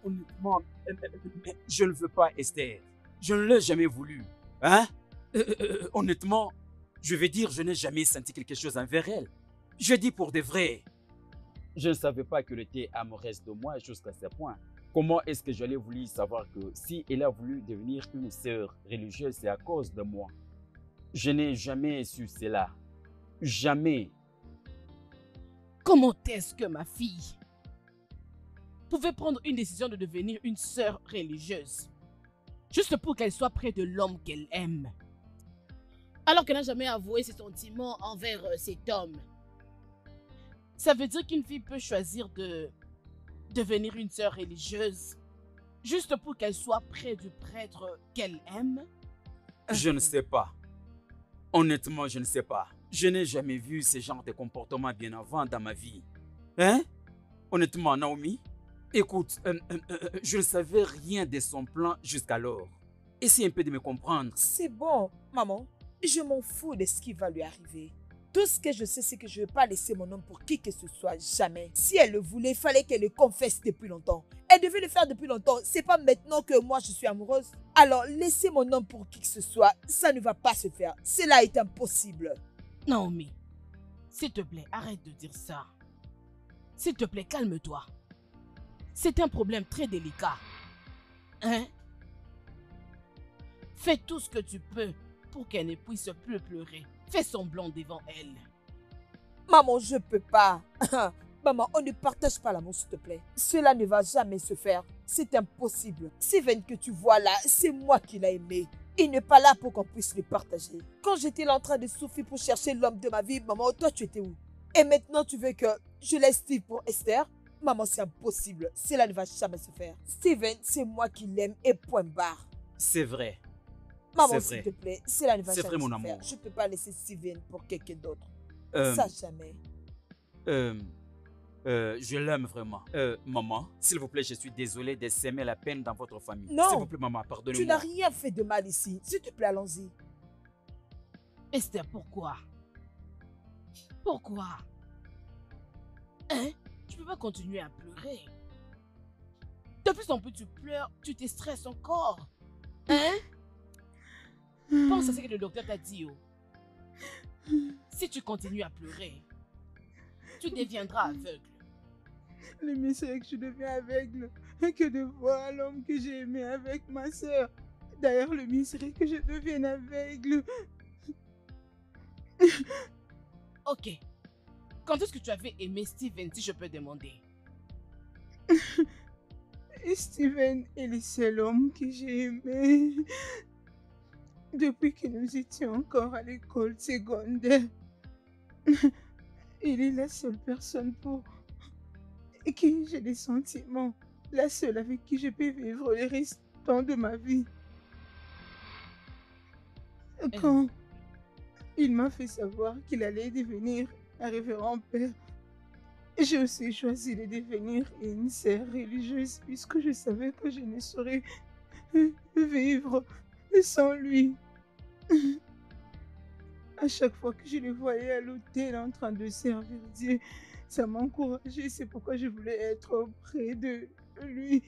honnêtement, je ne veux pas Esther. Je ne l'ai jamais voulu. Hein? Honnêtement, je vais dire, je n'ai jamais senti quelque chose envers elle. Je dis pour de vrai. Je ne savais pas qu'elle était amoureuse de moi jusqu'à ce point. Comment est-ce que j'allais voulu savoir que si elle a voulu devenir une sœur religieuse, c'est à cause de moi? Je n'ai jamais su cela. Jamais. Comment est-ce que ma fille pouvait prendre une décision de devenir une sœur religieuse juste pour qu'elle soit près de l'homme qu'elle aime, alors qu'elle n'a jamais avoué ses sentiments envers cet homme? Ça veut dire qu'une fille peut choisir de devenir une sœur religieuse juste pour qu'elle soit près du prêtre qu'elle aime? Je ne sais pas. Honnêtement, je ne sais pas. Je n'ai jamais vu ce genre de comportement bien avant dans ma vie. Hein? Honnêtement, Naomi, écoute, je ne savais rien de son plan jusqu'alors. Essaye un peu de me comprendre. C'est bon, maman. Je m'en fous de ce qui va lui arriver. Tout ce que je sais, c'est que je ne vais pas laisser mon homme pour qui que ce soit, jamais. Si elle le voulait, il fallait qu'elle le confesse depuis longtemps. Elle devait le faire depuis longtemps. C'est pas maintenant que moi je suis amoureuse. Alors, laissez mon homme pour qui que ce soit, ça ne va pas se faire. Cela est impossible. Naomi, s'il te plaît, arrête de dire ça. S'il te plaît, calme-toi. C'est un problème très délicat. Hein? Fais tout ce que tu peux pour qu'elle ne puisse plus pleurer. Fais semblant devant elle. Maman, je peux pas. Maman, on ne partage pas l'amour, s'il te plaît. Cela ne va jamais se faire. C'est impossible. Steven que tu vois là, c'est moi qui l'ai aimé. Il n'est pas là pour qu'on puisse le partager. Quand j'étais là en train de souffrir pour chercher l'homme de ma vie, maman, toi tu étais où? Et maintenant tu veux que je laisse Steve pour Esther? Maman, c'est impossible. Cela ne va jamais se faire. Steven, c'est moi qui l'aime et point barre. C'est vrai. Maman, s'il te plaît, cela ne va C'est jamais vrai, mon se amour. faire. Je ne peux pas laisser Steven pour quelqu'un d'autre. Euh, Ça, jamais. Je l'aime vraiment. Maman, s'il vous plaît, je suis désolé de s'aimer la peine dans votre famille. Non. S'il vous plaît, maman, Tu n'as pardonnez-moi. rien fait de mal ici. S'il te plaît, allons-y. Esther, pourquoi? Pourquoi? Hein? Tu peux pas continuer à pleurer. De plus en plus tu pleures, tu te stresses encore. Hein? Pense à ce que le docteur t'a dit. Oh. Si tu continues à pleurer, tu deviendras aveugle. Le mieux serait que je devienne aveugle que de voir l'homme que j'ai aimé avec ma soeur. D'ailleurs, le mieux serait que je devienne aveugle. Ok. Quand est-ce que tu avais aimé Steven, si je peux demander? Steven est le seul homme que j'ai aimé depuis que nous étions encore à l'école secondaire. Il est la seule personne pour qui j'ai des sentiments, la seule avec qui je peux vivre le restant de ma vie. Quand il m'a fait savoir qu'il allait devenir un révérend père, j'ai aussi choisi de devenir une sœur religieuse puisque je savais que je ne saurais vivre sans lui. À chaque fois que je le voyais à l'hôtel en train de servir Dieu, ça m'encourageait, c'est pourquoi je voulais être près de lui.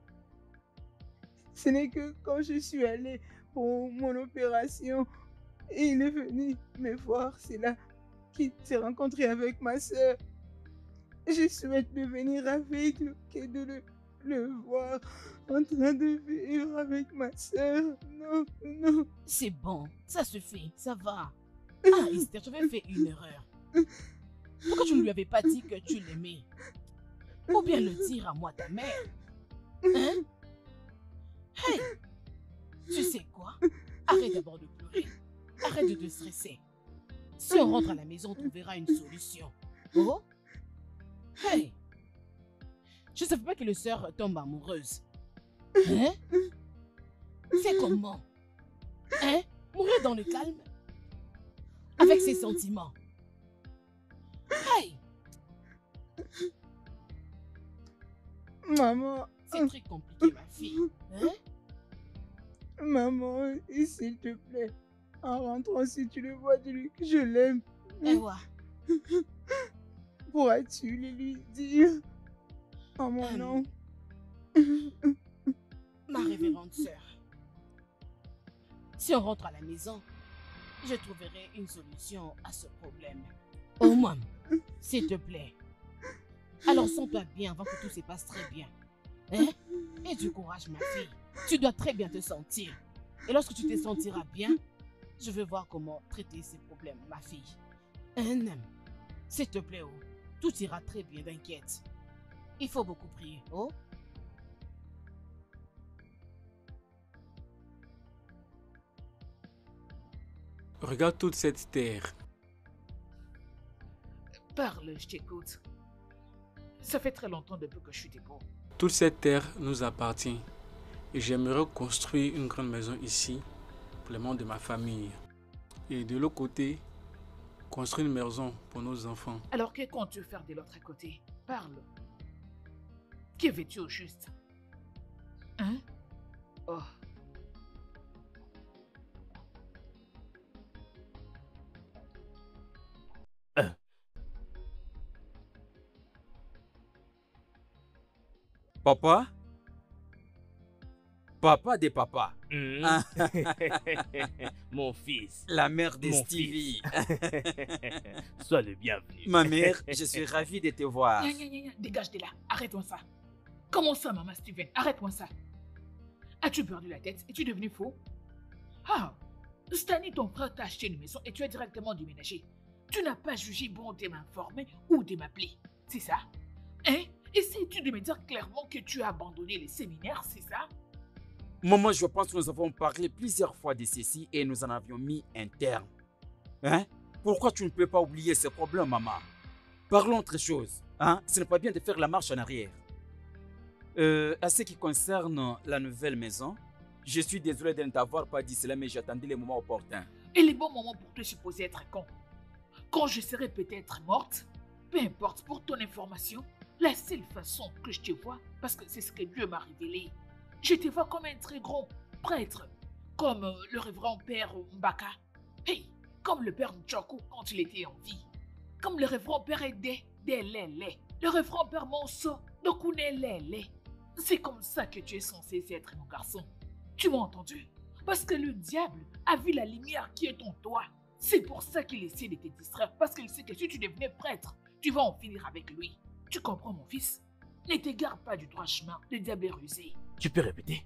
Ce n'est que quand je suis allée pour mon opération, et il est venu me voir, c'est là qu'il s'est rencontré avec ma soeur. Je souhaite devenir aveugle que de le voir en train de vivre avec ma soeur. Non, non. C'est bon, ça suffit, ça va. Ah, Esther, tu avais fait une erreur. Pourquoi tu ne lui avais pas dit que tu l'aimais? Ou bien le dire à moi, ta mère? Hein? Hey! Tu sais quoi? Arrête d'abord de pleurer. Arrête de te stresser. Si on rentre à la maison, on trouvera une solution. Oh? Hey! Je ne savais pas que le sœur tombe amoureuse. Hein? C'est comment? Hein? Mourir dans le calme? Avec ses sentiments. Hey! Maman. C'est très compliqué, ma fille. Hein? Maman, s'il te plaît, en rentrant, si tu le vois, dis-lui que je l'aime. Ewa. Pourras-tu le lui dire en mon nom? Ma révérende sœur, si on rentre à la maison, je trouverai une solution à ce problème. Oh, maman, s'il te plaît. Alors, sens-toi bien avant que tout se passe très bien. Hein? Et du courage, ma fille. Tu dois très bien te sentir. Et lorsque tu te sentiras bien, je veux voir comment traiter ces problèmes, ma fille. S'il te plaît, oh, tout ira très bien, t'inquiète. Il faut beaucoup prier, oh. Regarde toute cette terre. Parle, je t'écoute. Ça fait très longtemps depuis que je suis debout. Toute cette terre nous appartient. Et j'aimerais construire une grande maison ici pour les membres de ma famille. Et de l'autre côté, construire une maison pour nos enfants. Alors que comptes-tu faire de l'autre côté? Parle. Que veux-tu au juste? Hein? Oh. Papa? Papa des papas. Ah. Mon fils. La mère de Mon Stevie. Sois le bienvenu. Ma mère, je suis ravi de te voir. Dégage de là. Arrête-moi ça. Comment ça, maman Steven? Arrête-moi ça. As-tu perdu la tête? Es-tu devenu fou? Ah, Stanley, ton frère t'a acheté une maison et tu as directement déménagé. Tu n'as pas jugé bon de m'informer ou de m'appeler. C'est ça? Hein? Essayes-tu de me dire clairement que tu as abandonné les séminaires, c'est ça? Maman, je pense que nous avons parlé plusieurs fois de ceci et nous en avions mis un terme. Hein? Pourquoi tu ne peux pas oublier ce problème, maman? Parlons autre chose. Hein? Ce n'est pas bien de faire la marche en arrière. À ce qui concerne la nouvelle maison, je suis désolé de ne t'avoir pas dit cela, mais j'attendais le moment opportun. Et les bons moments pour te supposer être con. Quand je serai peut-être morte, peu importe, pour ton information, la seule façon que je te vois, parce que c'est ce que Dieu m'a révélé, je te vois comme un très grand prêtre, comme le révérend père Mbaka, hey, comme le père Nchoku quand il était en vie, comme le révérend père Ede Delele, le révérend père Monso Dokunelele. C'est comme ça que tu es censé être, mon garçon. Tu m'as entendu? Parce que le diable a vu la lumière qui est en toi. C'est pour ça qu'il essaie de te distraire, parce qu'il sait que si tu devenais prêtre, tu vas en finir avec lui. Tu comprends, mon fils? Ne t'égare pas du droit chemin, le diable est rusé. Tu peux répéter?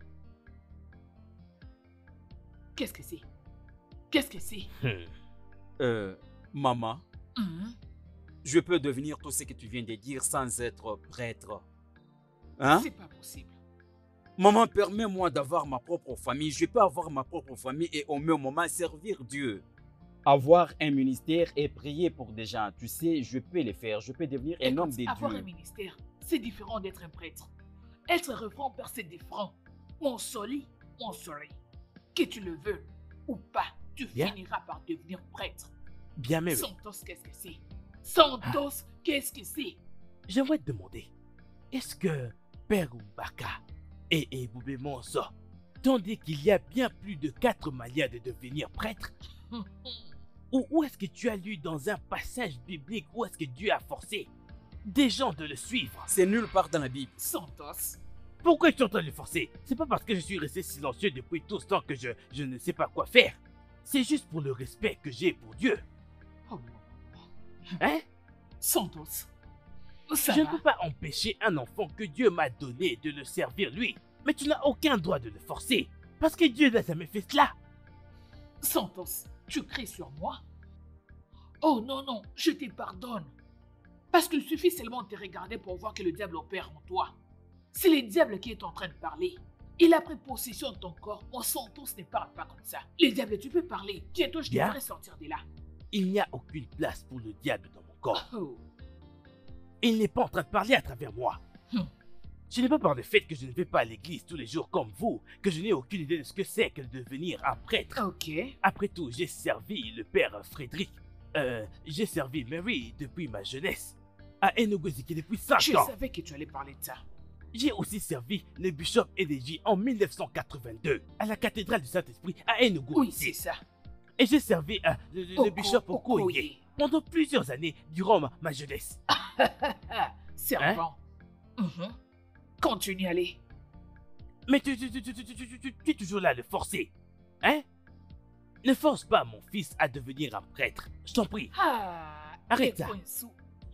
Qu'est-ce que c'est? Qu'est-ce que c'est? Maman, Hum? je peux devenir tout ce que tu viens de dire sans être prêtre. Hein? C'est pas possible. Maman, permets-moi d'avoir ma propre famille. Je peux avoir ma propre famille et au même moment servir Dieu. Avoir un ministère et prier pour des gens, tu sais, je peux le faire. Je peux devenir un homme de Dieu. Avoir un ministère, c'est différent d'être un prêtre. Être révérend père, c'est différent. Mon soli, mon sori. Que tu le veux ou pas, tu Bien. finiras par devenir prêtre. Bien même. Santos, qu'est-ce que c'est? Santos, qu'est-ce que c'est? J'aimerais te demander, est-ce que Père Mbaka et Boubé Monso t'ont dit qu'il y a bien plus de 4 manières de devenir prêtre? Ou où est-ce que tu as lu dans un passage biblique où est-ce que Dieu a forcé des gens de le suivre? C'est nulle part dans la Bible. Santos. Pourquoi je suis en train de le forcer? C'est pas parce que je suis resté silencieux depuis tout ce temps que je ne sais pas quoi faire. C'est juste pour le respect que j'ai pour Dieu. Oh, Hein? Santos. Ça Je ne va? peux pas empêcher un enfant que Dieu m'a donné de le servir lui. Mais tu n'as aucun droit de le forcer. Parce que Dieu n'a jamais fait cela. Santos, tu cries sur moi? Oh non, non, je te pardonne. Parce qu'il suffit seulement de te regarder pour voir que le diable opère en toi. C'est le diable qui est en train de parler. Il a pris possession de ton corps. Mon Santos ne parle pas comme ça. Le diable, tu peux parler. Bientôt, je Bien. devrais sortir de là. Il n'y a aucune place pour le diable dans mon corps. Oh. Il n'est pas en train de parler à travers moi. Hmm. Ce n'est pas par le fait que je ne vais pas à l'église tous les jours comme vous que je n'ai aucune idée de ce que c'est que de devenir un prêtre. Ok. Après tout, j'ai servi le père Frédéric. J'ai servi Mary depuis ma jeunesse. À Enogoziki depuis 5 Je ans. savais que tu allais parler de ça. J'ai aussi servi le bishop Edeji en 1982 à la cathédrale du Saint-Esprit à Enugu. Oui, c'est ça. Et j'ai servi le bishop Okoye Okoye. pendant plusieurs années durant ma jeunesse. Servant. Hein? Continue à aller. Mais tu es toujours là à le forcer. Hein? Ne force pas mon fils à devenir un prêtre. Je t'en prie. Ah, Arrête ça. Ekwensu,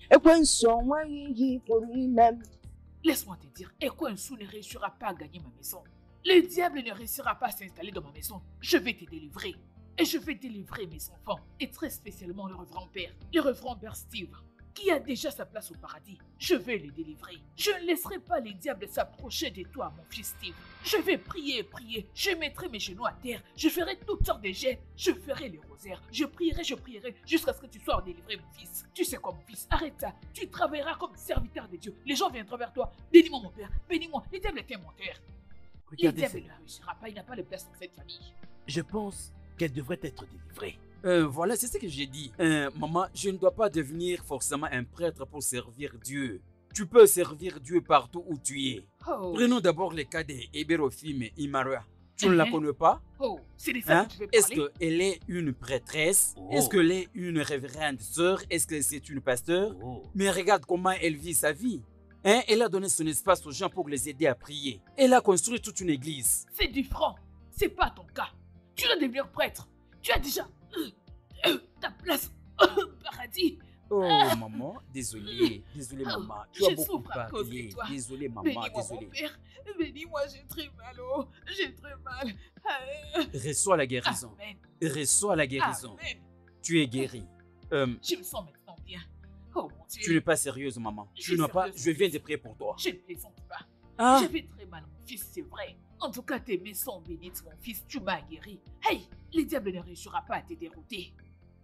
pour lui-même. laisse-moi te dire, Ekwensu ne réussira pas à gagner ma maison. Le diable ne réussira pas à s'installer dans ma maison. Je vais te délivrer. Et je vais délivrer mes enfants. Et très spécialement le reverend père Steve, qui a déjà sa place au paradis. Je vais le délivrer. Je ne laisserai pas les diables s'approcher de toi, mon fils Steve. Je vais prier, prier. Je mettrai mes genoux à terre. Je ferai toutes sortes de gestes. Je ferai les rosaires. Je prierai, jusqu'à ce que tu sois délivré, mon fils. Tu sais quoi, mon fils? Arrête ça. Tu travailleras comme serviteur de Dieu. Les gens viendront vers toi. Bénis-moi, mon père. Bénis-moi. Le diable est un menteur. Le Regardez diable celle-là. ne réussira pas. Il n'a pas de place dans cette famille. Je pense qu'elle devrait être délivrée. Voilà, c'est ce que j'ai dit. Maman, je ne dois pas devenir forcément un prêtre pour servir Dieu. Tu peux servir Dieu partout où tu es. Oh, Prenons d'abord le cas d'Eberofim Imara. Tu ne la connais pas? oh, c'est de ça Hein? que tu veux Est-ce parler? qu'elle est une prêtresse? Oh. Est-ce qu'elle est une révérende sœur? Est-ce que c'est une pasteur? Oh. Mais regarde comment elle vit sa vie. Hein? Elle a donné son espace aux gens pour les aider à prier. Elle a construit toute une église. C'est différent. C'est pas ton cas. Tu dois devenir prêtre. Tu as déjà ta place au paradis. Oh maman, désolé, maman. Tu as Je beaucoup souffre à cause de parlé. toi. Désolé maman, Bénis-moi, mon désolé. père. Bénis-moi, j'ai très mal. Oh, j'ai très mal. Ah, Reçois la guérison. Amen. Reçois la guérison. Amen. Tu es guéri. Je me sens maintenant bien. Oh mon Dieu. Tu n'es pas sérieuse maman. Je Tu suis n'as pas. sérieuse. Je viens de prier pour toi. Je ne plaisante pas. Ah, J'avais très mal, mon fils, c'est vrai. En tout cas, tes mains sont bénites, mon fils. Tu m'as guéri. Hey, le diable ne réussira pas à te dérouter.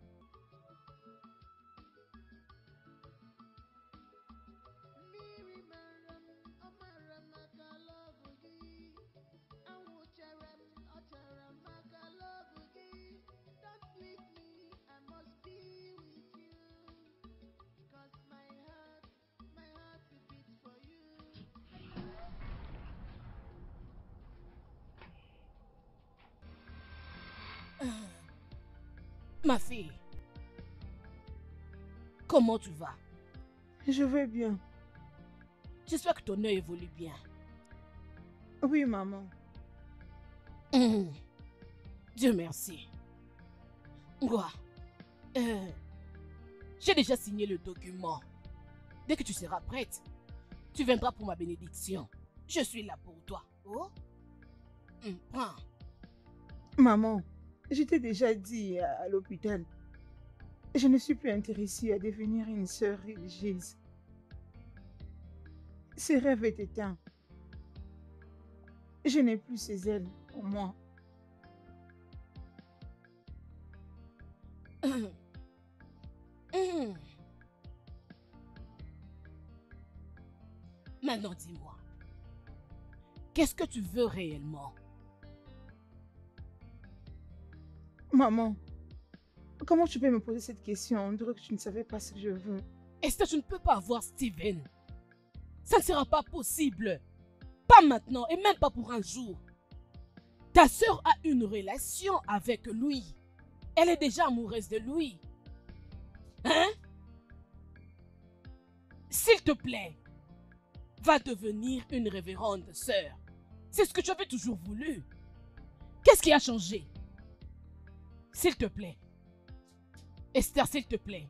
Ma fille, comment tu vas? Je vais bien. J'espère que ton œil évolue bien. Oui, maman. Dieu merci. Quoi? J'ai déjà signé le document. Dès que tu seras prête, tu viendras pour ma bénédiction. Je suis là pour toi. Oh? Prends. Maman, je t'ai déjà dit à l'hôpital. Je ne suis plus intéressée à devenir une sœur religieuse. Ce rêve est éteint. Je n'ai plus ces ailes en moi. Maintenant, dis-moi. Qu'est-ce que tu veux réellement? Maman, comment tu peux me poser cette question? On dirait que tu ne savais pas ce que je veux. Esther, tu ne peux pas avoir Steven. Ça ne sera pas possible. Pas maintenant et même pas pour un jour. Ta sœur a une relation avec lui. Elle est déjà amoureuse de lui. Hein? S'il te plaît, va devenir une révérende sœur. C'est ce que tu avais toujours voulu. Qu'est-ce qui a changé? S'il te plaît. Esther, s'il te plaît.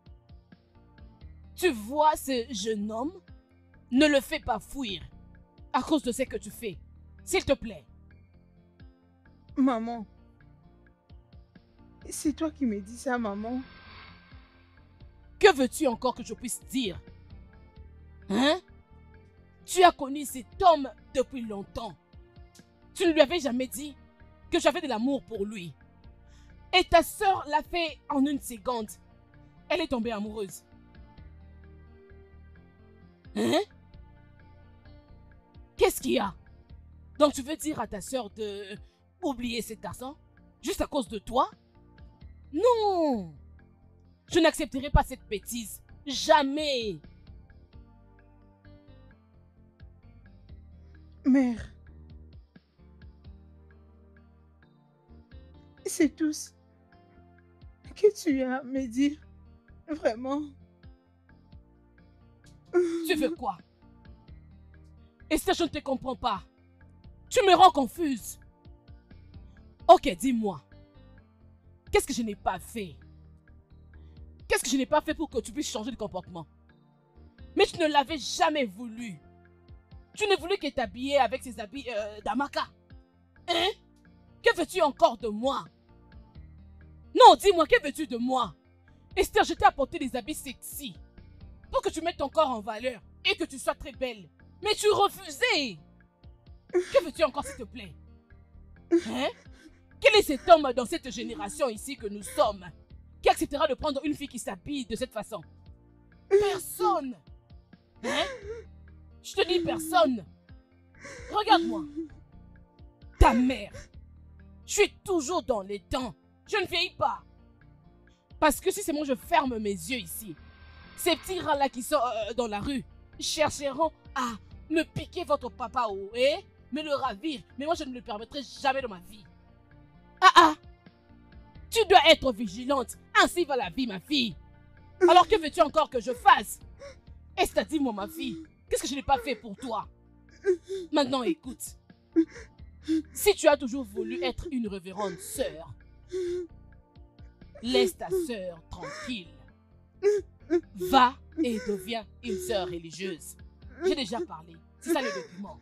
Tu vois ce jeune homme? Ne le fais pas fuir à cause de ce que tu fais. S'il te plaît. Maman, c'est toi qui me dis ça, maman. Que veux-tu encore que je puisse dire? Hein? Tu as connu cet homme depuis longtemps. Tu ne lui avais jamais dit que j'avais de l'amour pour lui. Et ta sœur l'a fait en une seconde. Elle est tombée amoureuse. Hein? Qu'est-ce qu'il y a? Donc tu veux dire à ta sœur de oublier cet garçon? Juste à cause de toi? Non! Je n'accepterai pas cette bêtise. Jamais! Mère, c'est tout ce que tu as à me dire. Vraiment. Tu veux quoi? Esther, je ne te comprends pas. Tu me rends confuse. Ok, dis-moi. Qu'est-ce que je n'ai pas fait? Qu'est-ce que je n'ai pas fait pour que tu puisses changer de comportement? Mais tu ne l'avais jamais voulu. Tu ne voulais que t'habiller avec ces habits d'Amaka. Hein? Que veux-tu encore de moi? Non, dis-moi, que veux-tu de moi? Esther, je t'ai apporté des habits sexy pour que tu mettes ton corps en valeur et que tu sois très belle. Mais tu refusais. Que veux-tu encore, s'il te plaît? Hein? Quel est cet homme dans cette génération ici que nous sommes qui acceptera de prendre une fille qui s'habille de cette façon? Personne. Hein? Je te dis personne. Regarde-moi. Ta mère. Je suis toujours dans les temps. Je ne vieillis pas. Parce que si c'est moi, je ferme mes yeux ici. Ces petits rats-là qui sont dans la rue chercheront à me piquer votre papa et me le ravir. Mais moi, je ne le permettrai jamais de ma vie. Ah ah! Tu dois être vigilante. Ainsi va la vie, ma fille. Alors que veux-tu encore que je fasse? Est-ce que dis-moi, ma fille, qu'est-ce que je n'ai pas fait pour toi? Maintenant, écoute. Si tu as toujours voulu être une révérende sœur, laisse ta sœur tranquille. Va et deviens une sœur religieuse. J'ai déjà parlé. C'est ça le document.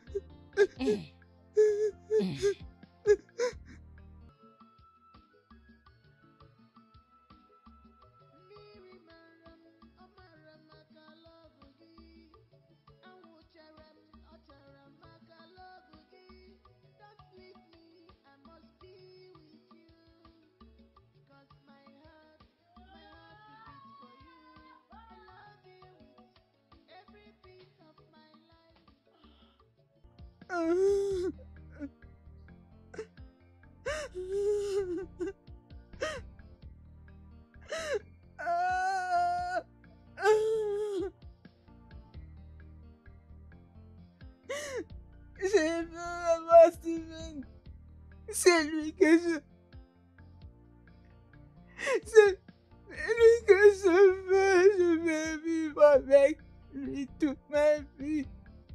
J'ai vu avoir Steven. C'est lui que je... C'est lui que je veux. Je vais vivre avec lui toute ma vie.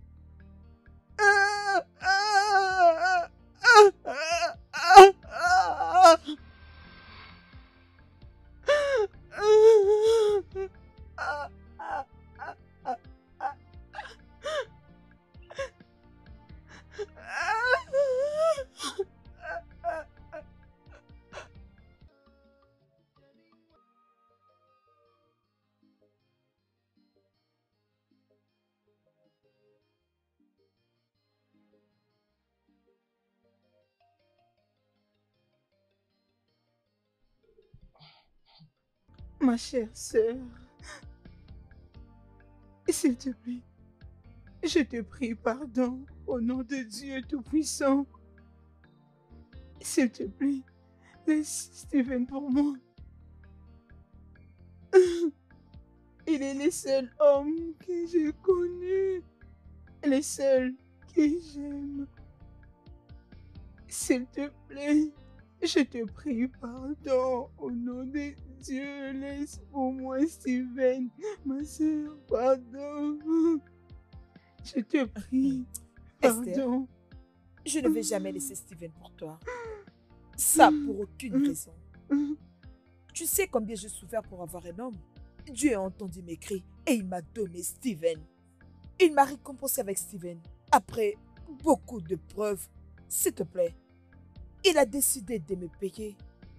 Ma chère sœur, s'il te plaît, je te prie pardon au nom de Dieu Tout-Puissant. S'il te plaît, laisse Steven pour moi. Il est le seul homme que j'ai connu, le seul que j'aime. S'il te plaît, je te prie pardon au nom de Dieu, laisse pour moi Steven, ma soeur, pardon. Je te prie, pardon. Je ne vais jamais laisser Steven pour toi. Ça pour aucune raison. Tu sais combien j'ai souffert pour avoir un homme. Dieu a entendu mes cris et il m'a donné Steven. Il m'a récompensé avec Steven. Après beaucoup de preuves, s'il te plaît, il a décidé de me payer.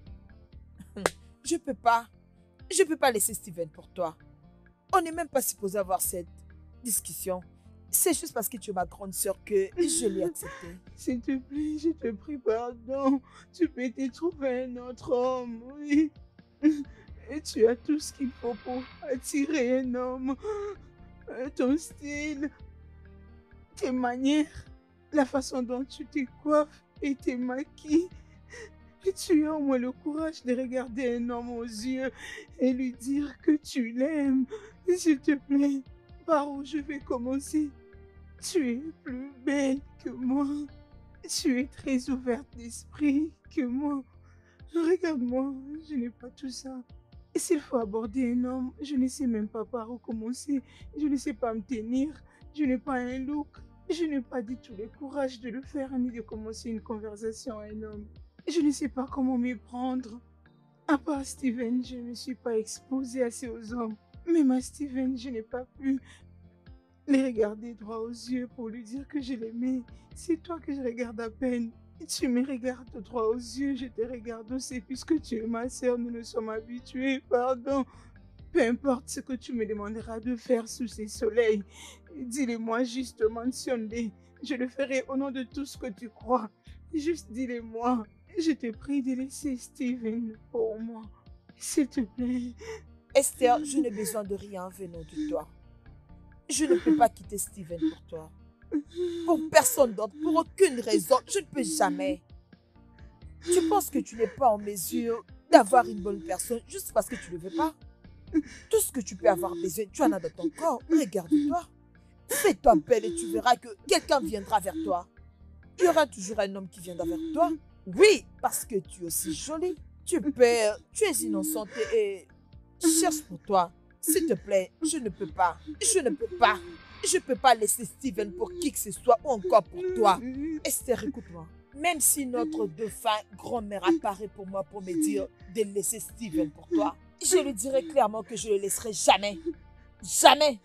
Je peux pas laisser Steven pour toi. On n'est même pas supposé avoir cette discussion. C'est juste parce que tu es ma grande sœur que je l'ai accepté. S'il te plaît, je te prie pardon. Tu peux te trouver un autre homme, oui. Et tu as tout ce qu'il faut pour attirer un homme. Ton style, tes manières, la façon dont tu te coiffes et te maquilles. Et tu as au moins le courage de regarder un homme aux yeux et lui dire que tu l'aimes. S'il te plaît, par où je vais commencer? Tu es plus belle que moi. Tu es très ouverte d'esprit que moi. Regarde-moi, je n'ai pas tout ça. Et s'il faut aborder un homme, je ne sais même pas par où commencer. Je ne sais pas me tenir. Je n'ai pas un look. Je n'ai pas du tout le courage de le faire ni de commencer une conversation à un homme. Je ne sais pas comment m'y prendre. À part Steven, je ne me suis pas exposée assez aux hommes. Même à Steven, je n'ai pas pu les regarder droit aux yeux pour lui dire que je l'aimais. C'est toi que je regarde à peine. Tu me regardes droit aux yeux, je te regarde aussi puisque tu es ma sœur, nous nous sommes habitués, pardon. Peu importe ce que tu me demanderas de faire sous ces soleils, dis-le-moi juste, mentionne-les. Je le ferai au nom de tout ce que tu crois. Juste dis-le-moi. Je te prie de laisser Steven pour moi. S'il te plaît. Esther, je n'ai besoin de rien venant de toi. Je ne peux pas quitter Steven pour toi. Pour personne d'autre, pour aucune raison, je ne peux jamais. Tu penses que tu n'es pas en mesure d'avoir une bonne personne juste parce que tu ne le veux pas? Tout ce que tu peux avoir besoin, tu en as dans ton corps. Regarde-toi. Fais-toi belle et tu verras que quelqu'un viendra vers toi. Il y aura toujours un homme qui viendra vers toi. Oui, parce que tu es aussi jolie. Tu es innocente et cherche pour toi. S'il te plaît, je ne peux pas. Je ne peux pas. Je ne peux pas laisser Steven pour qui que ce soit ou encore pour toi. Esther, écoute-moi. Même si notre défunt grand-mère apparaît pour moi pour me dire de laisser Steven pour toi, je lui dirai clairement que je ne le laisserai jamais. Jamais.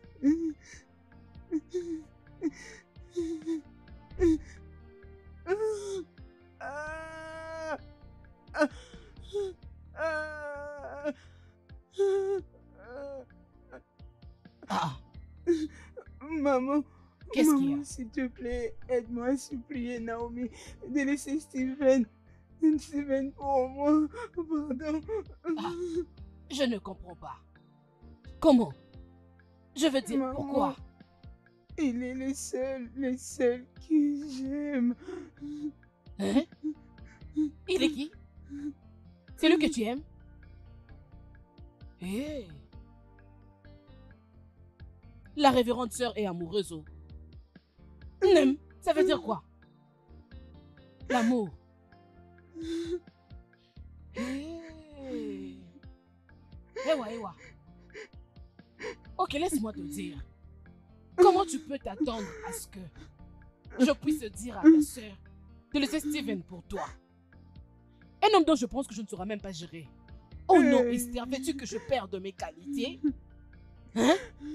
Ah, Maman, qu'est-ce qu'il y a? maman, s'il te plaît, aide-moi à supplier Naomi de laisser Steven pour moi, pardon. Ah, je ne comprends pas. Comment? Je veux dire, Maman, pourquoi? il est le seul que j'aime. Hein? Il est qui? C'est lui que tu aimes? Hé! La révérende sœur est amoureuse. Oh. Ça veut dire quoi? L'amour. Ewa. Ok, laisse-moi te dire. Comment tu peux t'attendre à ce que je puisse dire à ta sœur de laisser Steven pour toi? Un homme dont je pense que je ne saurais même pas gérer. Oh non, Esther, veux-tu que je perde mes qualités? Hein?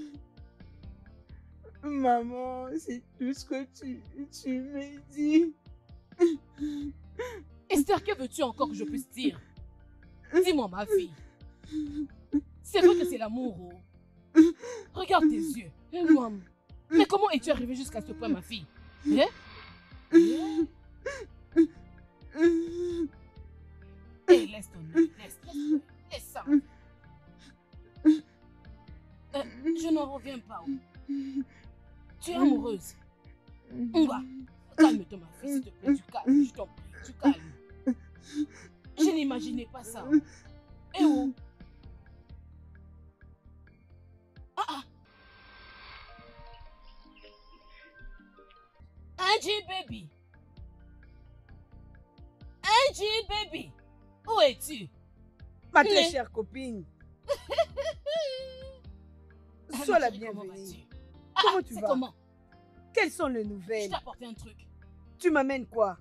Maman, c'est tout ce que tu me dis. Esther, que veux-tu encore que je puisse dire? Dis-moi, ma fille. C'est vrai que c'est l'amour. Oh. Regarde tes yeux. Mais comment es-tu arrivée jusqu'à ce point, ma fille? Hein? Hé, laisse ton œil. Laisse ça. Je n'en reviens pas. Oh. Tu es amoureuse. Calme-toi, ma fille, s'il te plaît. Tu calmes, je t'en prie. Tu calmes. Je n'imaginais pas ça. Oh. Eh oh. Angie baby. Angie baby. Où es-tu? Ma très chère copine. Sois la ma chérie, comment bienvenue. vas-tu? Comment tu c'est vas? comment? Quelles sont les Je nouvelles? t'ai apporté un truc. Tu m'amènes quoi?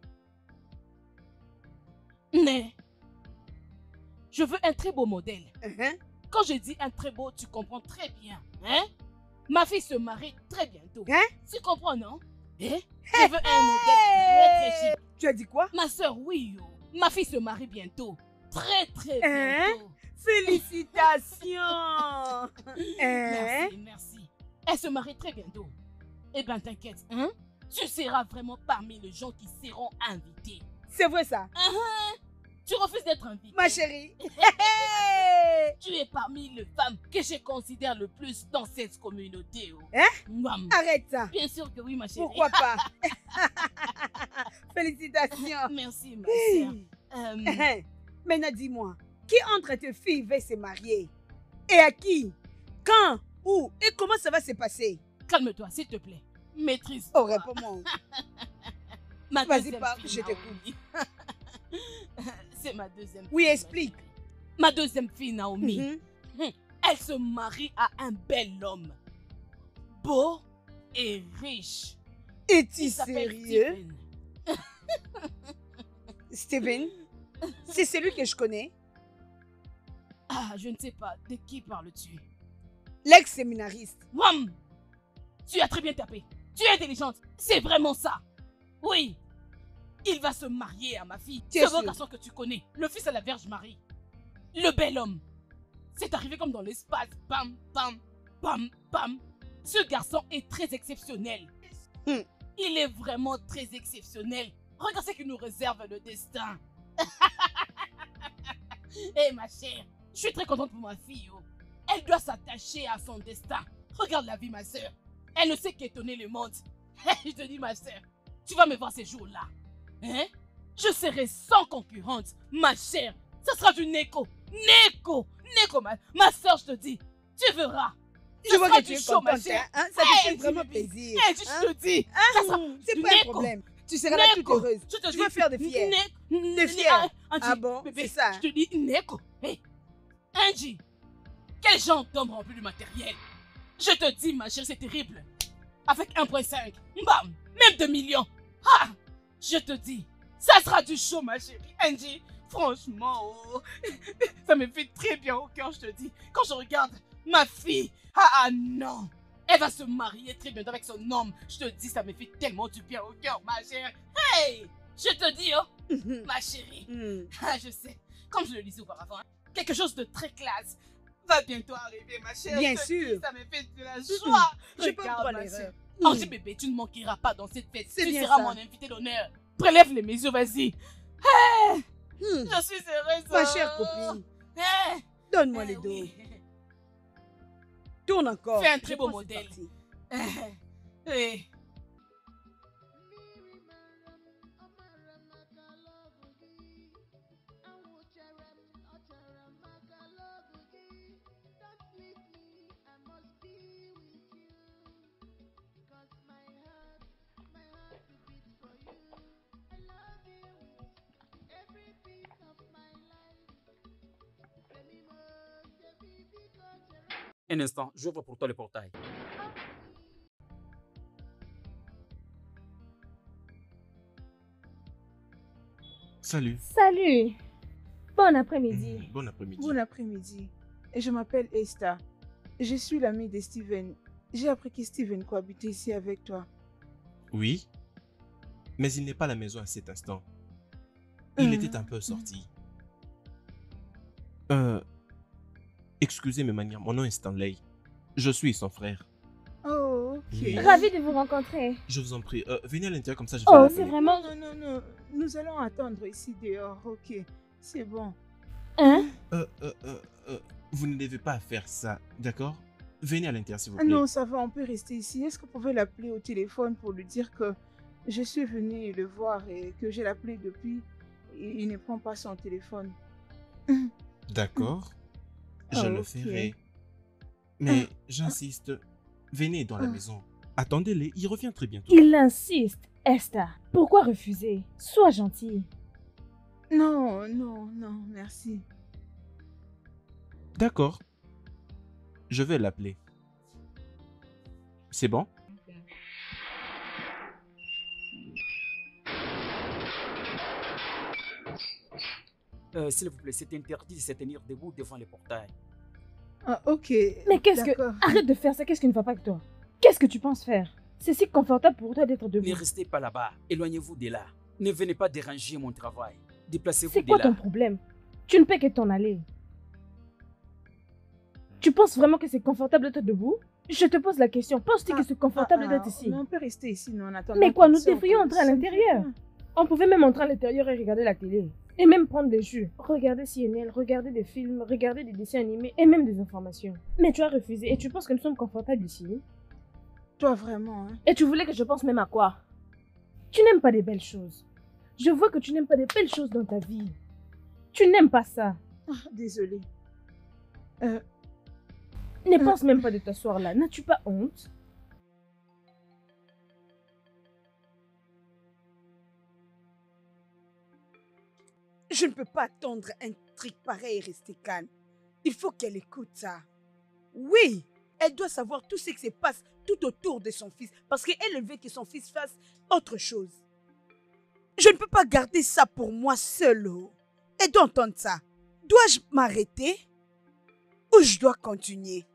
Mais je veux un très beau modèle. Uh-huh. Quand je dis un très beau, tu comprends très bien. Hein? Ma fille se marie très bientôt. Hein? Tu comprends, non? Hein? Je veux un modèle très chic. Tu as dit quoi? Ma soeur, oui. Oh. Ma fille se marie bientôt. Très Hein? bientôt. Félicitations! Merci, merci. Elle se marie très bientôt. Eh bien, t'inquiète, hein? Tu seras vraiment parmi les gens qui seront invités. C'est vrai ça? Tu refuses d'être invité. Ma chérie. Tu es parmi les femmes que je considère le plus dans cette communauté. Oh. Hein? Mouam. Arrête ça. Bien sûr que oui, ma chérie. Pourquoi pas? Félicitations. Merci, ma sœur. Maintenant, dis-moi, qui entre tes filles va se marier? Et à qui? Quand? Où? Et comment ça va se passer? Calme-toi, s'il te plaît. Maîtrise. Oh, réponds-moi. Ma Vas-y, deuxième parle, fille, je t'écoute. Naomi. C'est ma deuxième fille. Oui, ma explique. chérie. Ma deuxième fille, Naomi. Mhm. Elle se marie à un bel homme. Beau, est riche. Es-tu Il s'appelle sérieux? Steven. Steven? C'est celui que je connais? Ah, je ne sais pas. De qui parles-tu? L'ex-séminariste. Wam! Tu as très bien tapé. Tu es intelligente. C'est vraiment ça. Oui. Il va se marier à ma fille. Tu es Ce beau sûr? garçon que tu connais. Le fils à la Vierge Marie. Le bel homme. C'est arrivé comme dans l'espace. Bam, bam, bam, bam. Ce garçon est très exceptionnel. Il est vraiment très exceptionnel. Regarde ce qui nous réserve le destin. Eh ma chère, je suis très contente pour ma fille. Oh. Elle doit s'attacher à son destin. Regarde la vie, ma soeur. Elle ne sait qu'étonner le monde. Je te dis, ma soeur, tu vas me voir ces jours-là. Hein? Je serai sans concurrente, ma chère. Ça sera du Neko. Neko, ma soeur, je te dis. Tu verras. Je vois sera que tu du es chaud, ma contente, chère. hein? Ça te fait Hey, vraiment Jimmy. plaisir. Hey, je te dis. Ça sera C'est du pas un Neko. problème. Tu seras là toute Neko. heureuse. Je te Tu dis, vas faire de fiers. Des fiers. Ah bon, c'est ça, Je te dis, Neko. Hey, Angie, quel genre d'homme rempli de matériel? Je te dis, ma chérie, c'est terrible. Avec 1,5, bam, même 2 millions. Ah, je te dis, ça sera du chaud, ma chérie. Angie, franchement, oh, ça me fait très bien au cœur, je te dis. Quand je regarde ma fille, ah non. Elle va se marier très bientôt avec son homme. Je te dis, ça me fait tellement du bien au cœur, ma chère. Hey, je te dis, oh, ma chérie. Ah, je sais, comme je le disais auparavant, hein, quelque chose de très classe va bientôt arriver, ma chère. Bien Je te sûr. dis, ça me fait de la joie. Je peux Regarde, prendre ma l'erreur. chère. Angie, bébé, tu ne manqueras pas dans cette fête. C'est Tu bien seras ça. mon invité d'honneur. Prélève les mesures, vas-y. Hey, je suis heureuse. Ma chère copine, Hey, donne-moi eh les dos. oui. Tourne encore. Fais un très Je beau pense que c'est modèle. parti. Hey. Un instant, j'ouvre pour toi le portail. Salut. Salut. Bon après-midi. Bon après-midi. Bon après-midi. Je m'appelle Esther. Je suis l'amie de Steven. J'ai appris que Steven cohabitait ici avec toi. Oui, mais il n'est pas à la maison à cet instant. Il était un peu sorti. Excusez mes manières, mon nom est Stanley. Je suis son frère. Oh, ok. Oui. Ravie de vous rencontrer. Je vous en prie, venez à l'intérieur comme ça je vais Oh, l'appeler. c'est vraiment... Non, non, non. Nous allons attendre ici dehors. Ok, c'est bon. Hein? Vous ne devez pas faire ça, d'accord? Venez à l'intérieur s'il vous Ah plaît. non, ça va, on peut rester ici. Est-ce que vous pouvez l'appeler au téléphone pour lui dire que je suis venue le voir et que j'ai l'appelé depuis et il ne prend pas son téléphone? D'accord, je Ah, le ok. ferai. Mais j'insiste, venez dans la maison. Attendez-les, il revient très bientôt. Il insiste. Esther, pourquoi refuser? Sois gentille. Non, non, non, merci. D'accord. Je vais l'appeler. C'est bon? S'il vous plaît, c'est interdit de se tenir debout devant le portail. Ah, ok. Mais qu'est-ce que... D'accord. Arrête de faire ça, qu'est-ce qui ne va pas avec toi? Qu'est-ce que tu penses faire? C'est si confortable pour toi d'être Ne debout. restez pas là-bas. Éloignez-vous de là. Ne venez pas déranger mon travail. Déplacez-vous C'est de quoi là. ton problème? Tu ne peux que t'en aller. Tu penses vraiment que c'est confortable d'être debout? Je te pose la question. Penses-tu que c'est confortable d'être ici? Mais on peut rester ici, non, en attendant. Mais quoi, qu'il nous sorte. devrions entrer à Ça me fait l'intérieur. peur. On pouvait même entrer à l'intérieur et regarder la télé. Et même prendre des jus. Regarder CNN, regarder des films, regarder des dessins animés et même des informations. Mais tu as refusé et tu penses que nous sommes confortables ici? Toi, vraiment, hein? Et tu voulais que je pense même à quoi? Tu n'aimes pas des belles choses. Je vois que tu n'aimes pas des belles choses dans ta vie. Tu n'aimes pas ça. Ah, désolée. Ne pense même pas de t'asseoir là. N'as-tu pas honte? Je ne peux pas attendre un truc pareil et rester calme. Il faut qu'elle écoute ça. Oui, elle doit savoir tout ce qui se passe tout autour de son fils parce qu'elle veut que son fils fasse autre chose. Je ne peux pas garder ça pour moi seule. Elle doit entendre ça. Dois-je m'arrêter ou je dois continuer?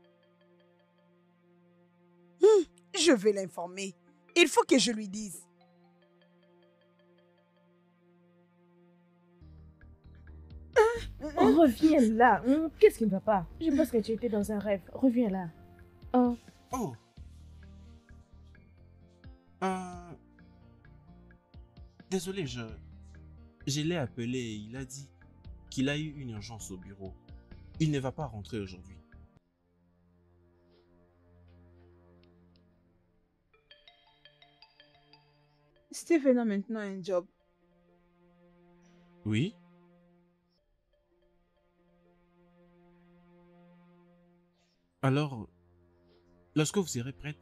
Je vais l'informer. Il faut que je lui dise. Reviens là. Qu'est-ce qui ne va pas? Je pense que tu étais dans un rêve. Reviens là. Oh. Oh. Désolé, je l'ai appelé et il a dit qu'il a eu une urgence au bureau. Il ne va pas rentrer aujourd'hui. Stephen a maintenant un job. Oui? Alors, lorsque vous serez prête,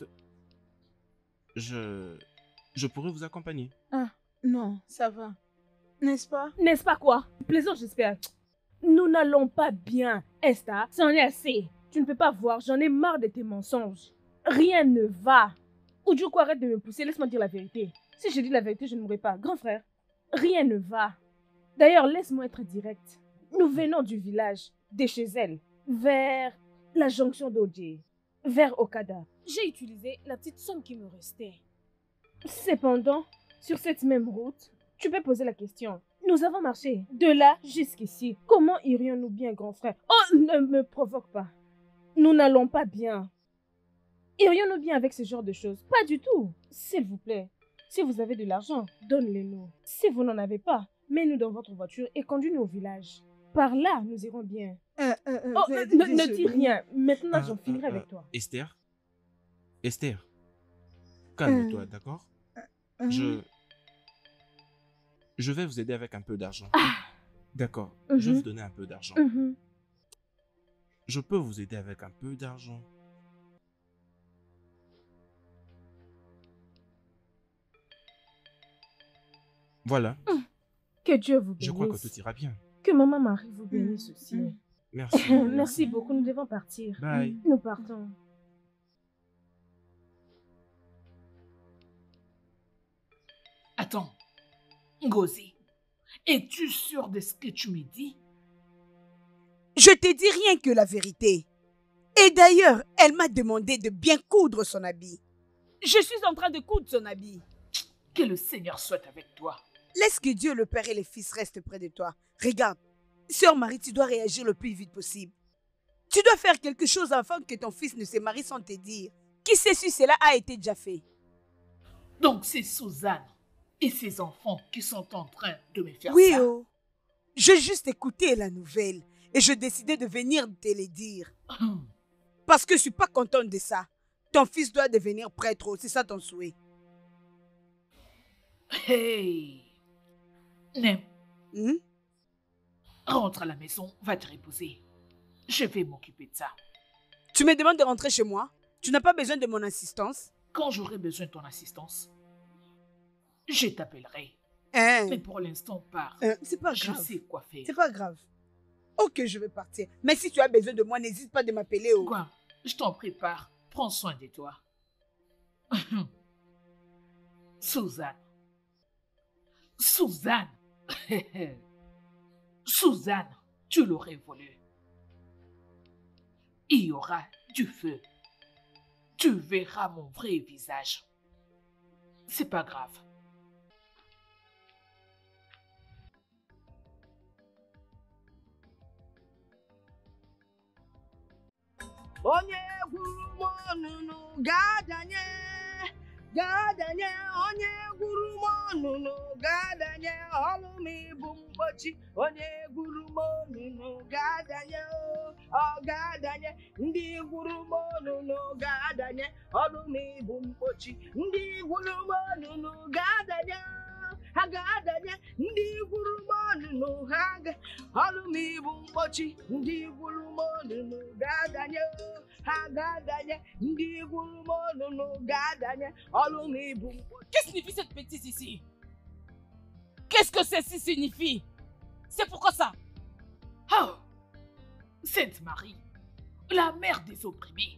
je pourrais vous accompagner. Ah, non, ça va. N'est-ce pas? N'est-ce pas quoi? Plaisant, j'espère. Nous n'allons pas bien, Esther. C'en est assez. Tu ne peux pas voir, j'en ai marre de tes mensonges. Rien ne va. Ou du coup, arrête de me pousser, laisse-moi dire la vérité. Si je dis la vérité, je ne mourrai pas. Grand frère, rien ne va. D'ailleurs, laisse-moi être direct. Nous venons du village, de chez elle, vers la jonction d'Oji, vers Okada. J'ai utilisé la petite somme qui me restait. Cependant, sur cette même route, tu peux poser la question. Nous avons marché de là jusqu'ici. Comment irions-nous bien, grand frère? Oh, ne me provoque pas. Nous n'allons pas bien. Irions-nous bien avec ce genre de choses? Pas du tout. S'il vous plaît, si vous avez de l'argent, donnez-le-nous. Si vous n'en avez pas, mets-nous dans votre voiture et conduis-nous au village. Par là, nous irons bien. Ne dis rien. Maintenant, j'en finirai avec toi. Esther, calme-toi, d'accord? Je vais vous aider avec un peu d'argent. D'accord, je vais vous donner un peu d'argent. Je peux vous aider avec un peu d'argent. Voilà. Que Dieu vous bénisse. Je crois que tout ira bien. Que Maman Marie vous bénisse aussi. Merci. Merci beaucoup, nous devons partir. Bye. Nous partons. Attends, Ngozi, es-tu sûr de ce que tu me dis? Je te dis rien que la vérité. Et d'ailleurs, elle m'a demandé de bien coudre son habit. Je suis en train de coudre son habit. Que le Seigneur soit avec toi. Laisse que Dieu, le Père et le Fils restent près de toi. Regarde, Sœur Marie, tu dois réagir le plus vite possible. Tu dois faire quelque chose afin que ton fils ne se marie sans te dire. Qui sait si cela a été déjà fait? Donc c'est Suzanne et ses enfants qui sont en train de me faire oui, ça. Oui, oh. J'ai juste écouté la nouvelle et je décidais de venir te le dire. Parce que je ne suis pas contente de ça. Ton fils doit devenir prêtre, c'est ça ton souhait. Hey! Nem. Rentre à la maison, va te reposer. Je vais m'occuper de ça. Tu me demandes de rentrer chez moi? Tu n'as pas besoin de mon assistance? Quand j'aurai besoin de ton assistance, je t'appellerai. Mais pour l'instant, pars. C'est pas grave. Je sais quoi faire. C'est pas grave. Ok, je vais partir. Mais si tu as besoin de moi, n'hésite pas de m'appeler. Quoi? Je t'en prépare. Prends soin de toi. Suzanne. Suzanne. Suzanne, tu l'aurais voulu. Il y aura du feu. Tu verras mon vrai visage. C'est pas grave. Onye gwuru ọnụnụ ga-adanye, ga-adanye, onye gwuru ọnụnụ ga-adanye, ọlụ m ịbụ mgbochi, onye gwuru ọnụnụ ga-adanye, ọ ga-adanye, ndị gwuru ọnụnụ ga-adanye, ọlụ m ịbụ mgbochi, ndị gwuru ọnụnụ ga-adanye, ha ga-adanye, ndị gwuru ọnụnụ ha ọlụ m ịbụ mgbochi, ndị gwuru ọnụnụ ga-adanye, ha ga-adanye, ndị gwuru ọnụnụ ga-adanye, ọlụ m ịbụ mgbochi. Qu'est-ce que signifie cette bêtise ici? Qu'est-ce que ceci signifie? C'est pourquoi ça? Oh! Sainte Marie, la mère des opprimés,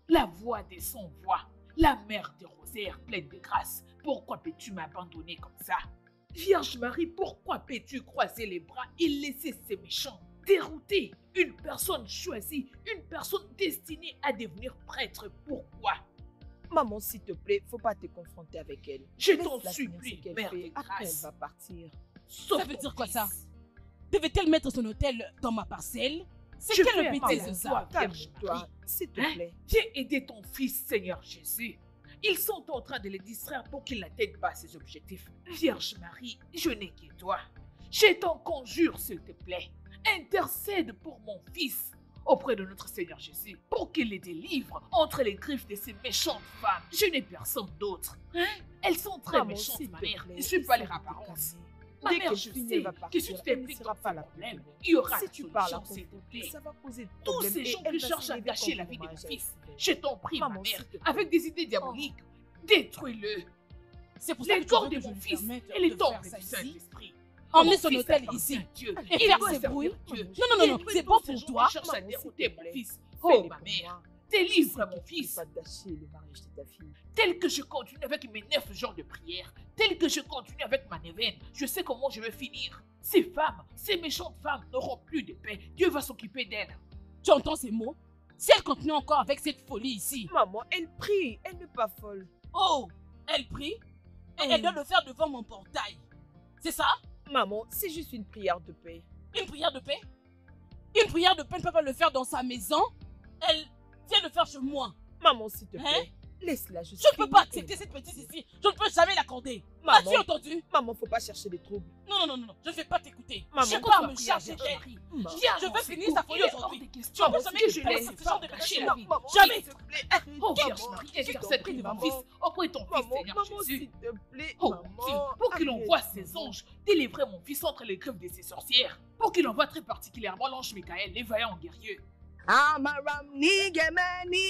la voix des sans-voix, la mère des rosaires pleine de grâce. Pourquoi peux-tu m'abandonner comme ça? Vierge Marie, pourquoi peux-tu croiser les bras et laisser ces méchants dérouter une personne choisie, une personne destinée à devenir prêtre? Pourquoi? Maman, s'il te plaît, faut pas te confronter avec elle. Je t'en Laisse-la supplie, finir ce qu'elle mère fait. de Après, elle grâce. va partir. Sauve Ça veut ton dire quoi fils. ça? Devait-elle mettre son hôtel dans ma parcelle? C'est Je quelle fais bêtise appel à ça? toi, Vierge Calme-toi, Marie. s'il te Hein? plaît. Viens aider ton fils, Seigneur Jésus. Ils sont en train de les distraire pour qu'il n'atteigne pas ses objectifs. Vierge Marie, je n'ai que toi. Je t'en conjure, s'il te plaît. Intercède pour mon fils auprès de notre Seigneur Jésus pour qu'il les délivre entre les griffes de ces méchantes femmes. Je n'ai personne d'autre. Hein? Elles sont très Maman, méchantes, s'il ma te mère. plaît, Je ne suis pas essaie leur de te apparence. calmer. Ma Dès mère, qu'elle je finit, sais elle va que partir. si tu Elle ne t'impliques sera dans pas ce là pour problème, te voir. il y aura Si une tu parles à solution, ton s'il te plaît. fils, ça va poser de Tous problème ces et gens elle qui va cherchent à s'élever gâcher la contre vie de moi, mon je fils, sais. je t'en prie, ma Maman, mère, s'il te plaît. avec des idées diaboliques, détruis-le. C'est pour ça Les que tu corps veux de que je mon me fils permette et les de tombes faire du ça ici? Saint-Esprit. Emmener Mon son fils hôtel appartient ici à Dieu. et Il faire doit ses servir bruits. Dieu. Non, non, non, non, Détruis c'est tous bon ces pour gens toi. qui cherchent à Maman, dérouter s'il te mon plaît. fils. Fais-le Oh, pour ma mère, moi. délivre Je sais mon que tu fils. peux pas gâcher le mariage de ta fille. Tel que je continue avec mes 9 jours de prière, tel que je continue avec ma neuvaine, je sais comment je vais finir. Ces femmes, ces méchantes femmes n'auront plus de paix. Dieu va s'occuper d'elles. Tu entends ces mots? Si elle continue encore avec cette folie ici. Maman, elle prie, elle n'est pas folle. Oh, elle prie et elle doit le faire devant mon portail. C'est ça? Maman, c'est juste une prière de paix. Une prière de paix? Une prière de paix ne peut pas le faire dans sa maison. Elle vient le faire chez moi. Maman, s'il te Hein? plaît, laisse-la juste. Je ne peux finir pas et accepter elle cette va bêtise partir. ici. Je ne peux jamais l'accorder. Maman. As-tu entendu? Maman, faut pas chercher des troubles. Non, non, non, non, je ne vais pas t'écouter. Maman, Je Écoute pars ma me prière, charger Vierge d'elle. Marie. Maman. Viens, Je mon veux secours. finir sa folie Il est hors aujourd'hui. de Tu question ne peux jamais que je me faire laisse ce ces genre femmes de gâcher bêtises. la vie. Maman, Jamais. s'il te plaît, arrête. Oh, Maman, Vierge Marie, je t'en intercède prie, pour mon maman. fils auprès de ton fils, Maman, Seigneur maman, Jésus. s'il te plaît. Oh, maman, mon Dieu, pour qu'il arrête, envoie ses maman. anges délivrer mon fils entre les griffes de ses sorcières. Pour qu'il envoie très particulièrement l'ange Michael, les vaillants guerriers. Amaram nigeme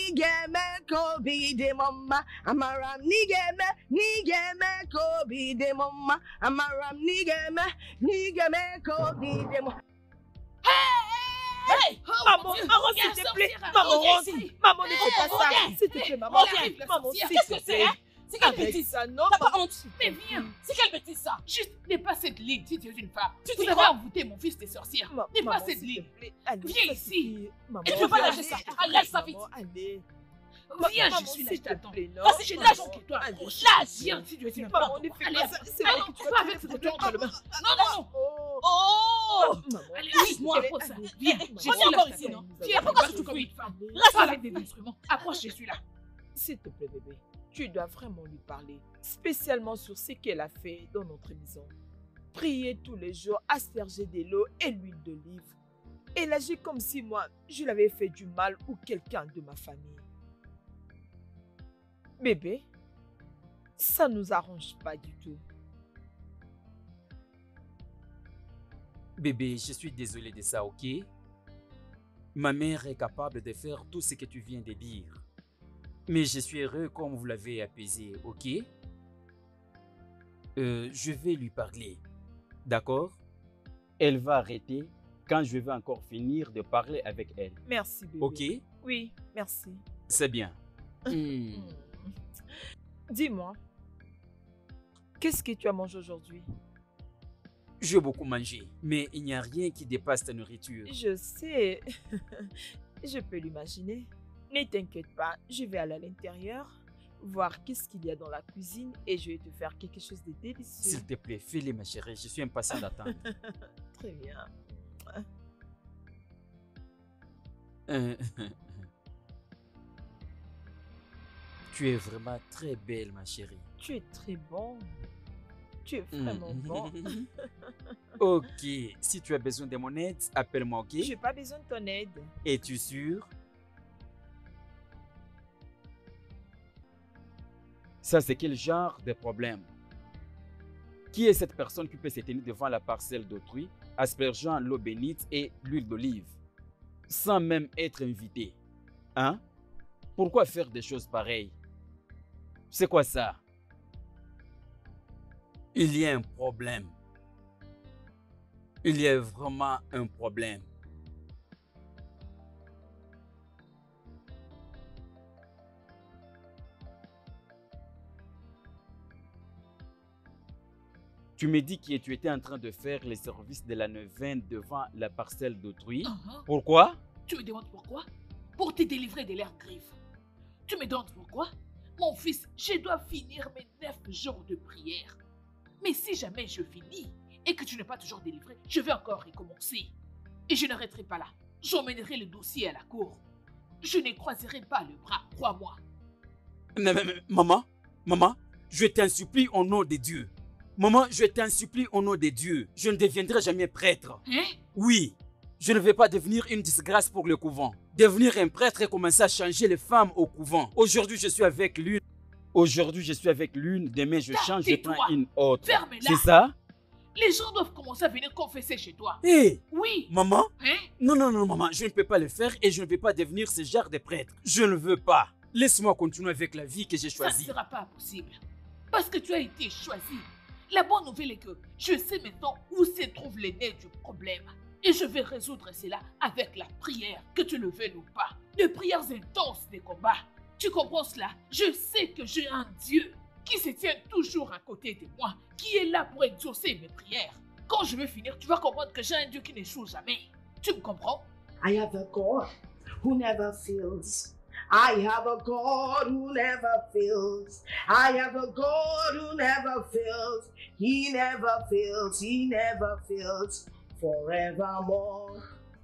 kobi de mama. Amaram nigeme kobi de mama. Amaram nigeme kobi de mama. Hey! Oh, Maman, mon Dieu, maman, regarde, s'il te plaît. sorcière, Maman, regarde rentre. ici. Maman, ne fais pas ça. regarde. S'il te plaît, maman. Regarde, la Maman, sorcière. s'il Qu'est-ce te que c'est, plaît. hein? C'est quelle Arrête bêtise? ça, non, T'as pas maman. honte? Mais viens, C'est quelle bêtise ça? juste dépasse cette ligne si tu es une femme. Tu Vous dis avez quoi? envoûté mon fils des sorcières. Maman, Dépasse cette s'il ligne. te plaît. Allez, Viens ça ici. suffit. Maman, Et tu peux pas allez, lâcher ça. arrête, Lâche ça maman, vite. Allez. Viens, Maman, je suis là, s'il je te t'attends. plaît, non. Ah, c'est C'est lâche. l'argent que toi Allez. approche. Lâche. Viens, si tu es une Maman, femme. ne fais Allez, pas ça. C'est allez, vrai que tu va vas avec te ce faire bouton dans le main. Ah, Non, non, non. Oh. Oh! Maman. Allez, Lâche-moi. oui, approche ça. Viens, je Reviens suis là, encore je ici, t'attends. non? Viens, Pourquoi approche tu comme fuis? une femme. Reste Pas là. avec des instruments. Approche, je suis là. S'il te plaît, bébé, tu dois vraiment lui parler, spécialement sur ce qu'elle a fait dans notre maison. Prier tous les jours, asperger de l'eau et l'huile d'olive. Elle agit comme si moi, je l'avais fait du mal ou quelqu'un de ma famille. Bébé, ça nous arrange pas du tout. Bébé, je suis désolé de ça, ok? Ma mère est capable de faire tout ce que tu viens de dire. Mais je suis heureux comme vous l'avez apaisé, ok? Je vais lui parler, d'accord? Elle va arrêter quand je vais encore finir de parler avec elle, Merci, bébé. ok? Oui, merci. C'est bien. Dis-moi, qu'est-ce que tu as mangé aujourd'hui? J'ai beaucoup mangé, mais il n'y a rien qui dépasse ta nourriture. Je sais. Je peux l'imaginer. Ne t'inquiète pas, je vais aller à l'intérieur, voir qu'est-ce qu'il y a dans la cuisine et je vais te faire quelque chose de délicieux. S'il te plaît, fais-le ma chérie, je suis impatient d'attendre. Très bien. Tu es vraiment très belle, ma chérie. Tu es très bon. Tu es vraiment bon. Ok, si tu as besoin de mon aide, appelle-moi, ok? Je n'ai pas besoin de ton aide. Es-tu sûr? Ça, c'est quel genre de problème? Qui est cette personne qui peut se tenir devant la parcelle d'autrui, aspergeant l'eau bénite et l'huile d'olive, sans même être invité? Hein? Pourquoi faire des choses pareilles? C'est quoi ça? Il y a un problème. Il y a vraiment un problème. Tu me dis que tu étais en train de faire les services de la neuvaine devant la parcelle d'autrui. Pourquoi? Tu me demandes pourquoi? Pour te délivrer de leurs griffes. Tu me demandes pourquoi? Mon fils, je dois finir mes 9 jours de prière. Mais si jamais je finis et que tu n'es pas toujours délivré, je vais encore recommencer. Et je n'arrêterai pas là. J'emmènerai le dossier à la cour. Je ne croiserai pas le bras, crois-moi. Maman, je t'en supplie au nom de Dieu. Maman, je t'en supplie au nom de Dieu. Je ne deviendrai jamais prêtre. Hein? Oui, je ne vais pas devenir une disgrâce pour le couvent. Devenir un prêtre et commencer à changer les femmes au couvent. Aujourd'hui, je suis avec l'une. Demain, je change, je prends une autre. Ferme-la. C'est ça? Les gens doivent commencer à venir confesser chez toi. Hé! Oui. Maman? Hein? Non, maman, je ne peux pas le faire et je ne vais pas devenir ce genre de prêtre. Je ne veux pas. Laisse-moi continuer avec la vie que j'ai choisie. Ça ne sera pas possible. Parce que tu as été choisi. La bonne nouvelle est que je sais maintenant où se trouve le nez du problème. Et je vais résoudre cela avec la prière, que tu le veuilles ou pas. De prières intenses des combats. Tu comprends cela? Je sais que j'ai un Dieu qui se tient toujours à côté de moi, qui est là pour exaucer mes prières. Quand je vais finir, tu vas comprendre que j'ai un Dieu qui n'échoue jamais. Tu me comprends? I have a God who never fails. I have a God who never fails. I have a God who never fails. He never fails. He never fails. Forevermore.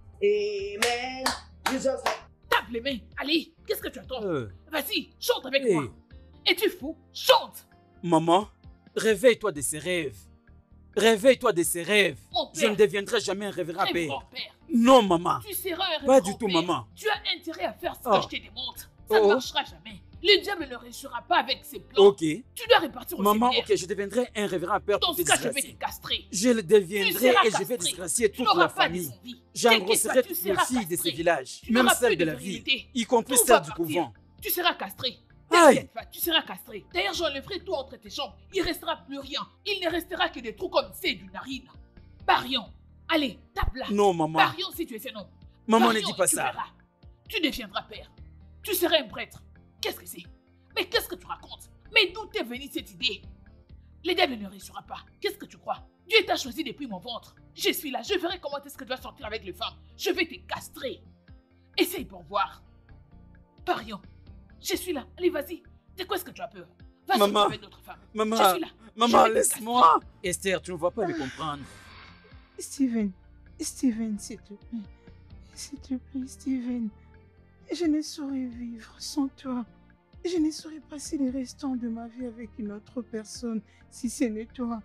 Amen. Jesus. Tape les mains. Allez, qu'est-ce que tu attends? Vas-y, chante avec Hey. moi. Es-tu fou? Chante. Maman, réveille-toi de ces rêves. Réveille-toi de ces rêves. Mon père. Je ne deviendrai jamais un révérend Révérend père. père. Non, maman. Tu seras un Pas révérend du tout, père. maman. Tu as intérêt à faire ce Oh. que je te demande. Ça ne Oh. marchera jamais. Le diable ne réussira pas avec ses plans. Ok. Tu dois repartir au Maman, séminaire. ok, je deviendrai un révérend père Dans pour ce te cas, je vais te disgracier. castrer. Je le Tu deviendrai seras et je vais castré. disgracier Tu toute n'auras la pas de famille. envie. J'engrosserai T'inquiète pas, tu toutes les seras filles de ces castré. villages, Tu même n'auras celles plus de la virilité. ville, y compris Tout celles va du partir. couvent. Tu seras castré. Aïe. T'inquiète pas, tu seras castré. D'ailleurs, j'enlèverai tout entre tes jambes. Il ne restera plus rien. Il ne restera que des trous comme ceux d'une narine. Parion. Allez, tape là. Non, maman. Parion si tu es un homme. Maman, ne Parion, dis pas tu ça. verras. Tu deviendras père. Tu seras un prêtre. Qu'est-ce que c'est? Mais qu'est-ce que tu racontes? Mais d'où t'es venue cette idée? Le diable ne réussira pas. Qu'est-ce que tu crois? Dieu t'a choisi depuis mon ventre. Je suis là. Je verrai comment est-ce que tu vas sortir avec les femmes. Je vais te castrer. Essaye pour voir. Parion. Je suis là. Allez, vas-y. De quoi est-ce que tu as peur? Va Maman. sortir avec d'autres femmes. Maman. Je suis là. Maman, Je vais te laisse-moi. Esther, tu ne vas pas me comprendre. Steven, s'il te plaît. S'il te plaît, Steven. Je ne saurais vivre sans toi. Je ne saurais passer les restants de ma vie avec une autre personne si ce n'est toi.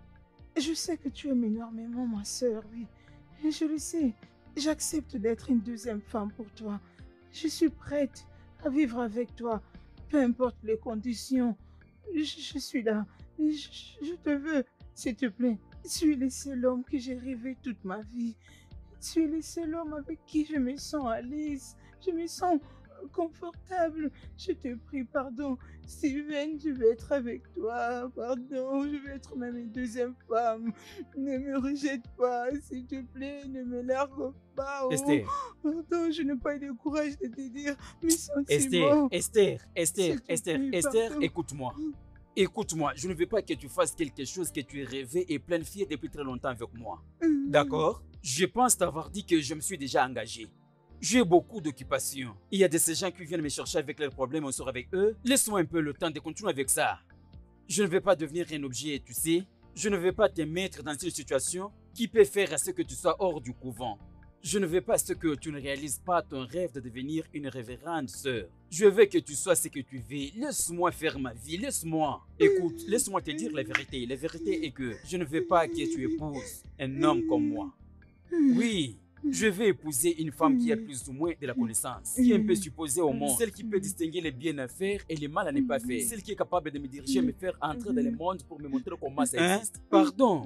Je sais que tu aimes énormément ma sœur, oui. Je le sais. J'accepte d'être une deuxième femme pour toi. Je suis prête à vivre avec toi, peu importe les conditions. Je suis là. Je te veux, s'il te plaît. Tu es le seul homme que j'ai rêvé toute ma vie. Tu es le seul homme avec qui je me sens à l'aise. Je me sens confortable. Je te prie, pardon. Steven, je vais être avec toi. Pardon, je vais être même une deuxième femme. Ne me rejette pas, s'il te plaît. Ne me largue pas. Oh. Esther. Pardon, je n'ai pas eu le courage de te dire mes sentiments. Esther, S'il te plaît, pardon. écoute-moi. Écoute-moi, je ne veux pas que tu fasses quelque chose que tu as rêvé et planifié depuis très longtemps avec moi. D'accord? Je pense t'avoir dit que je me suis déjà engagé. J'ai beaucoup d'occupations. Il y a de ces gens qui viennent me chercher avec leurs problèmes, on sort avec eux. Laisse-moi un peu le temps de continuer avec ça. Je ne veux pas devenir un objet, tu sais. Je ne veux pas te mettre dans une situation qui peut faire à ce que tu sois hors du couvent. Je ne veux pas ce que tu ne réalises pas ton rêve de devenir une révérende sœur. Je veux que tu sois ce que tu veux. Laisse-moi faire ma vie, laisse-moi. Écoute, laisse-moi te dire la vérité. La vérité est que je ne veux pas que tu épouses un homme comme moi. Oui, je vais épouser une femme qui a plus ou moins de la connaissance, qui est un peu supposée au monde, celle qui peut distinguer les biens à faire et les mal à ne pas faire, celle qui est capable de me diriger, me faire entrer dans le monde pour me montrer comment ça existe. Pardon.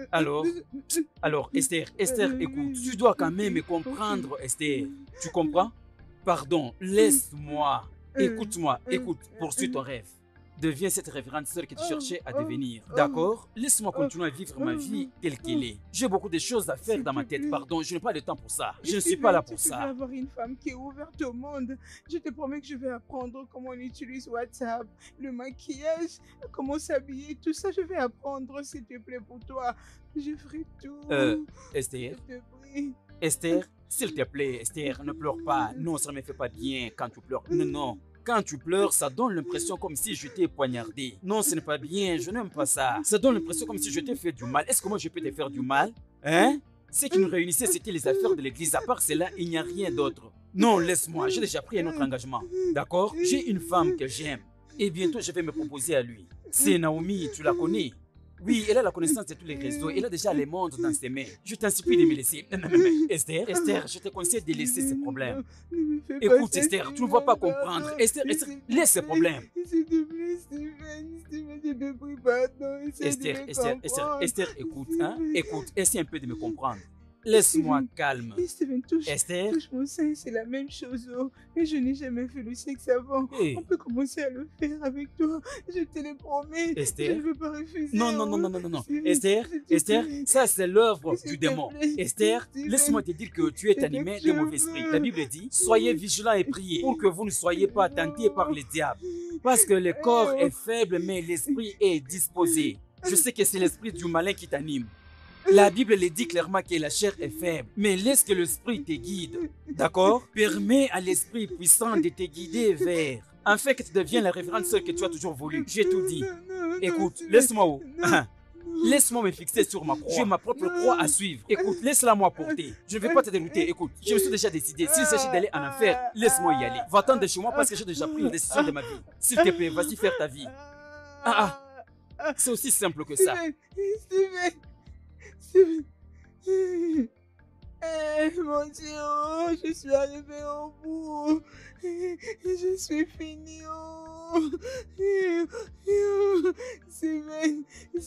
Alors, Esther, écoute, tu dois quand même me comprendre, Esther. Tu comprends? Pardon, laisse-moi. Écoute-moi, écoute, poursuis ton rêve. Deviens cette révérende sœur que tu cherchais à devenir. D'accord? Laisse-moi continuer à vivre ma vie telle qu'elle est. J'ai beaucoup de choses à faire dans ma tête. Pardon, je n'ai pas le temps pour ça. Je ne suis pas là pour Je vais ça. avoir une femme qui est ouverte au monde. Je te promets que je vais apprendre comment on utilise WhatsApp, le maquillage, comment s'habiller, tout ça, je vais apprendre, s'il te plaît, pour toi. Je ferai tout. Esther? Je te prie. Esther, s'il te plaît, Esther, ne pleure pas. Non, ça ne me fait pas bien quand tu pleures. Non, non. Quand tu pleures, ça donne l'impression comme si je t'ai poignardé. Non, ce n'est pas bien, je n'aime pas ça. Ça donne l'impression comme si je t'ai fait du mal. Est-ce que moi je peux te faire du mal? Hein? Ce qui nous réunissait, c'était les affaires de l'église. À part cela, il n'y a rien d'autre. Non, laisse-moi, j'ai déjà pris un autre engagement. D'accord? J'ai une femme que j'aime. Et bientôt, je vais me proposer à lui. C'est Naomi, tu la connais? Oui, elle a la connaissance de tous les réseaux. Elle a déjà les mondes dans ses mains. Je t'en supplie de me laisser. Esther, je te conseille de laisser ces problèmes. Écoute, Esther, tu ne vas pas comprendre. Esther, laisse ces problèmes. S'il te plaît, Steven, je te prie, pardon. Esther, écoute, hein? Écoute, essaie un peu de me comprendre. Laisse-moi calme. Steven, Esther, touche mon sein, c'est la même chose. Oh. Et je n'ai jamais fait le sexe avant. Hey. On peut commencer à le faire avec toi. Je te le promets. Esther. Je ne veux pas refuser. Non. Steven, Esther, ça c'est l'œuvre S'il du te démon. plaît. Esther, Steven. laisse-moi te dire que tu es C'est animé que de je mauvais esprit. veux. La Bible dit, soyez vigilants et priez pour que vous ne soyez pas tentés par les diables. Parce que le corps est faible, mais l'esprit est disposé. Je sais que c'est l'esprit du malin qui t'anime. La Bible le dit clairement que la chair est faible, mais laisse que l'esprit te guide. D'accord? Permets à l'esprit puissant de te guider vers, afin que tu deviennes la révérende sœur que tu as toujours voulu. J'ai tout dit. Écoute, laisse-moi. Laisse-moi me fixer sur ma croix. J'ai ma propre croix à suivre. Écoute, laisse-la moi porter. Je ne vais pas te dérouter. Écoute, je me suis déjà décidé. S'il s'agit d'aller en enfer, laisse-moi y aller. Va-t'en de chez moi parce que j'ai déjà pris la décision de ma vie. S'il te plaît, vas-y faire ta vie. C'est aussi simple que ça. Steven. Mon Dieu, oh, je suis arrivée au bout. Je suis finie. Oh. Steven.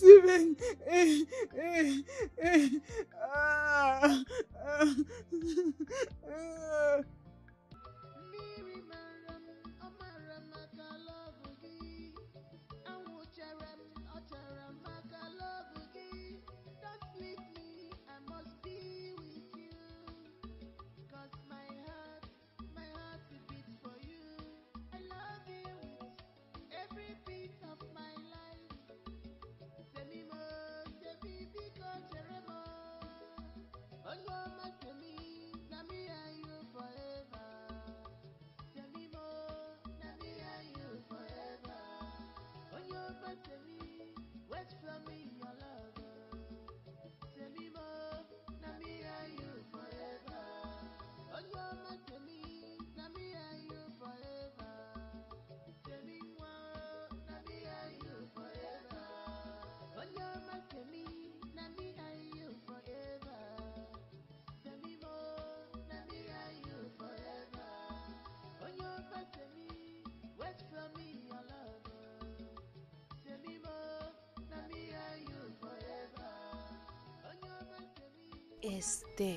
Esther.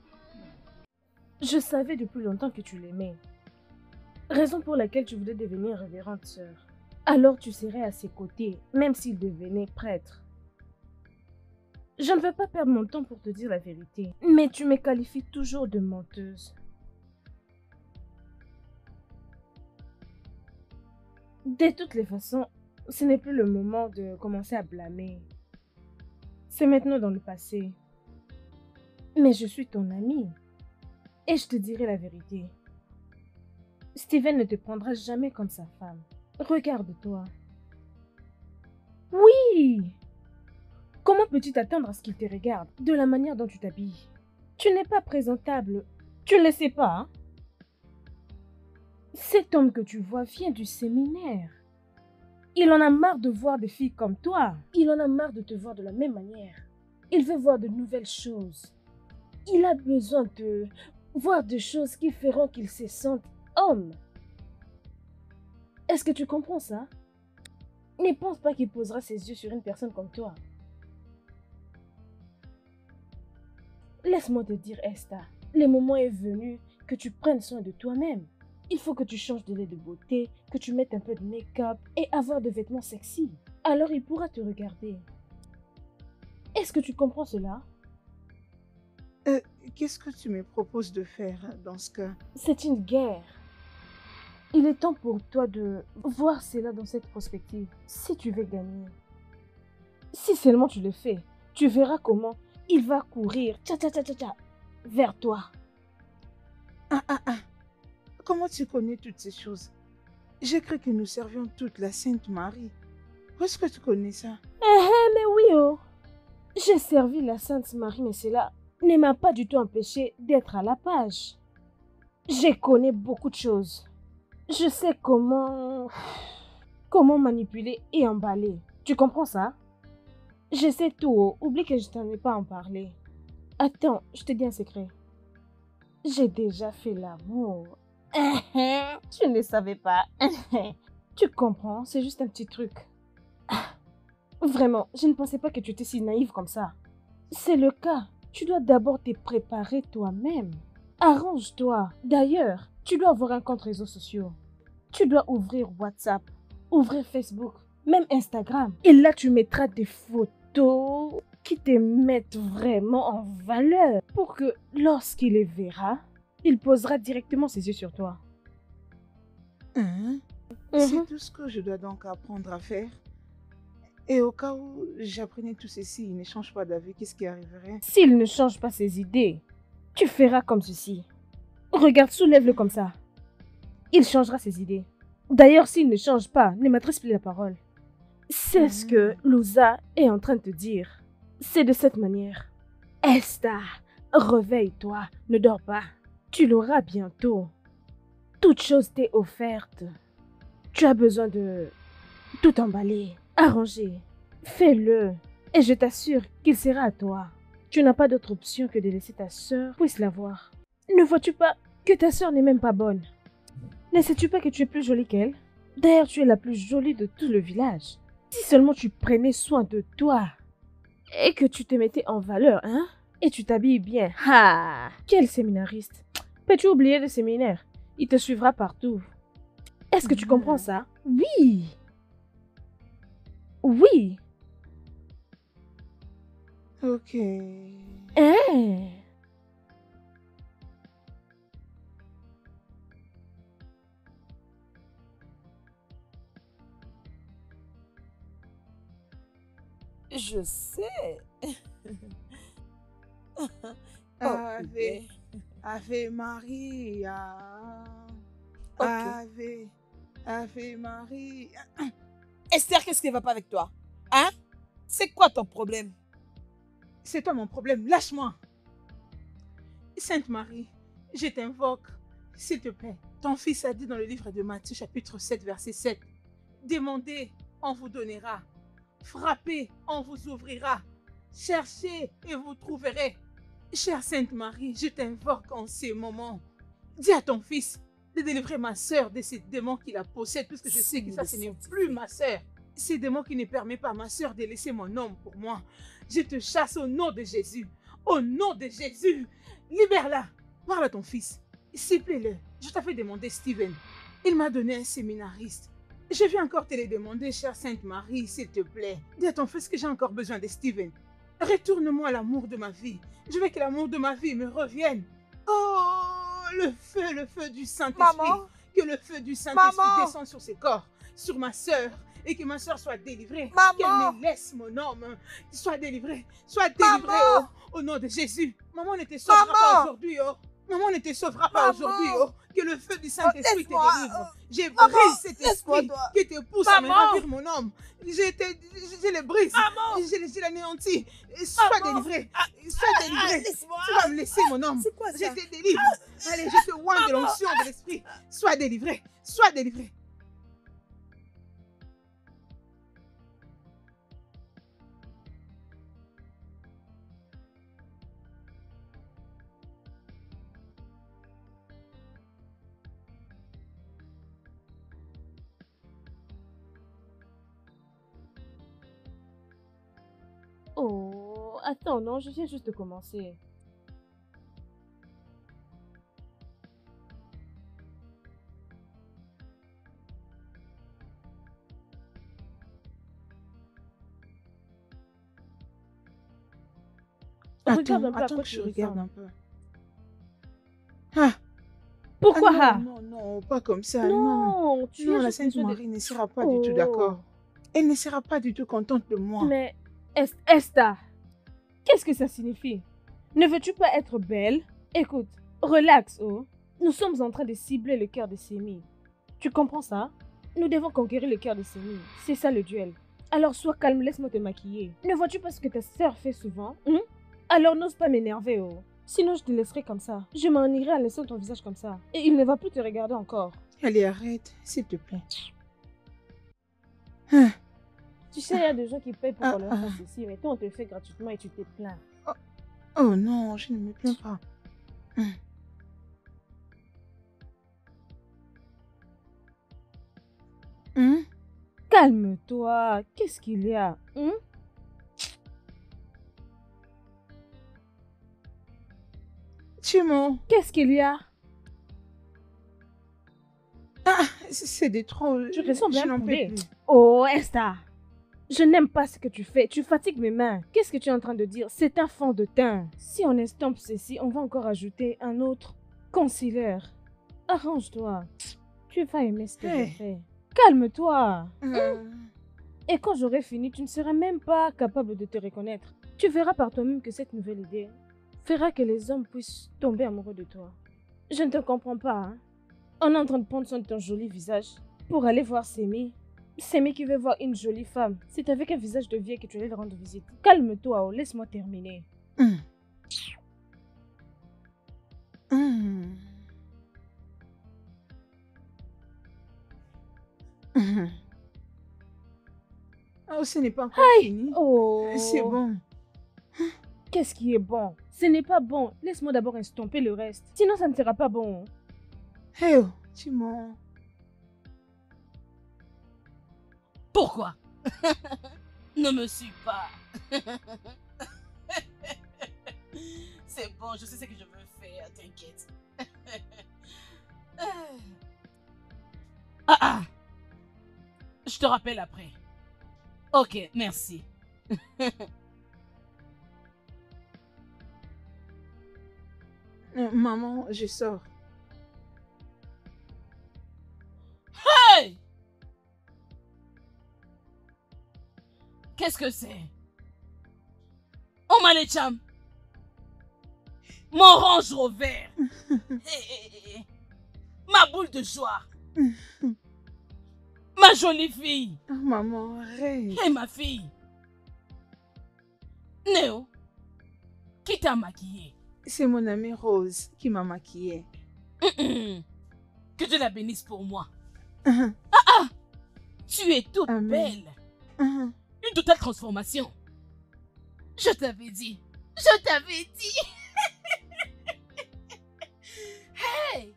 Je savais depuis longtemps que tu l'aimais. Raison pour laquelle tu voulais devenir révérende sœur. Alors tu serais à ses côtés, même s'il devenait prêtre. Je ne vais pas perdre mon temps pour te dire la vérité, mais tu me qualifies toujours de menteuse. De toutes les façons, ce n'est plus le moment de commencer à blâmer. C'est maintenant dans le passé. Mais je suis ton amie. Et je te dirai la vérité. Steven ne te prendra jamais comme sa femme. Regarde-toi. Oui! Comment peux-tu t'attendre à ce qu'il te regarde de la manière dont tu t'habilles? Tu n'es pas présentable. Tu ne le sais pas, hein? Cet homme que tu vois vient du séminaire. Il en a marre de voir des filles comme toi. Il en a marre de te voir de la même manière. Il veut voir de nouvelles choses. Il a besoin de voir des choses qui feront qu'il se sente homme. Est-ce que tu comprends ça? Ne pense pas qu'il posera ses yeux sur une personne comme toi. Laisse-moi te dire, Esther, le moment est venu que tu prennes soin de toi-même. Il faut que tu changes de lait de beauté, que tu mettes un peu de make-up et avoir de vêtements sexy. Alors il pourra te regarder. Est-ce que tu comprends cela? Qu'est-ce que tu me proposes de faire dans ce cas? C'est une guerre. Il est temps pour toi de voir cela dans cette perspective. Si tu veux gagner, si seulement tu le fais, tu verras comment il va courir vers toi. Comment tu connais toutes ces choses? J'ai cru que nous servions toute la Sainte Marie. Où est-ce que tu connais ça? Mais oui, oh. J'ai servi la Sainte Marie, mais cela ne m'a pas du tout empêché d'être à la page. Je connais beaucoup de choses. Je sais comment manipuler et emballer. Tu comprends ça? Je sais tout, oh. Oublie que je t'en ai pas en parlé. Attends, je te dis un secret. J'ai déjà fait l'amour. Tu ne le savais pas. Tu comprends, c'est juste un petit truc. Vraiment, je ne pensais pas que tu étais si naïve comme ça. C'est le cas. Tu dois d'abord te préparer toi-même. Arrange-toi. D'ailleurs, tu dois avoir un compte réseaux sociaux. Tu dois ouvrir WhatsApp, ouvrir Facebook, même Instagram. Et là, tu mettras des photos qui te mettent vraiment en valeur pour que lorsqu'il les verra, il posera directement ses yeux sur toi. C'est tout ce que je dois donc apprendre à faire. Et au cas où j'apprenais tout ceci, il ne change pas d'avis, qu'est-ce qui arriverait? S'il ne change pas ses idées, tu feras comme ceci. Regarde, soulève-le comme ça. Il changera ses idées. D'ailleurs, s'il ne change pas, ne m'adresse plus la parole. C'est ce que Louza est en train de te dire. C'est de cette manière. Esther, réveille-toi, ne dors pas. Tu l'auras bientôt. Toute chose t'est offerte. Tu as besoin de tout emballer, arranger. Fais-le et je t'assure qu'il sera à toi. Tu n'as pas d'autre option que de laisser ta sœur puisse l'avoir. Ne vois-tu pas que ta sœur n'est même pas bonne? Ne sais-tu pas que tu es plus jolie qu'elle? D'ailleurs, tu es la plus jolie de tout le village. Si seulement tu prenais soin de toi et que tu te mettais en valeur, hein? Et tu t'habilles bien. Ah! Quel séminariste! Peux-tu oublier le séminaire? Il te suivra partout. Est-ce que tu comprends ça? Oui! Oui! Ok. Hein? Je sais. Ave, Ave Maria. Ave, Ave Maria. Esther, qu'est-ce qui ne va pas avec toi? Hein? C'est quoi ton problème? C'est toi mon problème, lâche-moi. Sainte Marie, je t'invoque, s'il te plaît. Ton fils a dit dans le livre de Matthieu chapitre 7 verset 7. Demandez, on vous donnera. Frappez, on vous ouvrira. Cherchez et vous trouverez. Chère Sainte Marie, je t'invoque en ces moments. Dis à ton fils de délivrer ma sœur de ces démons qui la possèdent, puisque je sais que ça, ce n'est plus ma sœur. Ces démons qui ne permettent pas à ma sœur de laisser mon homme pour moi. Je te chasse au nom de Jésus. Au nom de Jésus. Libère-la. Parle à ton fils. Siffle-le. Je t'avais demandé Steven. Il m'a donné un séminariste. Je vais encore te le demander, chère Sainte Marie, s'il te plaît. Dis à ton fils que j'ai encore besoin de Steven. Retourne-moi l'amour de ma vie. Je veux que l'amour de ma vie me revienne. Oh, le feu du Saint-Esprit. Que le feu du Saint-Esprit descende sur ses corps, sur ma sœur, et que ma sœur soit délivrée. Qu'elle me laisse mon homme. Soit délivrée. Soit délivrée, oh, au nom de Jésus. Maman ne te sauvera pas aujourd'hui, oh. Maman ne te sauvera pas aujourd'hui, oh. Que le feu du Saint-Esprit te délivre. Je brise cet esprit qui te pousse à me ravir mon homme. Je le brise. Je l'anéantis. Sois délivré. Sois délivré. Tu vas me laisser mon homme. Je te délivre. Allez, je te oins de l'onction de l'esprit. Sois délivré. Sois délivré. Oh, attends, non, je viens juste de commencer. Regarde un peu à Attends quoi que tu je regarde ressembles. un peu. Ah, Pourquoi ah ah? non, non, pas comme ça, non. Non, tu Non, as la juste Sainte besoin de... Marie ne sera pas du tout d'accord. Oh, Elle ne sera pas du tout contente de moi. mais Esther, qu'est-ce que ça signifie? Ne veux-tu pas être belle? Écoute, relax, oh. Nous sommes en train de cibler le cœur de Semi. Tu comprends ça? Nous devons conquérir le cœur de Semi. C'est ça le duel. Alors sois calme, laisse-moi te maquiller. Ne vois-tu pas ce que ta sœur fait souvent? Alors n'ose pas m'énerver, oh. Sinon je te laisserai comme ça. Je m'en irai en laissant ton visage comme ça. Et il ne va plus te regarder encore. Allez, arrête, s'il te plaît. Ah, Tu sais, il y a des gens qui payent pour qu'on leur ah. fasse ceci, mais toi on te le fait gratuitement et tu te plains. Oh non, je ne me plains pas. Calme-toi, qu'est-ce qu'il y a? Timon, Qu'est-ce qu'il y a? c'est des trolls. Tu ressembles à Je un n'en peux poulet. plus. Oh, Esther, je n'aime pas ce que tu fais. Tu fatigues mes mains. Qu'est-ce que tu es en train de dire? C'est un fond de teint. Si on estompe ceci, on va encore ajouter un autre concealer. Arrange-toi. Tu vas aimer ce que je Hey. fais. Calme-toi. Hum. Et quand j'aurai fini, tu ne seras même pas capable de te reconnaître. Tu verras par toi-même que cette nouvelle idée fera que les hommes puissent tomber amoureux de toi. Je ne te comprends pas, hein. On est en train de prendre soin de ton joli visage pour aller voir Semi. Semi qui veut voir une jolie femme. C'est avec un visage de vieille que tu allais lui rendre visite. Calme-toi, oh, laisse-moi terminer. Hum. Hum. Hum. Oh, ce n'est pas encore fini. Oh, C'est bon. Qu'est-ce qui est bon? Ce n'est pas bon. Laisse-moi d'abord estomper le reste. Sinon, ça ne sera pas bon. Hey oh, Timon. Pourquoi? Ne me suis pas. C'est bon, je sais ce que je veux faire, t'inquiète. Je te rappelle après. Ok, merci. Maman, je sors. Hey! Qu'est-ce que c'est? Oh Manecham! Mon Range Rover! Hey. Ma boule de joie! Ma jolie fille! Oh, maman, arrête. Et ma fille! Néo, qui t'a maquillée? C'est mon amie Rose qui m'a maquillée. Que Dieu la bénisse pour moi. Hum. Tu es toute Amen. belle. Hum. Une totale transformation. Je t'avais dit. Je t'avais dit. Hey!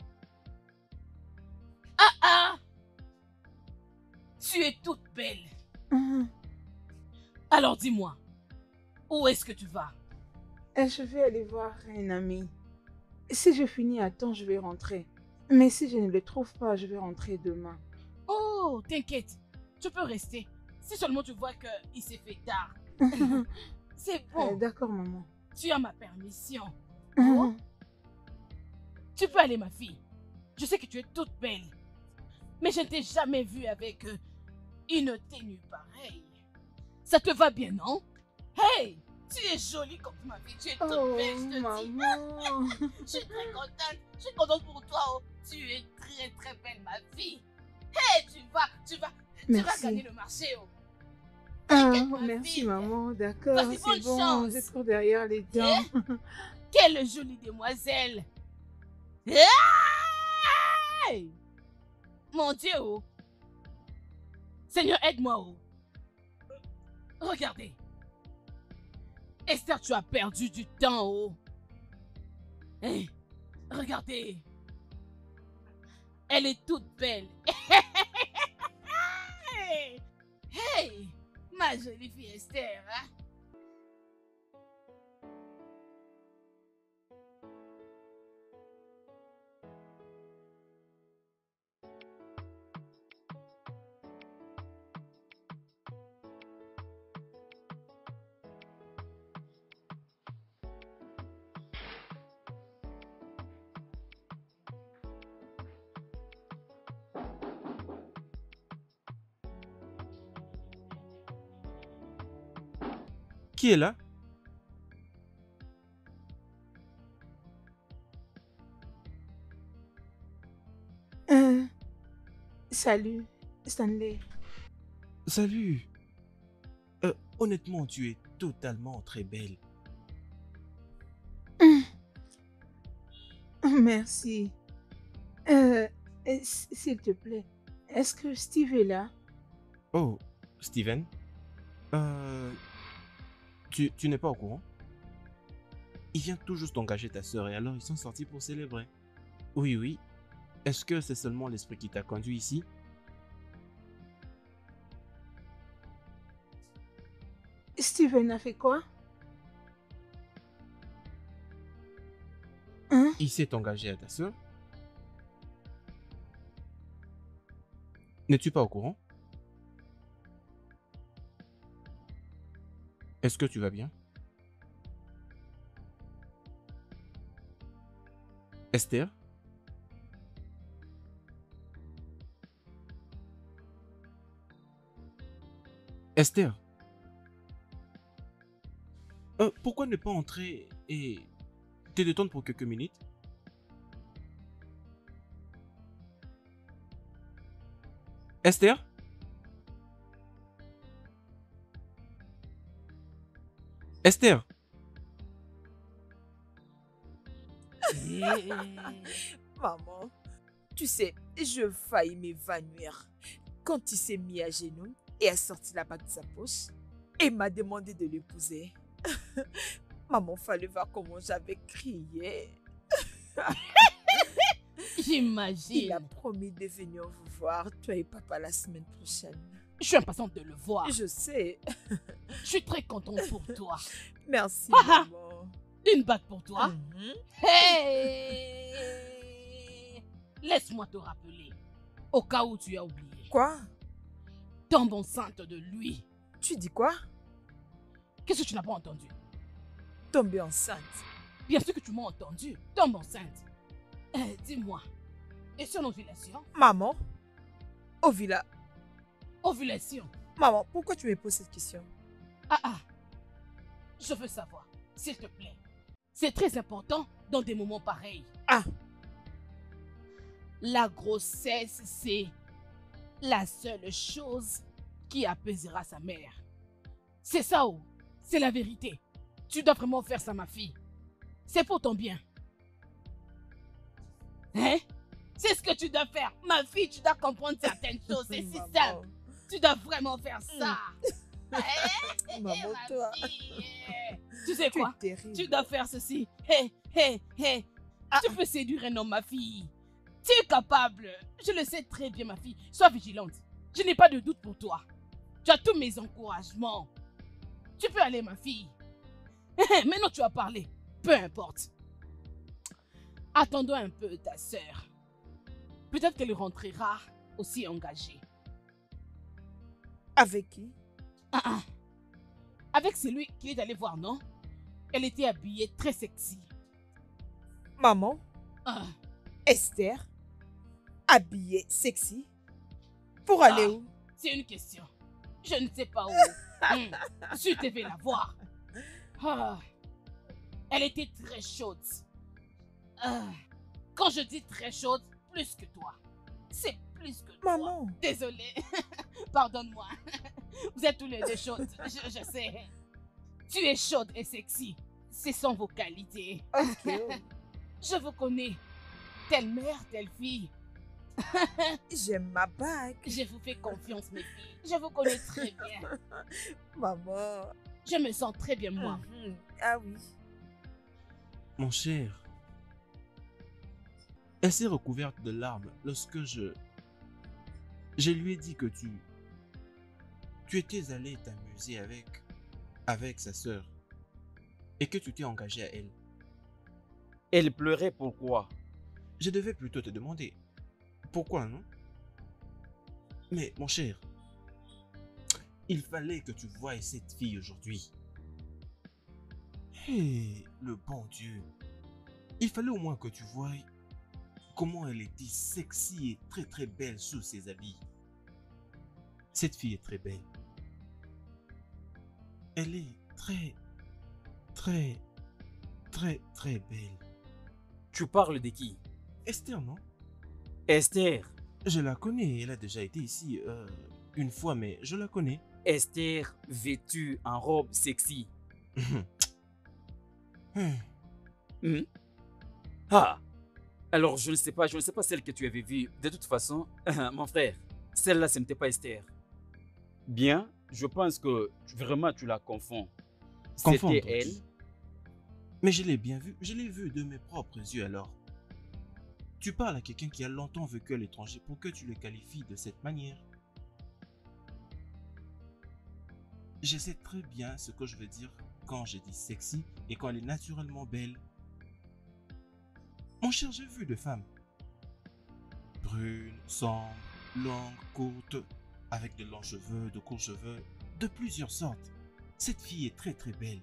Tu es toute belle. Hum. Alors dis-moi, où est-ce que tu vas? Je vais aller voir un ami. Si je finis à temps, je vais rentrer. Mais si je ne le trouve pas, je vais rentrer demain. Oh, t'inquiète. Tu peux rester. Si seulement tu vois qu'il s'est fait tard. C'est bon. D'accord, maman. Tu as ma permission. Hum. Tu peux aller, ma fille. Je sais que tu es toute belle. Mais je ne t'ai jamais vue avec une tenue pareille. Ça te va bien, non? Hey! Tu es jolie comme ma fille. Tu es toute belle, je te maman. dis. Je suis très contente. Je suis contente pour toi. Oh. Tu es très, très belle, ma fille. Hey, tu vas Merci. gagner le marché. Oh. Ah, T'inquiète, ma merci, fille. maman. D'accord, Vas-y, c'est bonne bon. chance. Je cours derrière les dents. Quelle jolie demoiselle. Hey! Mon Dieu, oh. Seigneur, aide-moi, oh. Regardez. Esther, tu as perdu du temps, oh. Hey, regardez. Elle est toute belle. Hey, ma jolie fille Esther, hein? Qui est là? Salut, Stanley. Salut. Honnêtement, tu es totalement très belle. Merci. S'il te plaît, est-ce que Steve est là? Oh, Steven? Tu n'es pas au courant? Il vient tout juste d'engager ta sœur et alors ils sont sortis pour célébrer. Oui, oui. Est-ce que c'est seulement l'esprit qui t'a conduit ici? Steven a fait quoi? Hein? Il s'est engagé à ta sœur? N'es-tu pas au courant? Est-ce que tu vas bien? Esther? Esther? Pourquoi ne pas entrer et te détendre pour quelques minutes? Esther? Esther? Maman, tu sais, je faillis m'évanouir quand il s'est mis à genoux et a sorti la bague de sa poche et m'a demandé de l'épouser. Maman, fallait voir comment j'avais crié. J'imagine. Il a promis de venir vous voir, toi et papa, la semaine prochaine. Je suis impatiente de le voir. Je sais. Je suis très contente pour toi. Merci, Ah, maman. Une bague pour toi. Mhm. Hey! Laisse-moi te rappeler, au cas où tu as oublié. Quoi? Tombe enceinte de lui. Tu dis quoi? Qu'est-ce que tu n'as pas entendu? Tomber enceinte. Bien sûr que tu m'as entendu. Tombe enceinte. Dis-moi, est-ce une ovulation? Maman? Ovulation. Maman, pourquoi tu me poses cette question? Je veux savoir, s'il te plaît. C'est très important dans des moments pareils. Ah. La grossesse, c'est la seule chose qui apaisera sa mère. C'est ça, oh. C'est la vérité. Tu dois vraiment faire ça, ma fille. C'est pour ton bien. Hein? C'est ce que tu dois faire. Ma fille, tu dois comprendre certaines choses. C'est si simple. Tu dois vraiment faire ça. Maman, toi. Tu sais quoi? Tu dois faire ceci. Tu peux séduire un homme, ma fille. Tu es capable. Je le sais très bien, ma fille. Sois vigilante. Je n'ai pas de doute pour toi. Tu as tous mes encouragements. Tu peux aller, ma fille. Maintenant, tu as parlé. Peu importe. Attendons un peu ta sœur. Peut-être qu'elle rentrera aussi engagée. Avec qui? Avec celui qui est allé voir, non? Elle était habillée très sexy. Maman? Esther? Habillée sexy? Pour aller où? C'est une question. Je ne sais pas où. Je devais la voir. Elle était très chaude. Quand je dis très chaude, plus que toi. C'est plus que toi. Maman. Désolée. Pardonne-moi. Vous êtes tous les deux chaudes. Je sais. Tu es chaude et sexy. Ce sont vos qualités. Ok. Je vous connais. Telle mère, telle fille. J'aime ma bague. Je vous fais confiance, mes filles. Je vous connais très bien. Maman. Je me sens très bien, moi. Ah oui. Mon cher, elle s'est recouverte de larmes lorsque je lui ai dit que tu étais allé t'amuser avec sa sœur et que tu t'es engagé à elle. Elle pleurait pourquoi? Je devais plutôt te demander pourquoi, non? Mais mon cher, il fallait que tu voies cette fille aujourd'hui. Le bon Dieu, il fallait au moins que tu voies comment elle était sexy et très très belle sous ses habits. Cette fille est très belle. Elle est très, très, très belle. Tu parles de qui? Esther, non? Esther. Je la connais, elle a déjà été ici une fois, mais je la connais. Esther vêtue en robe sexy. Hmm? Ah, alors je ne sais pas celle que tu avais vue. De toute façon, mon frère, celle-là, ce n'était pas Esther. Bien, je pense que vraiment tu la confonds. Confondre, C'était elle. Mais je l'ai bien vue, je l'ai vue de mes propres yeux alors. Tu parles à quelqu'un qui a longtemps vécu à l'étranger pour que tu le qualifies de cette manière. Je sais très bien ce que je veux dire quand je dis sexy et quand elle est naturellement belle. Mon cher, j'ai vu de femmes. Brunes, sombres, longues, courtes, avec de longs cheveux, de courts cheveux, de plusieurs sortes. Cette fille est très très belle.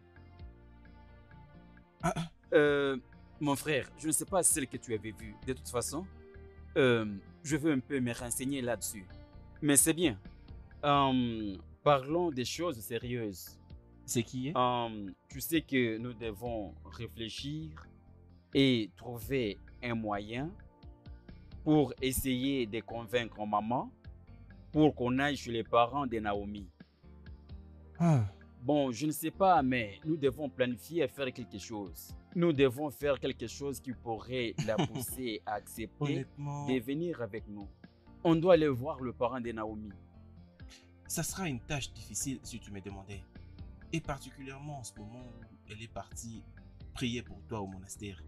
Mon frère, je ne sais pas celle que tu avais vue. De toute façon, je veux un peu me renseigner là-dessus. Mais c'est bien. Parlons des choses sérieuses. C'est qui est? Tu sais que nous devons réfléchir et trouver un moyen pour essayer de convaincre maman pour qu'on aille chez les parents de Naomi. Ah, Bon, je ne sais pas, mais nous devons planifier et faire quelque chose. Nous devons faire quelque chose qui pourrait la pousser à accepter honnêtement, de venir avec nous. On doit aller voir le parent de Naomi. ça sera une tâche difficile si tu me demandais. Et particulièrement en ce moment où elle est partie prier pour toi au monastère.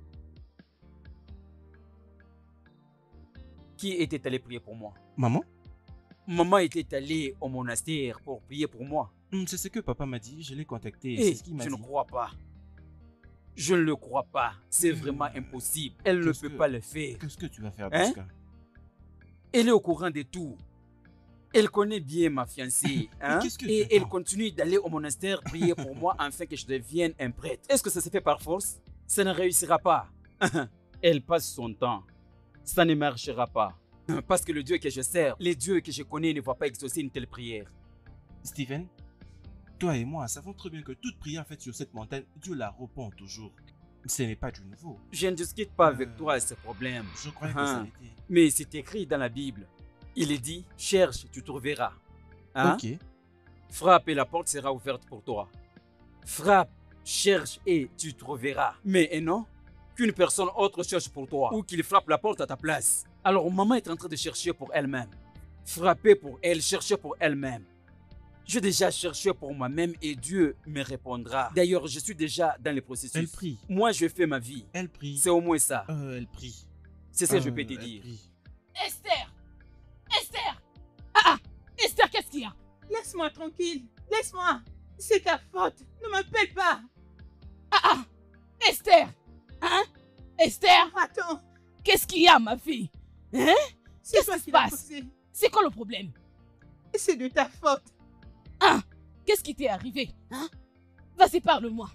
Qui était allé prier pour moi? Maman? Maman était allée au monastère pour prier pour moi. C'est ce que papa m'a dit, je l'ai contacté, Et c'est ce qu'il m'a je dit. ne crois pas. Je ne le crois pas. C'est vraiment impossible. Elle ne peut pas le faire. Qu'est-ce que tu vas faire, Hein? Duska? Elle est au courant de tout. Elle connaît bien ma fiancée. Hein? qu'est-ce que Et tu elle attends? continue d'aller au monastère prier pour moi afin que je devienne un prêtre. Est-ce que ça se fait par force? Ça ne réussira pas. Elle passe son temps. Ça ne marchera pas. Parce que le Dieu que je sers, les dieux que je connais ne vont pas exaucer une telle prière. Steven, toi et moi savons très bien que toute prière faite sur cette montagne, Dieu la répond toujours. Ce n'est pas du nouveau. Je ne discute pas avec toi ce problème. Je croyais que Ah. ça l'était. Mais c'est écrit dans la Bible. Il est dit, cherche, tu trouveras. Hein? Ok. Frappe et la porte sera ouverte pour toi. Frappe, cherche et tu trouveras. Mais non, qu'une personne autre cherche pour toi ou qu'il frappe la porte à ta place. Alors maman est en train de chercher pour elle-même. Frapper pour elle, chercher pour elle-même. J'ai déjà cherché pour moi-même et Dieu me répondra. D'ailleurs, je suis déjà dans le processus. Elle prie. Moi, je fais ma vie. Elle prie. C'est au moins ça. Elle prie. C'est ça que je peux te Elle dire. prie. Esther! Esther! Ah! Esther, qu'est-ce qu'il y a? Laisse-moi tranquille. Laisse-moi. C'est ta faute. Ne m'appelle pas. Esther! Hein? Esther! Attends. Qu'est-ce qu'il y a, ma fille? Hein? C'est Qu'est-ce toi qui se qui l'as passe? poussé. C'est quoi le problème? C'est de ta faute. Qu'est-ce qui t'est arrivé? Hein? Vas-y, parle-moi.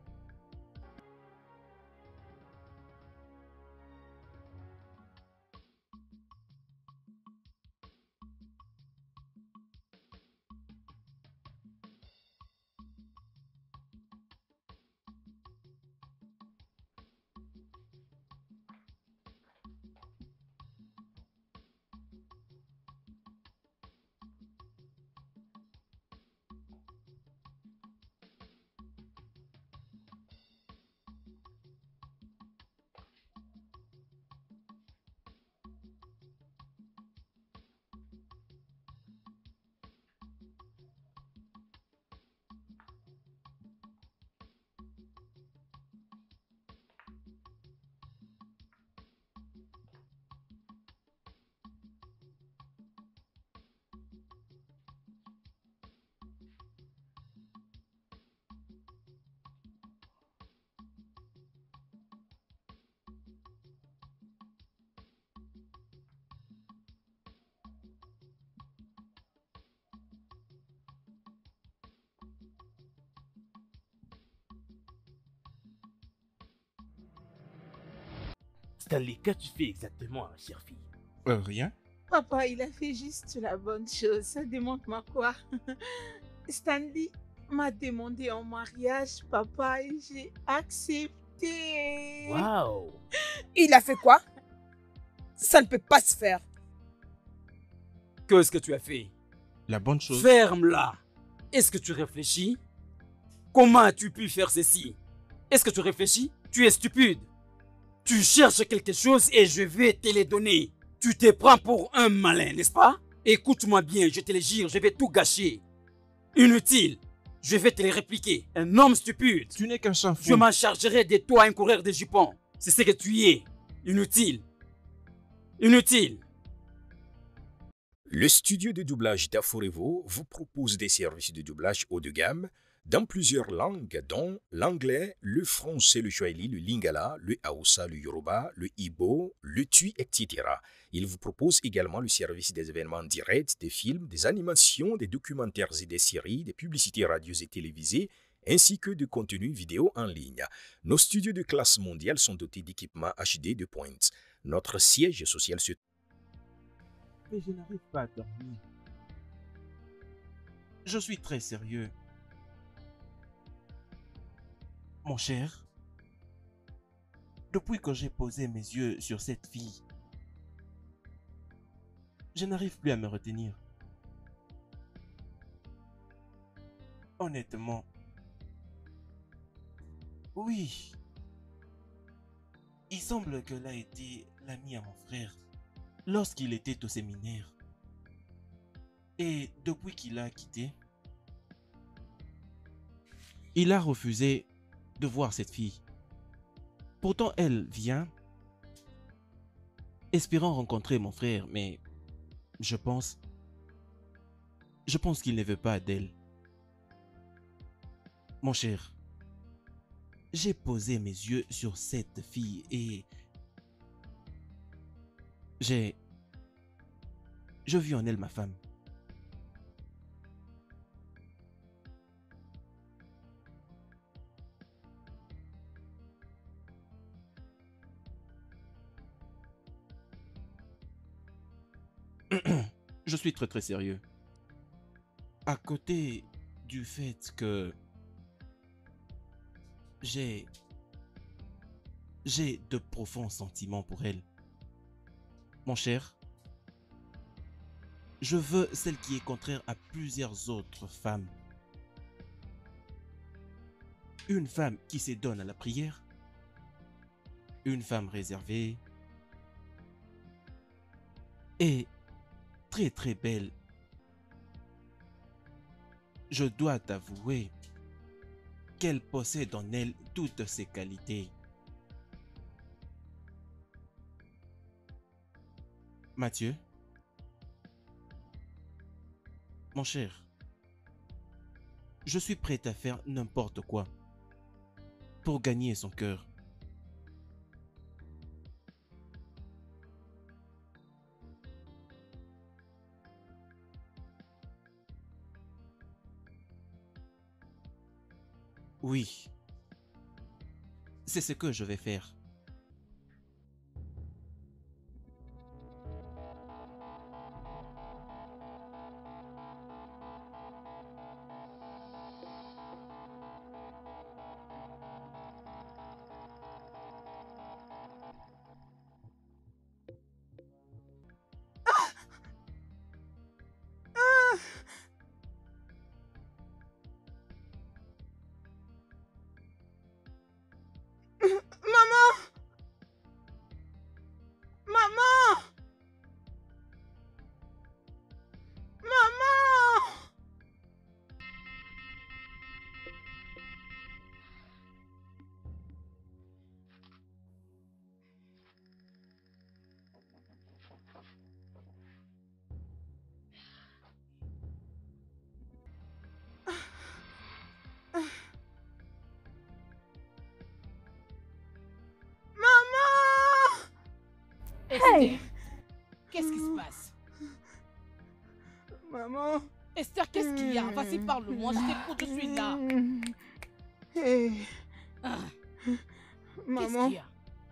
Stanley, qu'as-tu fait exactement, chère fille? Rien. Papa, il a fait juste la bonne chose. Ça démontre ma quoi. Stanley, m'a demandé en mariage, papa, et j'ai accepté. Waouh! Il a fait quoi? Ça ne peut pas se faire. Qu'est-ce que tu as fait? La bonne chose. Ferme-la. Est-ce que tu réfléchis? Comment as-tu pu faire ceci? Est-ce que tu réfléchis? Tu es stupide. Tu cherches quelque chose et je vais te les donner. Tu te prends pour un malin, n'est-ce pas? Écoute-moi bien, je te le jure, je vais tout gâcher. Inutile. Je vais te les répliquer. Un homme stupide. Tu n'es qu'un chien fou. Je m'en chargerai de toi un coureur de jupons. C'est ce que tu es. Inutile. Inutile. Le studio de doublage d'Aforevo vous propose des services de doublage haut de gamme dans plusieurs langues, dont l'anglais, le français, le swahili, le lingala, le hausa, le yoruba, le igbo, le tui, etc. Il vous propose également le service des événements directs, des films, des animations, des documentaires et des séries, des publicités radio et télévisées, ainsi que de contenus vidéo en ligne. Nos studios de classe mondiale sont dotés d'équipements HD de pointe. Notre siège social se Mais je n'arrive pas à dormir. Je suis très sérieux. Mon cher, depuis que j'ai posé mes yeux sur cette fille, je n'arrive plus à me retenir. Honnêtement, oui. Il semble qu'elle a été l'amie à mon frère lorsqu'il était au séminaire. Et depuis qu'il a quitté, il a refusé de voir cette fille. Pourtant, elle vient, espérant rencontrer mon frère, mais je pense qu'il ne veut pas d'elle. Mon cher, j'ai posé mes yeux sur cette fille et je vis en elle ma femme. Je suis très sérieux. À côté du fait que j'ai de profonds sentiments pour elle. Mon cher, je veux celle qui est contraire à plusieurs autres femmes. Une femme qui se donne à la prière. Une femme réservée. Et très belle. Je dois t'avouer qu'elle possède en elle toutes ses qualités. Mathieu, mon cher, je suis prêt à faire n'importe quoi pour gagner son cœur. Oui, c'est ce que je vais faire. Esther, qu'est-ce qui se passe? Maman. Esther, qu'est-ce qu'il y a? Vas-y, parle-moi, je t'écoute, je suis là. Hey. Ah. Maman. Qu'est-ce qu'il y a?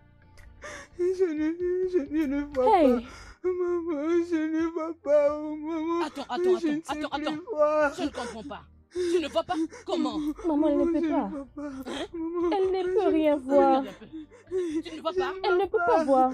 Je ne vois pas. Maman, je ne vois pas. Oh, maman. Attends. Je ne comprends pas. Tu ne vois pas? Comment? Maman, elle ne peut pas. Elle ne peut rien voir. Regarde un peu. Tu ne vois pas? Elle ne peut pas voir.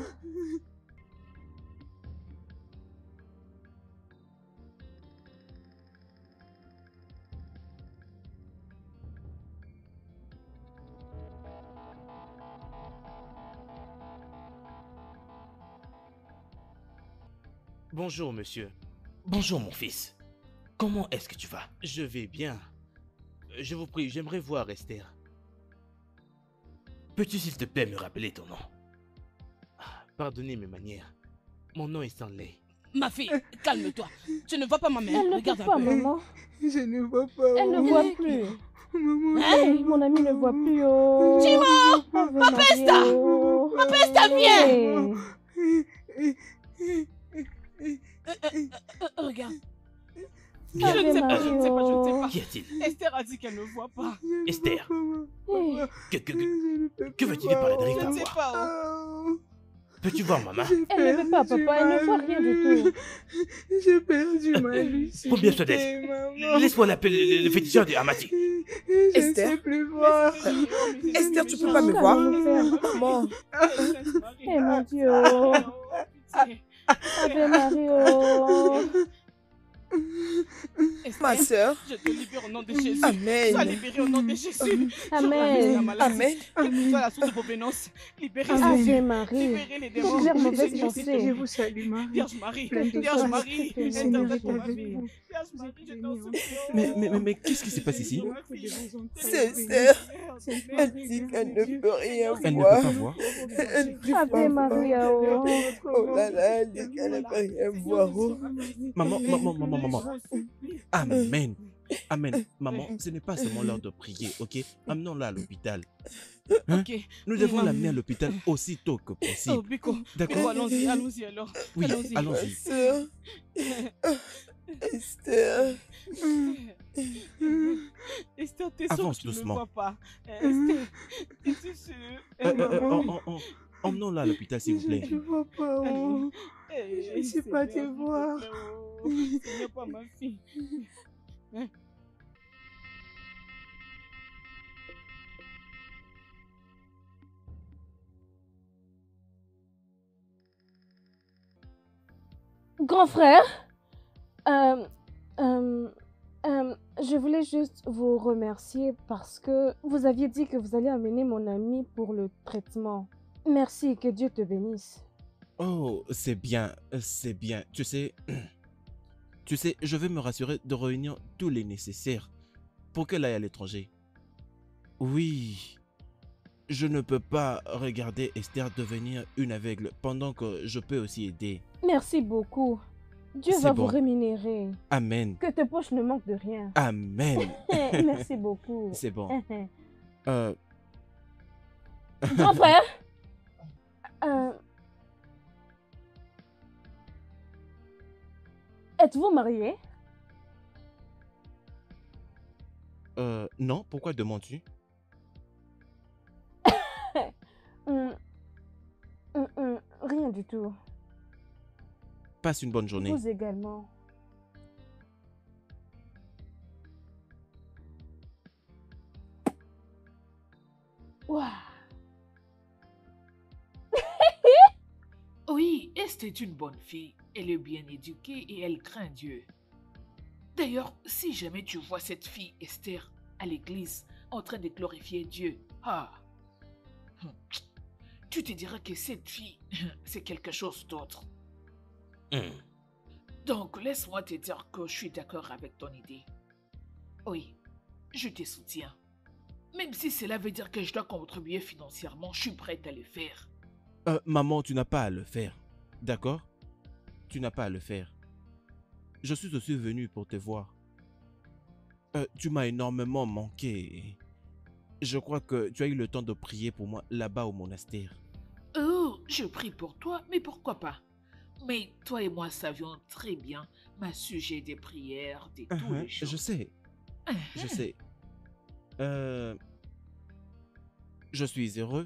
Bonjour, monsieur. Bonjour, mon fils. Comment est-ce que tu vas? Je vais bien. Je vous prie, j'aimerais voir Esther. Peux-tu, s'il te plaît, me rappeler ton nom? Pardonnez mes manières. Mon nom est Stanley. Ma fille, calme-toi. Tu ne vois pas ma mère? Elle ne Regarde peut un pas, peu. maman. Je ne vois pas. Elle ne oh. voit plus. Maman, Hey, mon ami ne voit plus. Oh. Timo! Ave Pesta! Maria, oh. Pesta, viens! Hey. Regarde. Bien. Je ne sais pas, je ne sais pas, je ne sais pas. Qu'y a-t-il? Esther a dit qu'elle ne voit pas. Esther, Hey. que veut-il dire par là? N'arrive Je pas à ne sais voir. pas. Oh. Peux-tu voir, maman? Elle ne peut pas, papa. Elle ne voit rien du tout. J'ai perdu ma lucidité, Pour bien soit maman. laisse-moi l'appeler le féticheur de Amati. Je ne Esther? sais plus voir. Esther, tu peux pas me voir? Maman. Maman. Eh mon Dieu. Ave Maria. Ma sœur. Je te libère au nom de Jésus. Amen. Sois libéré au nom de Jésus. Amen. Amen. Quelle que soit la source de vos vénonces, libérez Ave Jésus. Marie. Libérez les démons. Toutes leurs mauvaises Seigneur, s'il te plaît. Je pensées. vous salue, Marie. Vierge Marie, Pleine de Vierge grâce. Marie, Le Seigneur intercède est pour ma avec vie. vous. Vierge Marie, je t'en supplie. Mais qu'est-ce qui se passe ici? C'est Esther. Elle dit qu'elle ne peut rien Elle ne voir. peut pas voir. Elle ne peut pas Ave voir. Maria. Oh. Oh là là, elle dit qu'elle ne peut rien voir. Oh. Maman. Amen. Amen. Maman, ce n'est pas seulement l'heure de prier, ok? Amenons-la à l'hôpital. Hein? Ok. Nous devons l'amener à l'hôpital aussitôt que Oh, possible. Biko. D'accord? Biko, allons-y, allons-y alors. Oui, allons-y. allons-y. Sœur. Esther. Esther, t'es sûre Avance que tu ne doucement. vois pas. Esther, es-tu sûre? Emmenons-la à l'hôpital, s'il vous plaît. Je ne vois pas. Oh. Je ne sais pas te voir. Ce n'est pas ma fille. Grand frère, je voulais juste vous remercier parce que vous aviez dit que vous alliez amener mon ami pour le traitement. Merci, que Dieu te bénisse. Oh, c'est bien, c'est bien. Tu sais, je vais me rassurer de réunir tous les nécessaires pour qu'elle aille à l'étranger. Oui, je ne peux pas regarder Esther devenir une aveugle pendant que je peux aussi aider. Merci beaucoup. Dieu C'est va bon. vous rémunérer. Amen. Que tes poches ne manquent de rien. Amen. Merci beaucoup. C'est bon. Euh, Grand frère, êtes-vous marié? non, pourquoi demandes-tu? Rien du tout. Passe une bonne journée. Vous également. Waouh. Oui, Esther est une bonne fille. Elle est bien éduquée et elle craint Dieu. D'ailleurs, si jamais tu vois cette fille, Esther, à l'église, en train de glorifier Dieu, tu te diras que cette fille, c'est quelque chose d'autre. Donc, laisse-moi te dire que je suis d'accord avec ton idée. Oui, je te soutiens. Même si cela veut dire que je dois contribuer financièrement, je suis prête à le faire. Maman, tu n'as pas à le faire. D'accord? Tu n'as pas à le faire. Je suis aussi venu pour te voir. Tu m'as énormément manqué. Je crois que tu as eu le temps de prier pour moi là-bas au monastère. Oh, je prie pour toi, mais pourquoi pas? Mais toi et moi savions très bien ma sujet des prières de tous les jours. Je sais. Je sais. Je suis heureux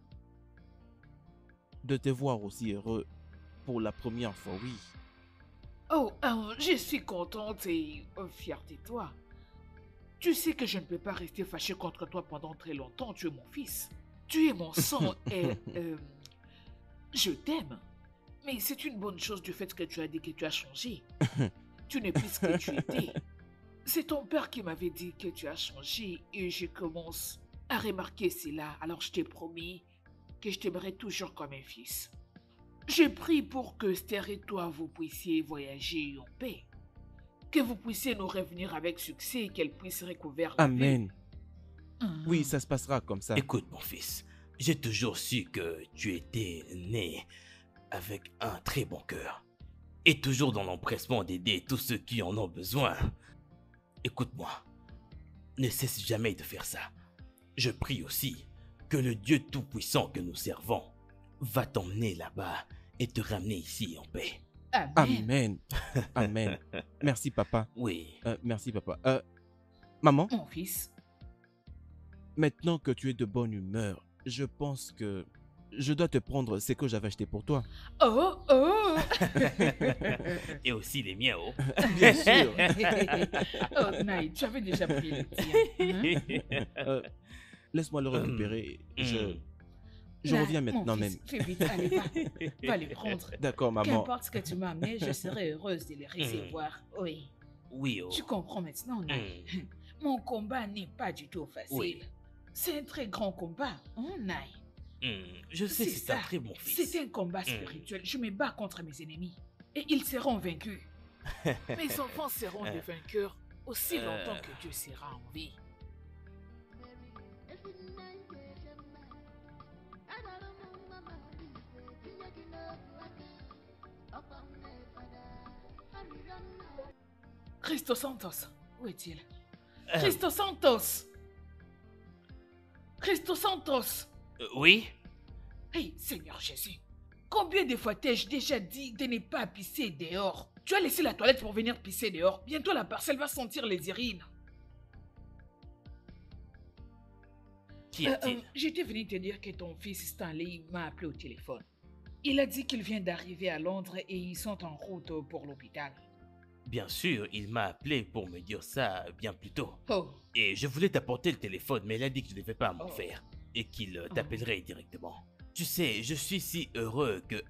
de te voir aussi heureux pour la première fois, oui. Oh, je suis contente et fière de toi. Tu sais que je ne peux pas rester fâché contre toi pendant très longtemps. Tu es mon fils. Tu es mon sang et... je t'aime. Mais c'est une bonne chose du fait que tu as dit que tu as changé. Tu n'es plus ce que tu étais. C'est ton père qui m'avait dit que tu as changé et je commence à remarquer cela. Alors je t'ai promis que je t'aimerai toujours comme un fils. J'ai prié pour que Esther et toi vous puissiez voyager en paix. Que vous puissiez nous revenir avec succès et qu'elle puisse recouvrir la vie. Amen. Oui, ça se passera comme ça. Écoute, mon fils, j'ai toujours su que tu étais né avec un très bon cœur et toujours dans l'empressement d'aider tous ceux qui en ont besoin. Écoute-moi, ne cesse jamais de faire ça. Je prie aussi que le Dieu Tout-Puissant que nous servons va t'emmener là-bas et te ramener ici en paix. Amen. Amen. Merci, papa. Oui. Merci, papa. Maman, Mon fils, maintenant que tu es de bonne humeur, je pense que je dois te prendre ce que j'avais acheté pour toi. oh, oh. Et aussi les miens, oh. Bien sûr. Oh, Naï, tu avais déjà pris le tien. Laisse-moi le récupérer. Je Là, reviens mon maintenant fils, même. Fais vite, allez, va les prendre. D'accord, maman. Qu'importe ce que tu m'as amené, je serai heureuse de les recevoir. Oui. Oui, oh. Tu comprends maintenant, Naï. Mon combat n'est pas du tout facile. Oui. C'est un très grand combat, hein, Naï. Je sais, c'est un très bon fils. C'est un combat spirituel. Je me bats contre mes ennemis. Et ils seront vaincus. Mes enfants seront des vainqueurs aussi longtemps que Dieu sera en vie. Christo Santos, où est-il? Christo Santos! Christo Santos! Oui? Hey, Seigneur Jésus, combien de fois t'ai-je déjà dit de ne pas pisser dehors? Tu as laissé la toilette pour venir pisser dehors. Bientôt la parcelle va sentir les urines. Qu'y a-t-il? J'étais venu te dire que ton fils Stanley m'a appelé au téléphone. Il a dit qu'il vient d'arriver à Londres et ils sont en route pour l'hôpital. Bien sûr, il m'a appelé pour me dire ça bien plus tôt. Oh, Et je voulais t'apporter le téléphone, mais il a dit que je ne devais pas m'en faire et qu'il t'appellerait directement. Tu sais, je suis si heureux que...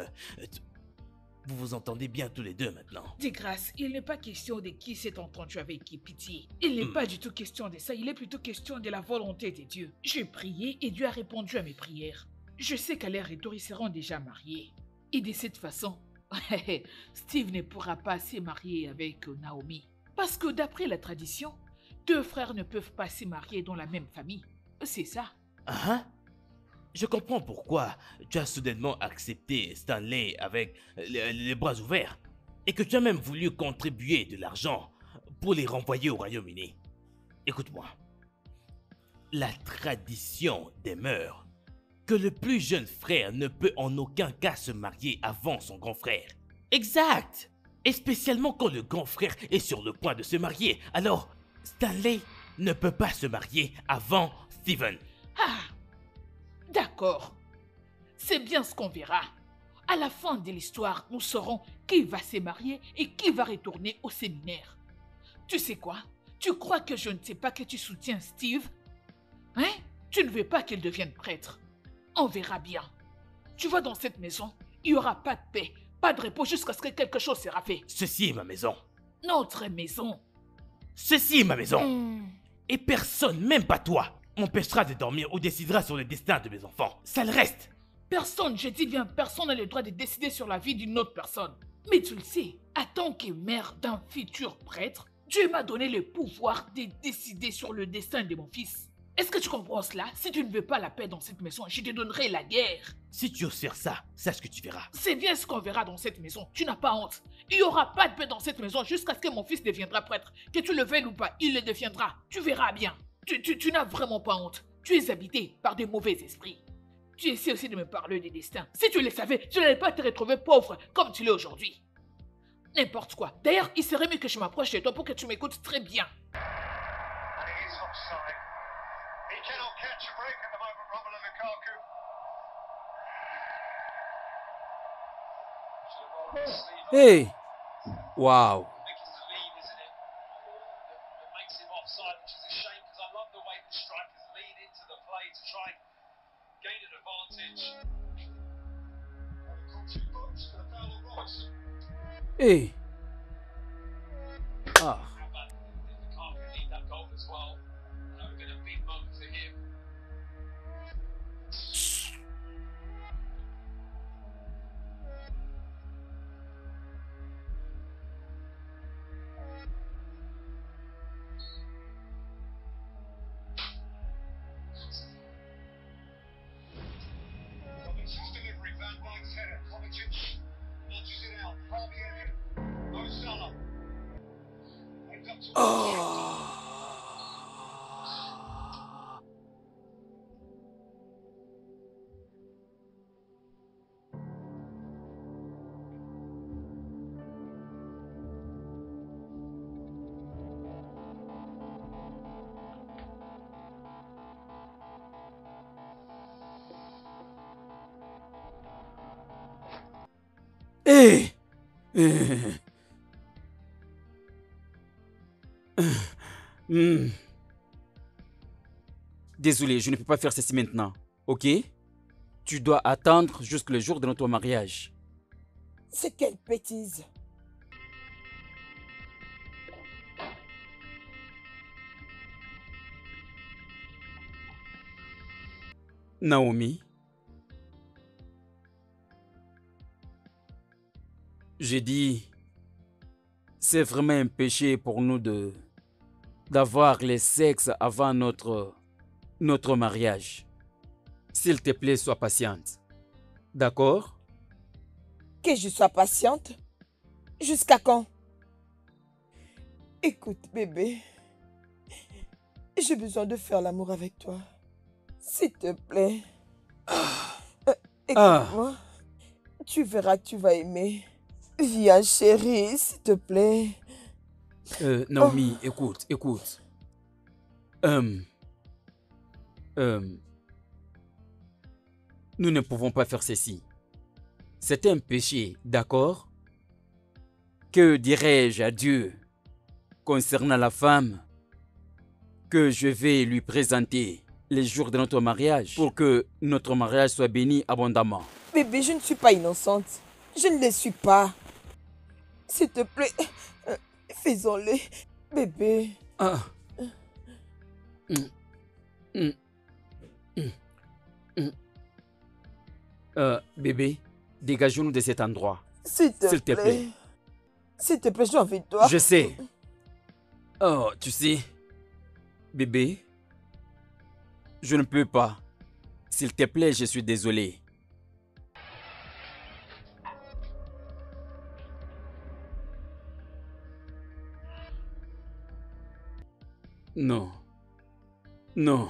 vous vous entendez bien tous les deux maintenant. de grâce, il n'est pas question de qui s'est entendu avec qui, pitié. Il n'est pas du tout question de ça, il est plutôt question de la volonté de Dieu. J'ai prié et Dieu a répondu à mes prières. Je sais qu'à leur retour, ils seront déjà mariés. Et de cette façon, Steve ne pourra pas se marier avec Naomi. Parce que d'après la tradition, deux frères ne peuvent pas se marier dans la même famille. C'est ça. Hein? Je comprends pourquoi tu as soudainement accepté Stanley avec les bras ouverts et que tu as même voulu contribuer de l'argent pour les renvoyer au Royaume-Uni. Écoute-moi, la tradition demeure que le plus jeune frère ne peut en aucun cas se marier avant son grand frère. Exact! Et spécialement quand le grand frère est sur le point de se marier. Alors, Stanley ne peut pas se marier avant Steven. Ah, d'accord. C'est bien ce qu'on verra. À la fin de l'histoire, nous saurons qui va se marier et qui va retourner au séminaire. Tu sais quoi? Tu crois que je ne sais pas que tu soutiens Steve? Hein? Tu ne veux pas qu'il devienne prêtre? On verra bien. Tu vois, dans cette maison, il n'y aura pas de paix, pas de repos jusqu'à ce que quelque chose sera fait. Ceci est ma maison. Notre maison. Ceci est ma maison. Et personne, même pas toi, m'empêchera de dormir ou décidera sur le destin de mes enfants. Ça le reste. Personne, je dis bien, personne n'a le droit de décider sur la vie d'une autre personne. Mais tu le sais, en tant que mère d'un futur prêtre, Dieu m'a donné le pouvoir de décider sur le destin de mon fils. Est-ce que tu comprends cela? Si tu ne veux pas la paix dans cette maison, je te donnerai la guerre. Si tu oses faire ça, sache que tu verras. C'est bien ce qu'on verra dans cette maison. Tu n'as pas honte. Il n'y aura pas de paix dans cette maison jusqu'à ce que mon fils deviendra prêtre. Que tu le veuilles ou pas, il le deviendra. Tu verras bien. Tu n'as vraiment pas honte. Tu es habité par des mauvais esprits. Tu essaies aussi de me parler des destins. Si tu le savais, tu n'allais pas te retrouver pauvre comme tu l'es aujourd'hui. N'importe quoi. D'ailleurs, il serait mieux que je m'approche de toi pour que tu m'écoutes très bien. Hey! Wow! Hey. Ah. Ah. Hey. Hmm. Désolé, je ne peux pas faire ceci maintenant, ok? Tu dois attendre jusqu'au le jour de notre mariage. C'est quelle bêtise. Naomi, j'ai dit, c'est vraiment un péché pour nous d'avoir les sexes avant notre mariage. S'il te plaît, sois patiente. D'accord? Que je sois patiente? Jusqu'à quand? Écoute, bébé. J'ai besoin de faire l'amour avec toi. S'il te plaît. Écoute-moi. Tu verras que tu vas aimer. Viens, chérie, s'il te plaît. Naomi, écoute. Nous ne pouvons pas faire ceci. C'est un péché, d'accord? Que dirais-je à Dieu concernant la femme que je vais lui présenter les jours de notre mariage pour que notre mariage soit béni abondamment? Bébé, je ne suis pas innocente. Je ne le suis pas. S'il te plaît, faisons-le. Bébé. Ah. Bébé, dégageons-nous de cet endroit. S'il te plaît. S'il te plaît, j'ai envie de toi. Je sais. Oh, tu sais, bébé, je ne peux pas. S'il te plaît, je suis désolé. Non. Non.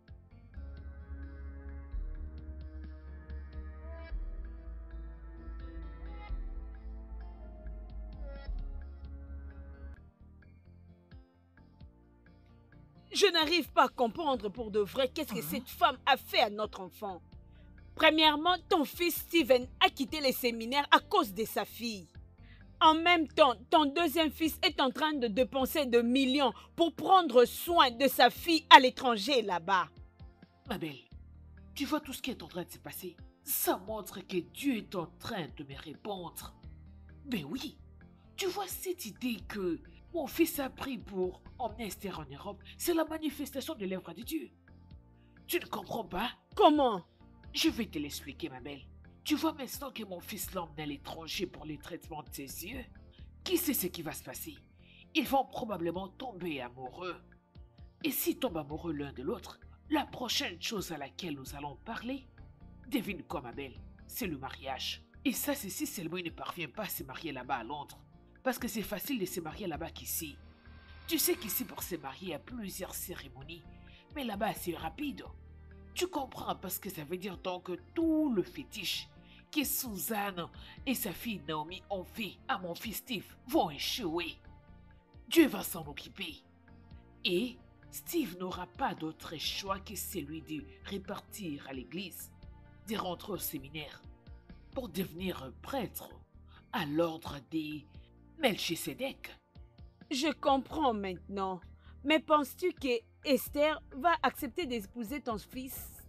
Je n'arrive pas à comprendre pour de vrai qu'est-ce que cette femme a fait à notre enfant. Premièrement, ton fils Steven a quitté les séminaires à cause de sa fille. En même temps, ton deuxième fils est en train de dépenser de millions pour prendre soin de sa fille à l'étranger là-bas. Ma belle, tu vois tout ce qui est en train de se passer? Ça montre que Dieu est en train de me répondre. Ben oui, tu vois cette idée que mon fils a pris pour emmener Esther en Europe, c'est la manifestation de l'œuvre de Dieu. Tu ne comprends pas? Comment? Je vais te l'expliquer, ma belle. Tu vois maintenant que mon fils l'emmène à l'étranger pour les traitements de ses yeux? Qui sait ce qui va se passer? Ils vont probablement tomber amoureux. Et s'ils tombent amoureux l'un de l'autre, la prochaine chose à laquelle nous allons parler, devine quoi, ma belle? C'est le mariage. Et ça, c'est si seulement il ne parvient pas à se marier là-bas à Londres. Parce que c'est facile de se marier là-bas qu'ici. Tu sais qu'ici, pour se marier, il y a plusieurs cérémonies. Mais là-bas, c'est rapide. Tu comprends parce que ça veut dire donc que tout le fétiche que Suzanne et sa fille Naomi ont fait à mon fils Steve vont échouer. Dieu va s'en occuper. Et Steve n'aura pas d'autre choix que celui de repartir à l'église, de rentrer au séminaire pour devenir prêtre à l'ordre des Melchisedec. Je comprends maintenant. Mais penses-tu que Esther va accepter d'épouser ton fils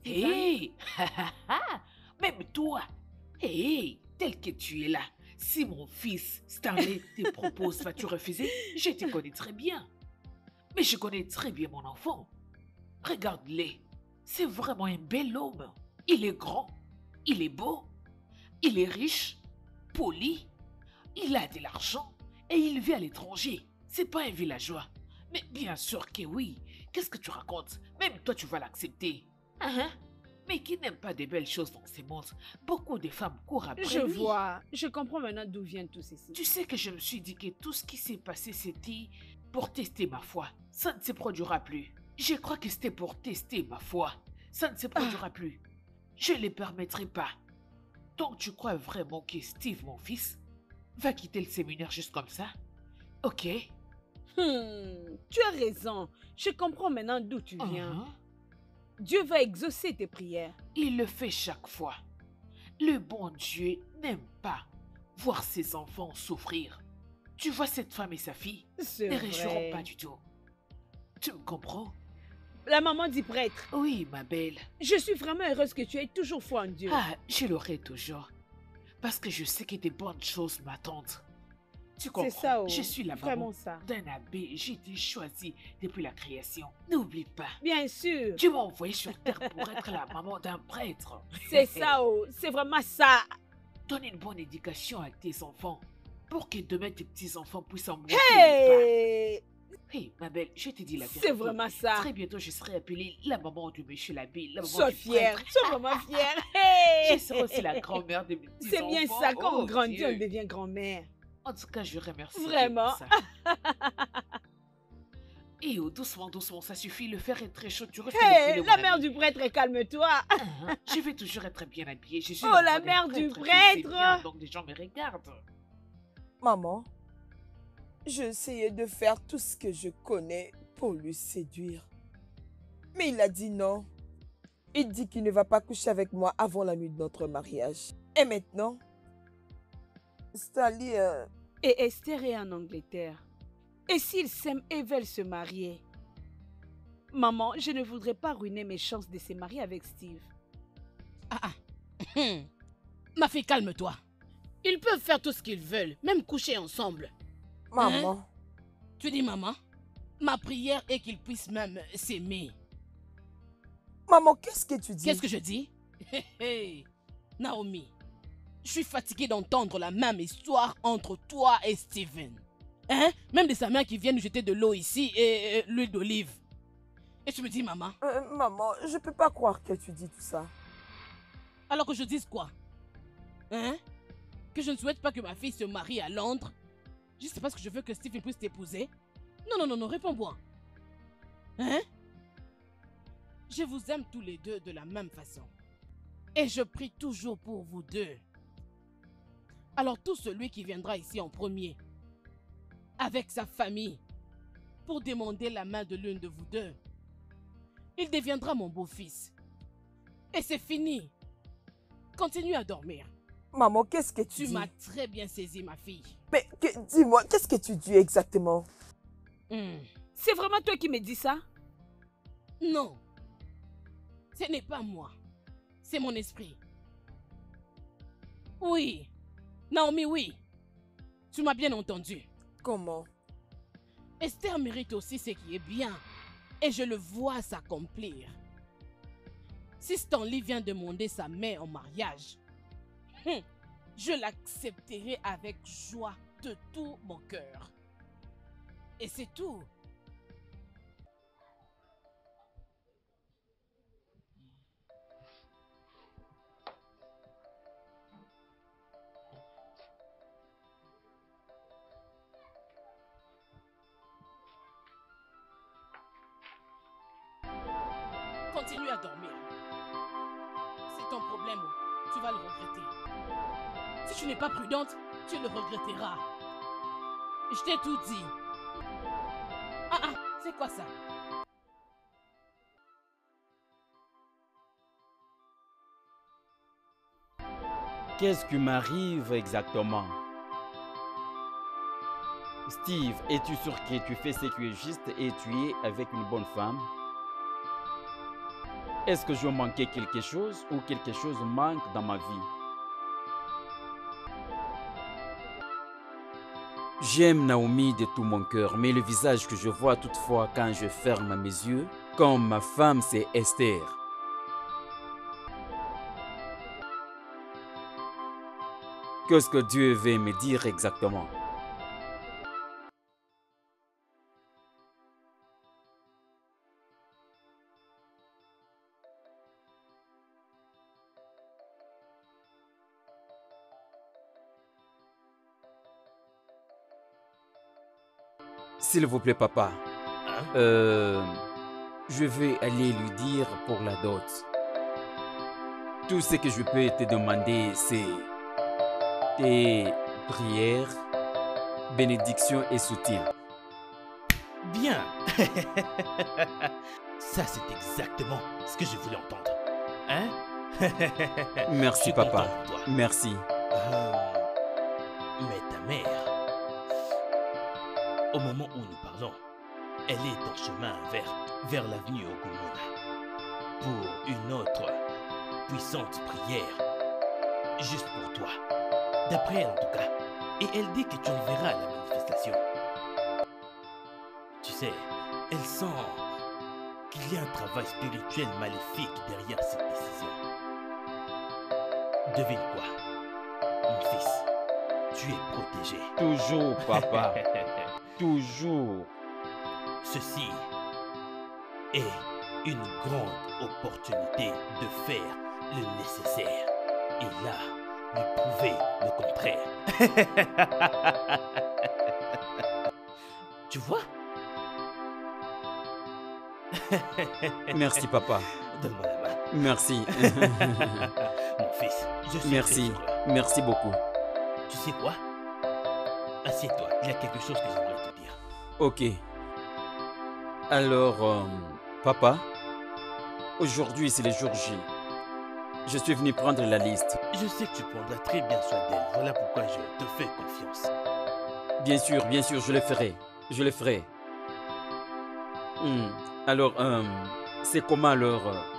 Hé, même toi, hé, tel que tu es là, si mon fils Stanley te propose, vas-tu refuser? Je te connais très bien. Mais je connais très bien mon enfant. Regarde-le, c'est vraiment un bel homme. Il est grand, il est beau, il est riche, poli, il a de l'argent et il vit à l'étranger. C'est pas un villageois. Mais bien sûr que oui. Qu'est-ce que tu racontes? Même toi, tu vas l'accepter. Hein? Mais qui n'aime pas de belles choses dans ce monde? Beaucoup de femmes courent après Je lui. vois. Je comprends maintenant d'où vient tout ceci. Tu sais que je me suis dit que tout ce qui s'est passé, c'était pour tester ma foi. Ça ne se produira plus. Je crois que c'était pour tester ma foi. Ça ne se produira plus. Je ne le permettrai pas. Donc tu crois vraiment que Steve, mon fils, va quitter le séminaire juste comme ça? Ok. Tu as raison. Je comprends maintenant d'où tu viens. Dieu va exaucer tes prières. Il le fait chaque fois. Le bon Dieu n'aime pas voir ses enfants souffrir. Tu vois cette femme et sa fille C'est ne réussiront vrai. pas du tout. Tu me comprends? La maman dit prêtre. Oui, ma belle. Je suis vraiment heureuse que tu aies toujours foi en Dieu. Ah, je l'aurai toujours. Parce que je sais que des bonnes choses m'attendent. Tu comprends? C'est ça, oh, je suis la vraiment maman ça. d'un abbé. J'ai été choisie depuis la création. N'oublie pas. Bien sûr. Tu m'as envoyé sur terre pour être la maman d'un prêtre. C'est ça, oh, c'est vraiment ça. Donne une bonne éducation à tes enfants pour que demain tes petits-enfants puissent en monter Hey! Hey, ma belle, je te dis la vérité. C'est vraiment ça. Très bientôt, je serai appelée la maman de monsieur l'abbé, la maman Sois du fière, prêtre. sois vraiment fière. Hey! Je serai aussi la grand-mère de mes petits-enfants. C'est bien ça, quand on Oh, grandit, Dieu. on devient grand-mère. En tout cas, je remercie Dieu Vraiment. pour ça. Et oh, doucement, doucement, ça suffit. Le fer est très chaud. Tu restes Hey, reculé, la mon mère ami. du prêtre, calme-toi. Je vais toujours être bien habillée. Je suis Oh, l'enfant la d'un mère du prêtre, tu sais prêtre. bien, donc les gens me regardent. Maman, j'ai essayé de faire tout ce que je connais pour lui séduire. Mais il a dit non. Il dit qu'il ne va pas coucher avec moi avant la nuit de notre mariage. Et maintenant, Stanley... Et Esther est en Angleterre. Et s'ils s'aiment et veulent se marier? Maman, je ne voudrais pas ruiner mes chances de se marier avec Steve. Ma fille, calme-toi. Ils peuvent faire tout ce qu'ils veulent, même coucher ensemble. Maman. Hein? Tu dis maman? Ma prière est qu'ils puissent même s'aimer. Maman, qu'est-ce que tu dis? Qu'est-ce que je dis? Naomi, je suis fatiguée d'entendre la même histoire entre toi et Steven. Hein? Même de sa mère qui vient nous jeter de l'eau ici et l'huile d'olive. Et tu me dis maman? Maman, je peux pas croire que tu dis tout ça. Alors que je dise quoi? Hein? Que je ne souhaite pas que ma fille se marie à Londres? Juste parce que je veux que Stephen puisse t'épouser? Non, non, non, non, réponds-moi. Hein? Je vous aime tous les deux de la même façon. Et je prie toujours pour vous deux. Alors tout celui qui viendra ici en premier, avec sa famille, pour demander la main de l'une de vous deux, il deviendra mon beau-fils. Et c'est fini. Continue à dormir. Maman, qu'est-ce que tu dis? Tu m'as très bien saisi, ma fille. Mais dis-moi, qu'est-ce que tu dis exactement? C'est vraiment toi qui me dis ça? Non. Ce n'est pas moi. C'est mon esprit. Oui. Naomi, oui. Tu m'as bien entendu. Comment? Esther mérite aussi ce qui est bien. Et je le vois s'accomplir. Si Stanley vient demander sa main en mariage, je l'accepterai avec joie de tout mon cœur. Et c'est tout. Continue à dormir. C'est ton problème. Tu vas le regretter. Si tu n'es pas prudente, tu le regretteras. Je t'ai tout dit. C'est quoi ça? Qu'est-ce qui m'arrive exactement? Steve, es-tu sûr que tu fais ce qui est juste et tu es avec une bonne femme? Est-ce que je manquais quelque chose ou quelque chose manque dans ma vie? J'aime Naomi de tout mon cœur, mais le visage que je vois toutefois quand je ferme mes yeux, comme ma femme, c'est Esther. Qu'est-ce que Dieu veut me dire exactement? S'il vous plaît, papa. Je vais aller lui dire pour la dot. Tout ce que je peux te demander, c'est tes prières, bénédictions et soutien. Bien. Ça, c'est exactement ce que je voulais entendre. Hein? Merci, Je suis papa. content pour toi. Merci. Mais ta mère, au moment où nous parlons, elle est en chemin vers l'avenue Ogumona pour une autre puissante prière, juste pour toi. D'après elle en tout cas. Et elle dit que tu en verras la manifestation. Tu sais, elle sent qu'il y a un travail spirituel maléfique derrière cette décision. Devine quoi, mon fils, tu es protégé. Toujours, papa. Toujours. Ceci est une grande opportunité de faire le nécessaire. Et là, lui prouver le contraire. Tu vois? Merci, papa. Donne-moi la main. Merci. Mon fils, je suis Merci. très heureux. Merci beaucoup. Tu sais quoi? Assieds-toi, il y a quelque chose que j'aimerais te dire. Ok. Alors, papa, aujourd'hui c'est le jour J. Je suis venu prendre la liste. Je sais que tu prendras très bien soin d'elle. Voilà pourquoi je te fais confiance. Bien sûr, je le ferai. Je le ferai. Alors, c'est comment alors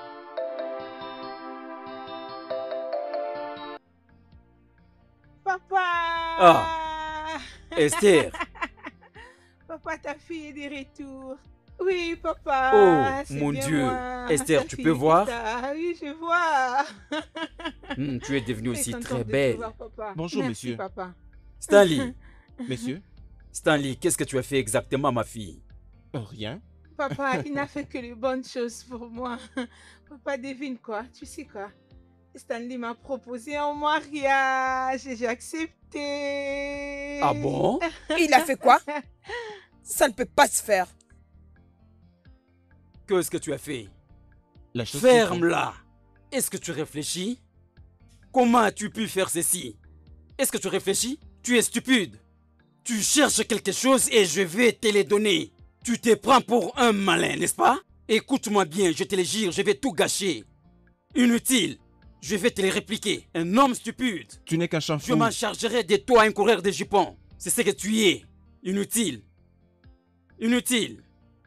Papa! Ah! Esther! Papa, ta fille est de retour. Oui, papa. Oh, c'est mon bien Dieu. moi. Esther, Ta tu fille peux est voir? là. Oui, je vois. Tu es devenue Très aussi contente très de te belle. voir, papa. Bonjour, Merci, monsieur. Papa. Stanley! Messieurs, Stanley, qu'est-ce que tu as fait exactement, ma fille? rien. Papa, il n'a fait que les bonnes choses pour moi. Papa, devine quoi? Tu sais quoi? Stanley m'a proposé en mariage et j'ai accepté. Ah bon? Il a fait quoi? Ça ne peut pas se faire. Qu'est-ce que tu as fait? La chose qui est- Ferme-la! Est-ce que tu réfléchis? Comment as-tu pu faire ceci? Est-ce que tu réfléchis? Tu es stupide. Tu cherches quelque chose et je vais te les donner. Tu te prends pour un malin, n'est-ce pas? Écoute-moi bien, je te le jure, je vais tout gâcher. Inutile. Je vais te les répliquer. Un homme stupide. Tu n'es qu'un champ Je m'en chargerai de toi, un coureur de jupons. C'est ce que tu es. Inutile. Inutile.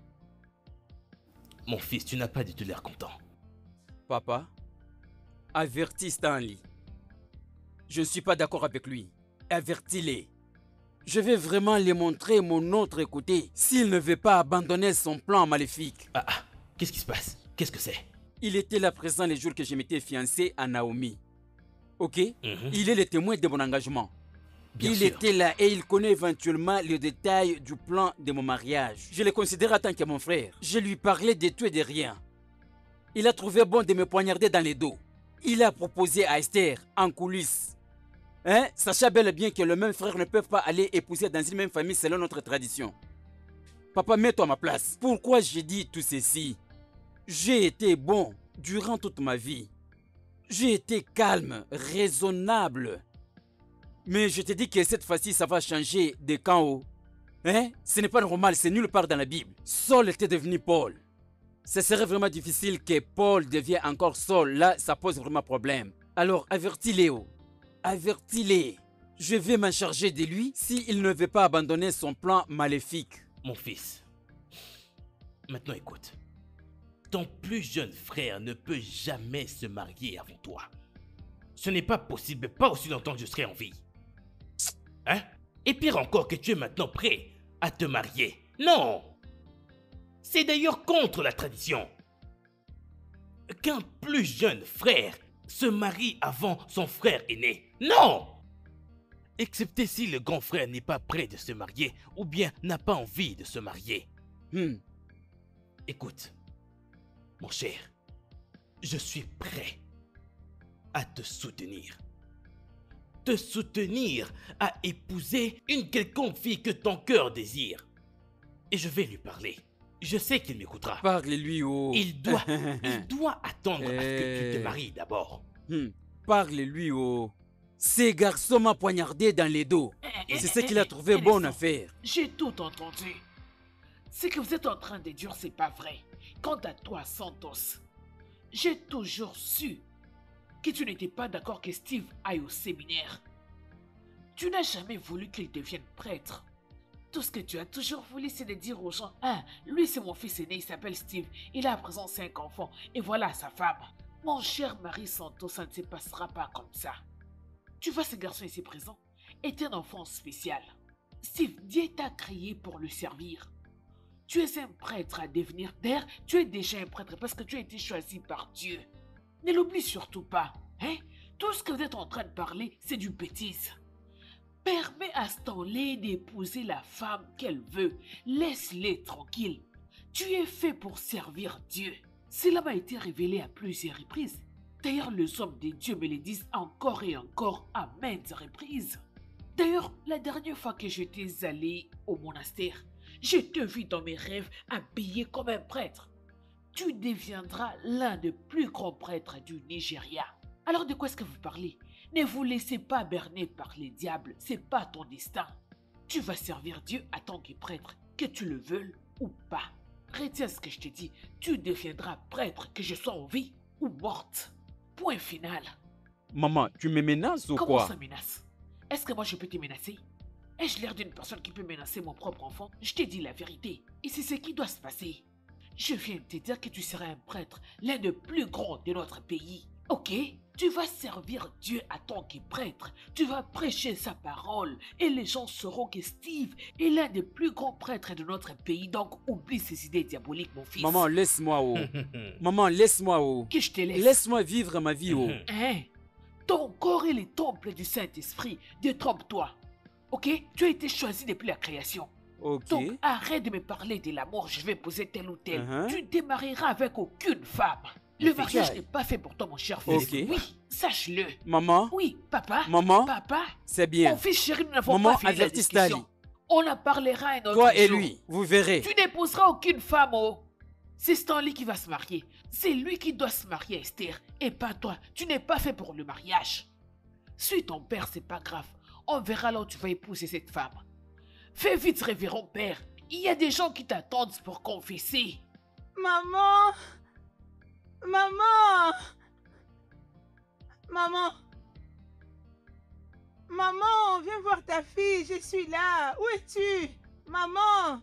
Mon fils, tu n'as pas du tout l'air content. Papa, avertis Stanley. Je ne suis pas d'accord avec lui. Avertis-les. Je vais vraiment lui montrer mon autre côté s'il ne veut pas abandonner son plan maléfique. Qu'est-ce qui se passe? Qu'est-ce que c'est? Il était là présent les jours que je m'étais fiancé à Naomi. Ok? Il est le témoin de mon engagement. Bien il sûr. était là et il connaît éventuellement les détails du plan de mon mariage. Je le considère en tant que mon frère. Je lui parlais de tout et de rien. Il a trouvé bon de me poignarder dans les dos. Il a proposé à Esther en coulisses. Sachant bel et bien que le même frère ne peuvent pas aller épouser dans une même famille selon notre tradition. Papa, mets-toi à ma place. Pourquoi j'ai dit tout ceci? J'ai été bon durant toute ma vie. J'ai été calme, raisonnable. Mais je te dis que cette fois-ci, ça va changer de camp haut. Ce n'est pas normal, c'est nulle part dans la Bible. Saul était devenu Paul. Ce serait vraiment difficile que Paul devienne encore Saul. Là, ça pose vraiment problème. Alors, avertis-les. Avertis-les. Je vais m'en charger de lui s'il ne veut pas abandonner son plan maléfique. Mon fils, maintenant écoute. ton plus jeune frère ne peut jamais se marier avant toi. Ce n'est pas possible, pas aussi longtemps que je serai en vie. Hein? Et pire encore que tu es maintenant prêt à te marier. Non! C'est d'ailleurs contre la tradition. Qu'un plus jeune frère se marie avant son frère aîné. Non! Excepté si le grand frère n'est pas prêt de se marier ou bien n'a pas envie de se marier. Écoute, mon cher, je suis prêt à te soutenir. Te soutenir à épouser une quelconque fille que ton cœur désire. Et je vais lui parler. Je sais qu'il m'écoutera. Parle-lui, oh. Il doit attendre à ce que tu te maries d'abord. Parle-lui, oh. Ces garçons m'ont poignardé dans les dos. C'est ce qu'il a trouvé bon à faire. J'ai tout entendu. Ce que vous êtes en train de dire, c'est pas vrai. Quant à toi, Santos, j'ai toujours su que tu n'étais pas d'accord que Steve aille au séminaire. Tu n'as jamais voulu qu'il devienne prêtre. Tout ce que tu as toujours voulu, c'est de dire aux gens, lui c'est mon fils aîné, il s'appelle Steve, il a à présent 5 enfants, et voilà sa femme. Mon cher mari Santos, ça ne se passera pas comme ça. Tu vois ce garçon ici présent est un enfant spécial. Steve, Dieu t'a créé pour le servir. Tu es un prêtre à devenir. D'ailleurs, tu es déjà un prêtre parce que tu as été choisi par Dieu. Ne l'oublie surtout pas. Hein? Tout ce que vous êtes en train de parler, c'est du bêtise. Permets à Stanley d'épouser la femme qu'elle veut. Laisse-les tranquilles. Tu es fait pour servir Dieu. Cela m'a été révélé à plusieurs reprises. D'ailleurs, les hommes de Dieu me le disent encore et encore à maintes reprises. D'ailleurs, la dernière fois que j'étais allé au monastère, je te vis dans mes rêves habillé comme un prêtre. Tu deviendras l'un des plus grands prêtres du Nigeria. Alors de quoi est-ce que vous parlez? Ne vous laissez pas berner par les diables, c'est pas ton destin. Tu vas servir Dieu à tant que prêtre, que tu le veuilles ou pas. Retiens ce que je te dis, tu deviendras prêtre que je sois en vie ou morte. Point final. Maman, tu me menaces ou Comment quoi? ça menace? Est-ce que moi je peux te menacer? Ai-je l'air d'une personne qui peut menacer mon propre enfant? Je t'ai dit la vérité. Et c'est ce qui doit se passer. Je viens de te dire que tu seras un prêtre, l'un des plus grands de notre pays. Ok? Tu vas servir Dieu à tant que prêtre. Tu vas prêcher sa parole. Et les gens sauront que Steve est l'un des plus grands prêtres de notre pays. Donc oublie ces idées diaboliques, mon fils. Maman, laisse-moi, oh. Maman, laisse-moi, oh. Que je te laisse. Laisse-moi vivre ma vie, oh. Hein? Ton corps est le temple du Saint-Esprit. Détrompe-toi. Ok? Tu as été choisi depuis la création. Ok. Donc arrête de me parler de l'amour, je vais poser tel ou tel. Tu ne te marieras avec aucune femme. Le mariage n'est pas fait pour toi, mon cher fils. Ok. Oui, sache-le. Maman. Oui, papa. Maman. Papa. C'est bien. Mon fils chéri, nous n'avons Maman, pas fini la avertis discussion. Stali. On en parlera un autre Toi et jour. lui, vous verrez. Tu n'épouseras aucune femme, oh. C'est Stanley qui va se marier. C'est lui qui doit se marier à Esther. Et pas toi. Tu n'es pas fait pour le mariage. Suis ton père, c'est pas grave. On verra là où tu vas épouser cette femme. Fais vite, révérend père. Il y a des gens qui t'attendent pour confesser. Maman! Maman! Maman! Maman, viens voir ta fille, je suis là. Où es-tu? Maman!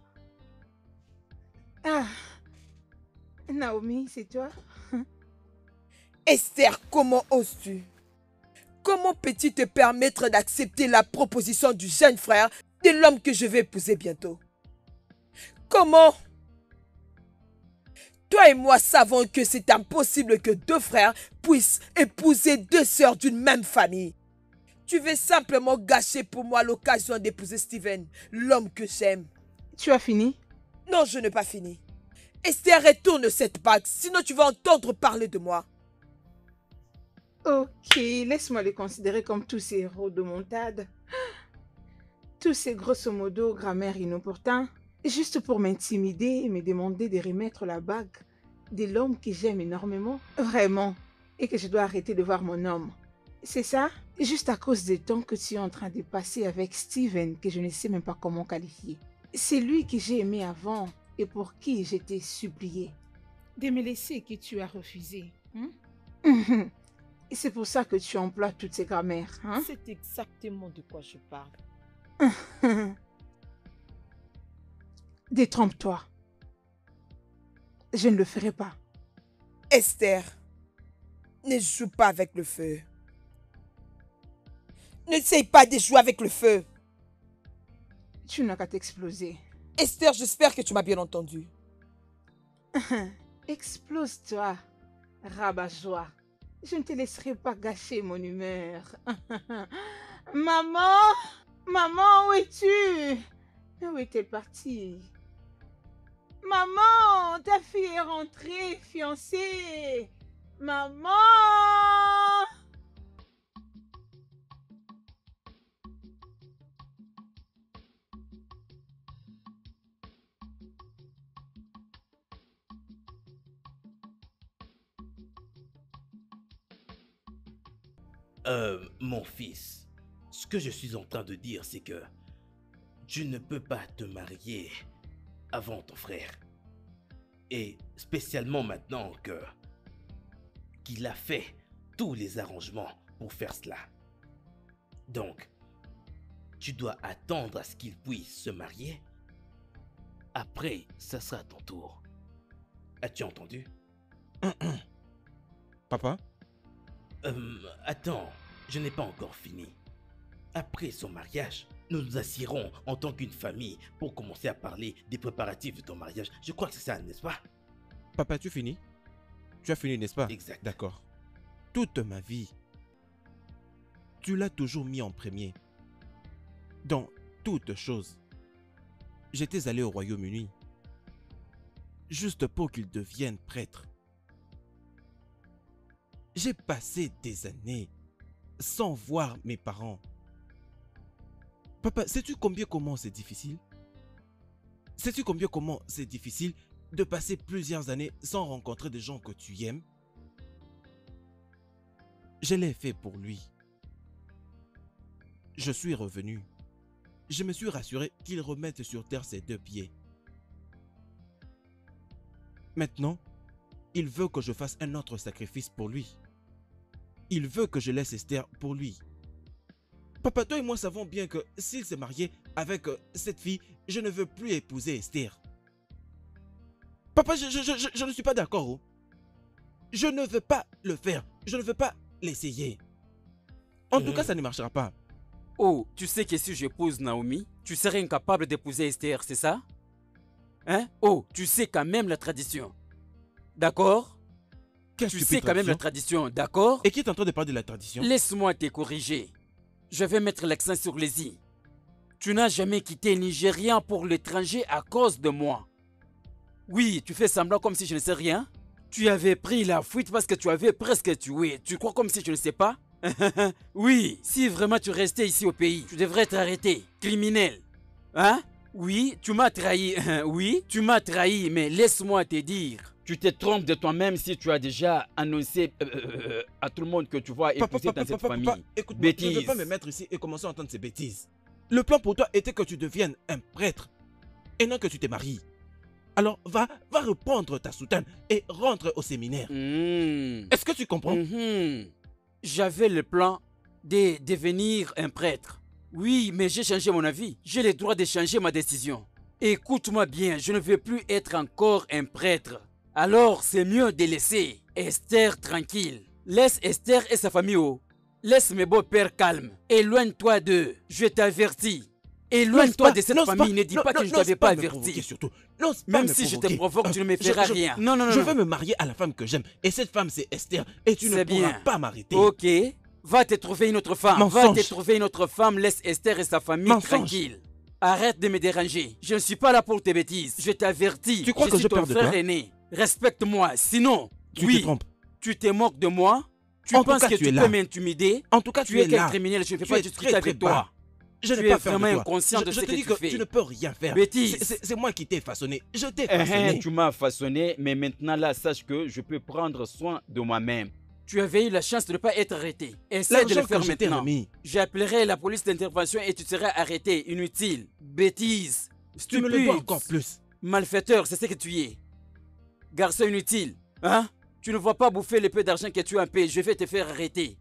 Ah. Naomi, c'est toi? Esther, comment oses-tu? Comment peux-tu te permettre d'accepter la proposition du jeune frère de l'homme que je vais épouser bientôt? Comment? Toi et moi savons que c'est impossible que deux frères puissent épouser deux sœurs d'une même famille. Tu veux simplement gâcher pour moi l'occasion d'épouser Steven, l'homme que j'aime. Tu as fini? Non, je n'ai pas fini. Esther, retourne cette bague, sinon tu vas entendre parler de moi. Ok, laisse-moi les considérer comme tous ces héros de montade. Tous ces grosso modo grammaires inopportuns, juste pour m'intimider et me demander de remettre la bague de l'homme que j'aime énormément. Vraiment. Et que je dois arrêter de voir mon homme. C'est ça? Juste à cause du temps que tu es en train de passer avec Steven, que je ne sais même pas comment qualifier. C'est lui que j'ai aimé avant et pour qui j'étais supplié. De me laisser que tu as refusé. Et c'est pour ça que tu emploies toutes ces grammaires. Hein? C'est exactement de quoi je parle. Détrompe-toi. Je ne le ferai pas. Esther, ne joue pas avec le feu. N'essaye pas de jouer avec le feu. Tu n'as qu'à t'exploser. Esther, j'espère que tu m'as bien entendu. Explose-toi, rabat-joie. Je ne te laisserai pas gâcher mon humeur. Maman, maman, où es-tu? Où est-elle partie? Maman, ta fille est rentrée, fiancée. Maman! Mon fils, ce que je suis en train de dire, c'est que tu ne peux pas te marier avant ton frère. Et spécialement maintenant qu'il a fait tous les arrangements pour faire cela. Donc, tu dois attendre à ce qu'il puisse se marier. Après, ça sera ton tour. As-tu entendu? Papa? Attends, je n'ai pas encore fini. Après son mariage, nous nous assiérons en tant qu'une famille pour commencer à parler des préparatifs de ton mariage. Je crois que c'est ça, n'est-ce pas? Papa, tu finis? Tu as fini, n'est-ce pas? Exact. D'accord. Toute ma vie, tu l'as toujours mis en premier. Dans toutes choses. J'étais allé au Royaume-Uni. Juste pour qu'il devienne prêtre. J'ai passé des années sans voir mes parents. Papa, sais-tu comment c'est difficile? Sais-tu comment c'est difficile de passer plusieurs années sans rencontrer des gens que tu aimes? Je l'ai fait pour lui. Je suis revenu. Je me suis rassuré qu'il remette sur terre ses 2 pieds. Maintenant, il veut que je fasse un autre sacrifice pour lui. Il veut que je laisse Esther pour lui. Papa, toi et moi savons bien que s'il s'est marié avec cette fille, je ne veux plus épouser Esther. Papa, je ne suis pas d'accord. Oh. Je ne veux pas le faire. Je ne veux pas l'essayer. En tout cas, ça ne marchera pas. Oh, tu sais que si j'épouse Naomi, tu serais incapable d'épouser Esther, c'est ça? Hein? Oh, tu sais quand même la tradition. D'accord? Tu sais quand même la tradition, d'accord? Et qui est en train de parler de la tradition? Laisse-moi te corriger. Je vais mettre l'accent sur les i. Tu n'as jamais quitté Nigérien pour l'étranger à cause de moi. Oui, tu fais semblant comme si je ne sais rien. Tu avais pris la fuite parce que tu avais presque tué. Tu crois comme si je ne sais pas? Oui, si vraiment tu restais ici au pays, tu devrais être arrêté. Criminel. Hein? Oui, tu m'as trahi. Oui, tu m'as trahi, mais laisse-moi te dire. Tu te trompes de toi-même si tu as déjà annoncé à tout le monde que tu vas épouser dans cette famille. Écoute, tu ne veux pas me mettre ici et commencer à entendre ces bêtises. Le plan pour toi était que tu deviennes un prêtre et non que tu te maries. Alors va reprendre ta soutane et rentre au séminaire. Est-ce que tu comprends? J'avais le plan de devenir un prêtre. Oui, mais j'ai changé mon avis. J'ai le droit de changer ma décision. Écoute-moi bien, je ne veux plus être encore un prêtre. Alors, c'est mieux de laisser Esther tranquille. Laisse Esther et sa famille haut. Laisse mes beaux-pères calmes. Éloigne-toi d'eux. Je t'avertis. Éloigne-toi de cette famille. Ne dis pas que je ne t'avais pas averti. Même si je te provoque, tu ne me feras rien. Non. Je veux me marier à la femme que j'aime. Et cette femme, c'est Esther. Et tu ne pourras pas m'arrêter. Ok. Va te trouver une autre femme. Mensonge. Va te trouver une autre femme. Laisse Esther et sa famille tranquille. Arrête de me déranger. Je ne suis pas là pour tes bêtises. Je t'avertis. Tu crois que je perds de toi? Frère aîné. Respecte-moi, sinon, tu te trompes. Tu te moques de moi. Tu penses que tu peux m'intimider. En tout cas, tu es qu'un criminel. Je ne fais pas discuter avec toi. Je n'ai tu pas es vraiment inconscient de ce que tu fais. Tu ne peux rien faire. Bêtise. C'est moi qui t'ai façonné. Je t'ai façonné. Tu m'as façonné, mais maintenant là, sache que je peux prendre soin de moi-même. Tu avais eu la chance de ne pas être arrêté. Essaie de le faire maintenant. J'appellerai la police d'intervention et tu seras arrêté. Inutile. Bêtise. Stupide. Tu me le dois encore plus. Malfaiteur, c'est ce que tu es. Garçon inutile. Hein? Tu ne vas pas bouffer le peu d'argent que tu as payé. Je vais te faire arrêter.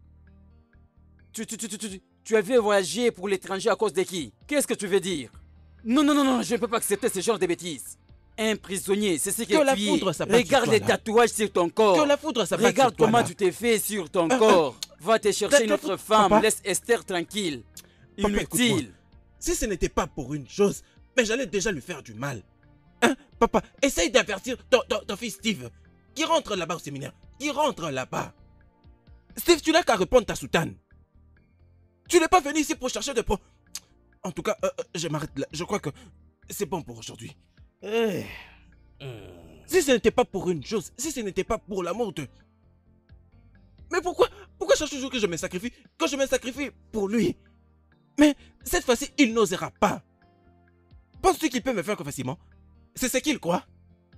Tu avais voyagé pour l'étranger à cause de qui? Qu'est-ce que tu veux dire? Non, je ne peux pas accepter ce genre de bêtises. Un prisonnier, c'est ce que, Que la tu es. foudre s'abatte sur Regarde toi, les là. tatouages sur ton corps. Que la foudre s'abatte Regarde sur toi, comment là. tu t'es fait sur ton corps. Va te chercher une autre femme. Papa. Laisse Esther tranquille. Papa, Inutile. écoute-moi. Si ce n'était pas pour une chose, mais j'allais déjà lui faire du mal. Hein, papa, essaye d'avertir ton fils Steve. Qui rentre là-bas au séminaire. Qui rentre là-bas. Steve, tu n'as qu'à répondre ta soutane. Tu n'es pas venu ici pour chercher de pro... En tout cas, je m'arrête là. Je crois que c'est bon pour aujourd'hui. Si ce n'était pas pour une chose, si ce n'était pas pour l'amour de... Mais pourquoi chaque jour que je me sacrifie, quand je me sacrifie pour lui? Mais cette fois-ci, il n'osera pas. Penses-tu qu'il peut me faire facilement? C'est ce qu'il croit.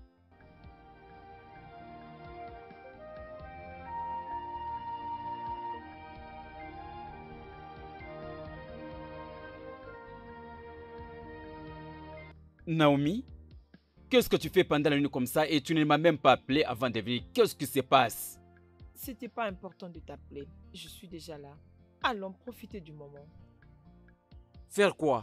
Naomi, qu'est-ce que tu fais pendant la nuit comme ça et tu ne m'as même pas appelé avant de venir? Qu'est-ce qui se passe? C'était pas important de t'appeler. Je suis déjà là. Allons profiter du moment. Faire quoi?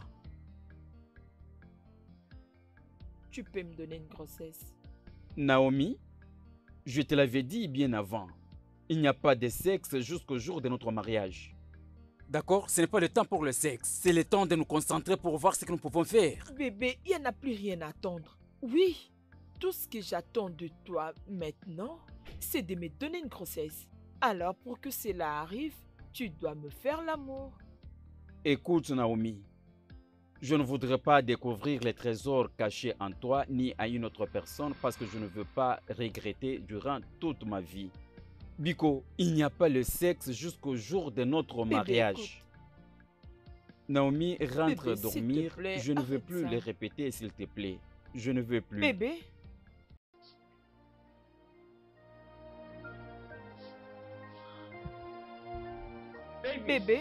Tu peux me donner une grossesse. Naomi, je te l'avais dit bien avant. Il n'y a pas de sexe jusqu'au jour de notre mariage. D'accord? Ce n'est pas le temps pour le sexe. C'est le temps de nous concentrer pour voir ce que nous pouvons faire. Bébé, il n'y en a plus rien à attendre. Oui, tout ce que j'attends de toi maintenant, c'est de me donner une grossesse. Alors pour que cela arrive, tu dois me faire l'amour. Écoute Naomi, je ne voudrais pas découvrir les trésors cachés en toi ni à une autre personne parce que je ne veux pas regretter durant toute ma vie. Biko, il n'y a pas le sexe jusqu'au jour de notre mariage. Naomi, rentre Bébé, s'il te dormir. plaît, Je ne veux arrête plus ça. les répéter, s'il te plaît. Je ne veux plus. Bébé, bébé,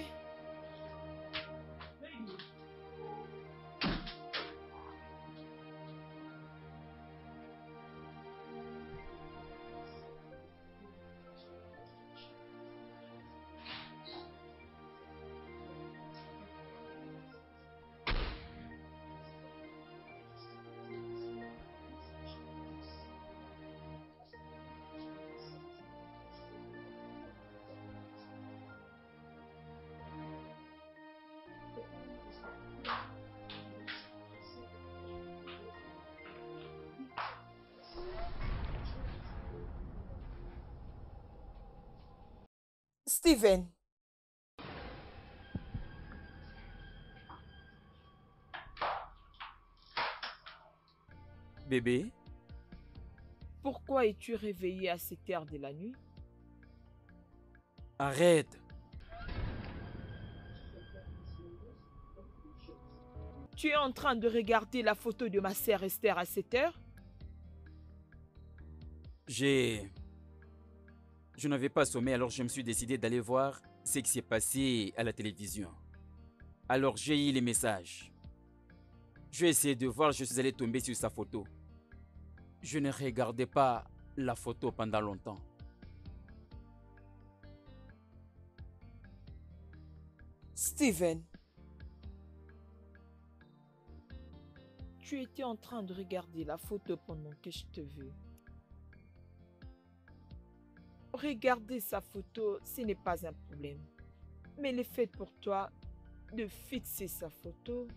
Steven. Bébé, Pourquoi es-tu réveillé à cette heure de la nuit? arrête. Tu es en train de regarder la photo de ma sœur Esther à cette heure? Je n'avais pas sommeil, alors je me suis décidé d'aller voir ce qui s'est passé à la télévision. Alors j'ai eu les messages. J'ai essayé de voir, je suis allé tomber sur sa photo. Je ne regardais pas la photo pendant longtemps. Steven. Tu étais en train de regarder la photo pendant que je te veux. Regarder sa photo, ce n'est pas un problème. Mais le fait pour toi de fixer sa photo...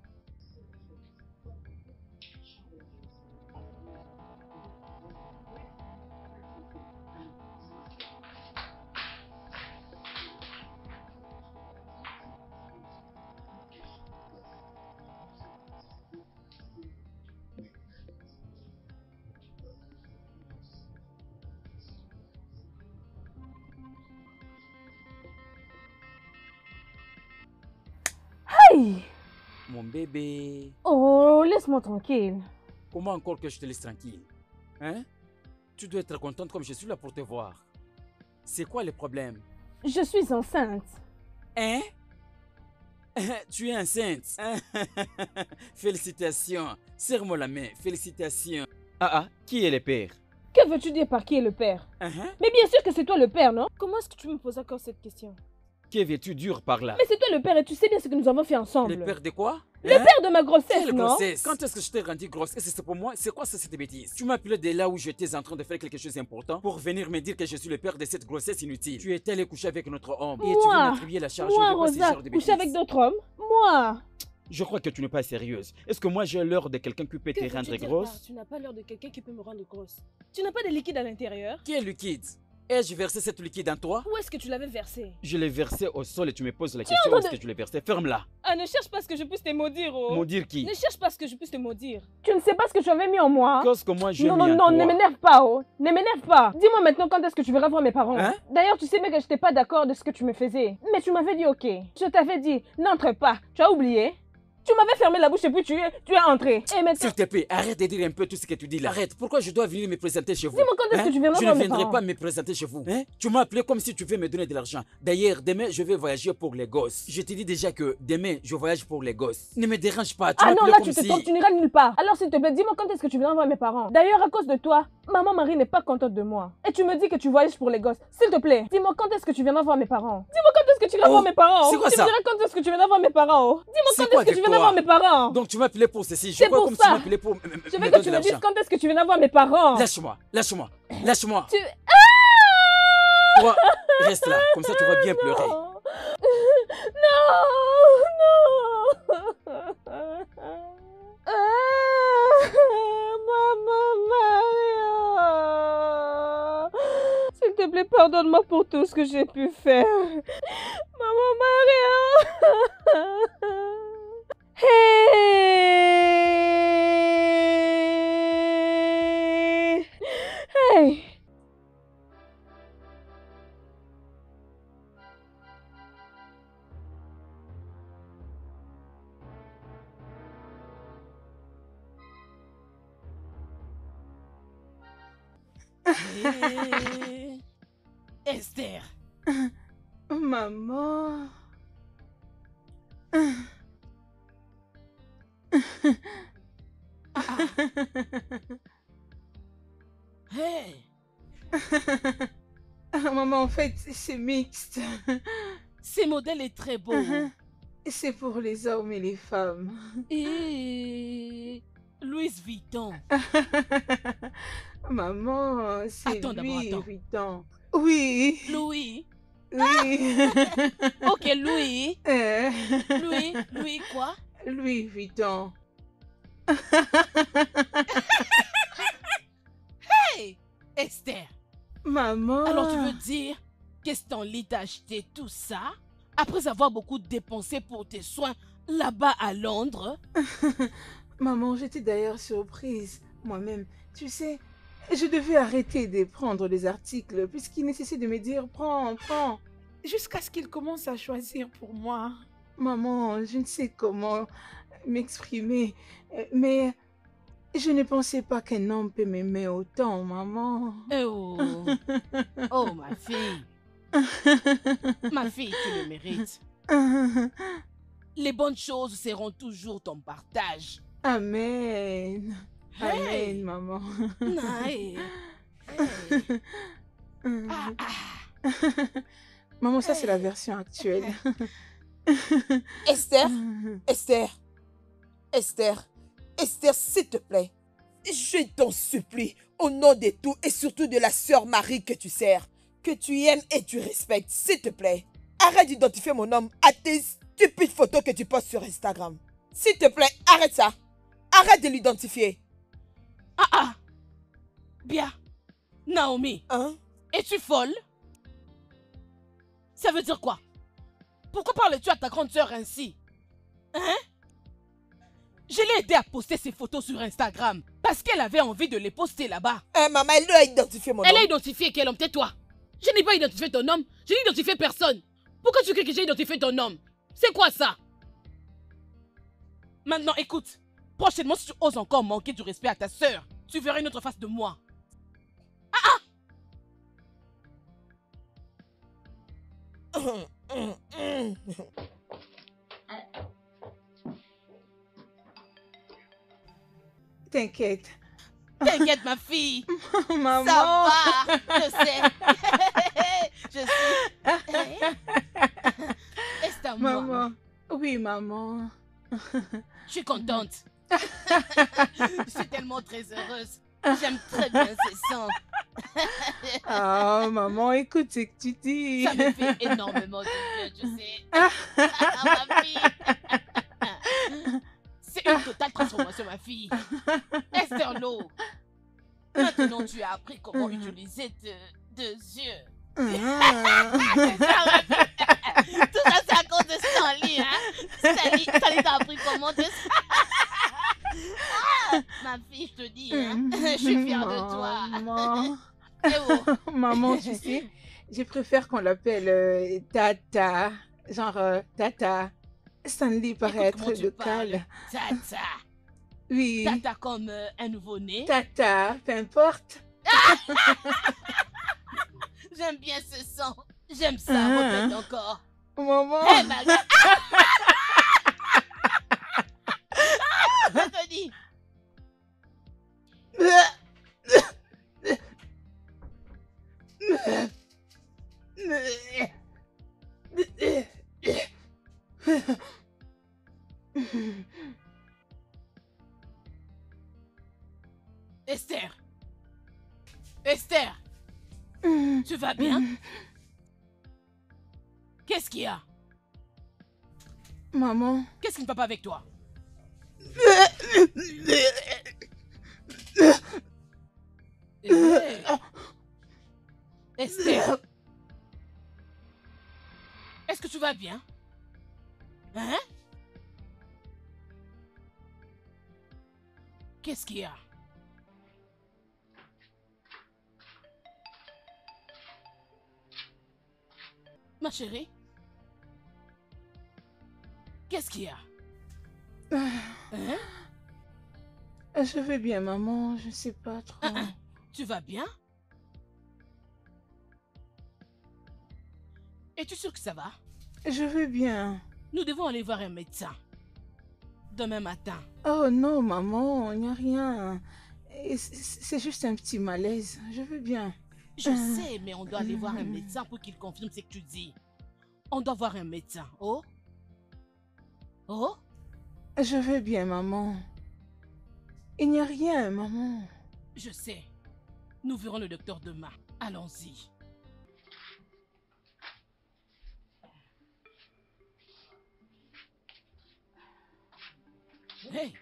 Hey! Mon bébé, Oh, laisse-moi tranquille. comment encore que je te laisse tranquille? Hein? Tu dois être contente comme je suis là pour te voir. C'est quoi le problème? Je suis enceinte. Hein? Tu es enceinte. Félicitations. Serre-moi la main. Félicitations. Ah, qui est le père? Que veux-tu dire par qui est le père? Mais bien sûr que c'est toi le père, non? Comment est-ce que tu me poses encore cette question? Que veux-tu dire par là? Mais c'est toi le père et tu sais bien ce que nous avons fait ensemble. Le père de quoi? Le père de ma grossesse, Quelle non? grossesse? Quand est-ce que je t'ai rendu grosse? Est-ce que c'est pour moi? C'est quoi ça, cette bêtise? Tu m'as appelé de là où j'étais en train de faire quelque chose d'important pour venir me dire que je suis le père de cette grossesse inutile. Tu es allé coucher avec notre homme et tu veux m'attribuer la charge. Moi, Je veux pas ce Rosa, genre de bêtises. coucher avec d'autres hommes? Moi. Je crois que tu n'es pas sérieuse. Est-ce que moi j'ai l'heure de quelqu'un qui peut te rendre grosse? Tu n'as pas l'heure de quelqu'un qui peut me rendre grosse. Tu n'as pas de liquide à l'intérieur? Quel liquide? Ai-je versé cette liquide en toi? Où est-ce que tu l'avais versé? Je l'ai versé au sol et tu me poses la question où est-ce que tu l'as versé? Ferme-la. Ah, ne cherche pas ce que je puisse te maudire, oh. Maudire qui? Ne cherche pas ce que je puisse te maudire. Tu ne sais pas ce que tu avais mis en moi. Qu'est-ce que moi j'ai Non, mis en non, toi? ne m'énerve pas, oh. Ne m'énerve pas. Dis-moi maintenant quand est-ce que tu verras voir mes parents. Hein? D'ailleurs, tu sais bien que je n'étais pas d'accord de ce que tu me faisais. Mais tu m'avais dit ok. Je t'avais dit, n'entre pas. Tu as oublié? Tu m'avais fermé la bouche et puis tu es entré. Et maintenant... S'il te plaît, arrête de dire un peu tout ce que tu dis là. Arrête, pourquoi je dois venir me présenter chez vous? Dis-moi quand est-ce que tu viendras Je voir ne mes viendrai parents. pas me présenter chez vous. Hein? Tu m'as appelé comme si tu veux me donner de l'argent. D'ailleurs, demain, je vais voyager pour les gosses. Je te dis déjà que demain, je voyage pour les gosses. Ne me dérange pas, tu m'as Ah non, appelé là comme tu te si... trompes, tu n'iras nulle part. Alors s'il te plaît, dis-moi quand est-ce que tu viendras voir mes parents. D'ailleurs, à cause de toi, maman Marie n'est pas contente de moi. Et tu me dis que tu voyages pour les gosses. S'il te plaît, dis-moi quand est-ce que tu viendras voir mes parents. Dis-moi quand est-ce que tu viendras voir mes parents. c'est quoi Tu ça? me diras quand est-ce que tu viendras voir mes parents. Dis-moi C'est quand quoi est-ce que tu avec viendras toi? voir mes parents. Donc tu m'as appelé pour ceci. Je C'est vois pour comme ça. tu m'as appelé pour Je me veux que donner tu de me dises l'argent. quand est-ce que tu viendras voir mes parents. Lâche-moi, lâche-moi, lâche-moi. Tu... Toi, reste là, comme ça tu vas bien pleurer. Non. Maman Maria. S'il te plaît, pardonne-moi pour tout ce que j'ai pu faire. Maman Maria. Hey. Hey. Esther. Maman. Hey. Maman, en fait, c'est mixte. Ce modèle est très beau. C'est pour les hommes et les femmes. Et Louis Vuitton. Maman, c'est Attends d'abord, Louis attends. Vuitton. Oui. Louis. Oui. Ok, Louis. Louis quoi? Louis Vuitton. Hey, Esther. Maman. Alors tu veux dire qu'Estanly t'a acheté tout ça après avoir beaucoup dépensé pour tes soins là-bas à Londres? Maman, j'étais d'ailleurs surprise moi-même. Tu sais, je devais arrêter de prendre les articles puisqu'il nécessite de me dire prends. Jusqu'à ce qu'il commence à choisir pour moi. Maman, je ne sais comment m'exprimer, mais je ne pensais pas qu'un homme peut m'aimer autant, maman. Oh, oh ma fille. Ma fille, tu le mérites. Les bonnes choses seront toujours ton partage. Amen. Hey. Amen, maman. Hey. Maman, ça c'est la version actuelle. Esther, Esther, s'il te plaît, je t'en supplie, au nom de tout et surtout de la sœur Marie que tu sers, que tu aimes et tu respectes, s'il te plaît, arrête d'identifier mon homme à tes stupides photos que tu postes sur Instagram. S'il te plaît, arrête ça. Arrête de l'identifier. Bien. Naomi. Hein? Es-tu folle? Ça veut dire quoi? Pourquoi parles-tu à ta grande sœur ainsi? Hein? Je l'ai aidé à poster ses photos sur Instagram parce qu'elle avait envie de les poster là-bas. Maman, elle doit identifier mon homme. Elle a identifié quel homme? Tais-toi. Je n'ai pas identifié ton homme. Je n'ai identifié personne. Pourquoi tu crois que j'ai identifié ton homme? C'est quoi ça? Maintenant, écoute. Prochainement, si tu oses encore manquer du respect à ta sœur, tu verras une autre face de moi. T'inquiète. T'inquiète, ma fille. Maman. Ça va. Je sais. Je sais. à moi. Maman. Oui, maman. Je suis contente. Je suis tellement très heureuse. J'aime très bien ce sang. Ah, maman, écoute ce que tu dis. Ça me fait énormément de bien, tu sais. Ah, ma fille. C'est une totale transformation, ma fille. Esther Lo. Maintenant, tu as appris comment utiliser deux yeux. C'est ça, ma fille. Tout ça, c'est à cause de Stanley, hein. Stanley t'a appris comment te... Ah, ma fille, je te dis, hein. Je suis fière de toi. Maman. Eh oh. Maman, tu sais, je préfère qu'on l'appelle Tata. Genre Tata. Stanley paraît Écoute, comment être tu local. parles. Tata. Oui. Tata comme un nouveau-né. Tata, peu importe. J'aime bien ce sang. J'aime ça. Répète encore. Maman. Eh, ma gueule. Je te dis. Esther. Esther. Tu vas bien? Qu'est-ce qu'il y a? Maman. Qu'est-ce qui ne va pas avec toi? Hey. Esther. Est-ce que tu vas bien? Hein? Qu'est-ce qu'il y a? Ma chérie? Qu'est-ce qu'il y a? Hein? Je vais bien, maman. Je sais pas trop. Tu vas bien? Es-tu sûre que ça va? Je vais bien. Nous devons aller voir un médecin. Demain matin. Oh non, maman, il n'y a rien. C'est juste un petit malaise. Je vais bien. Je sais, mais on doit aller voir un médecin pour qu'il confirme ce que tu dis. On doit voir un médecin. Oh? Oh? Je vais bien, maman. Il n'y a rien, maman. Je sais. Nous verrons le docteur demain. Allons-y. Hey!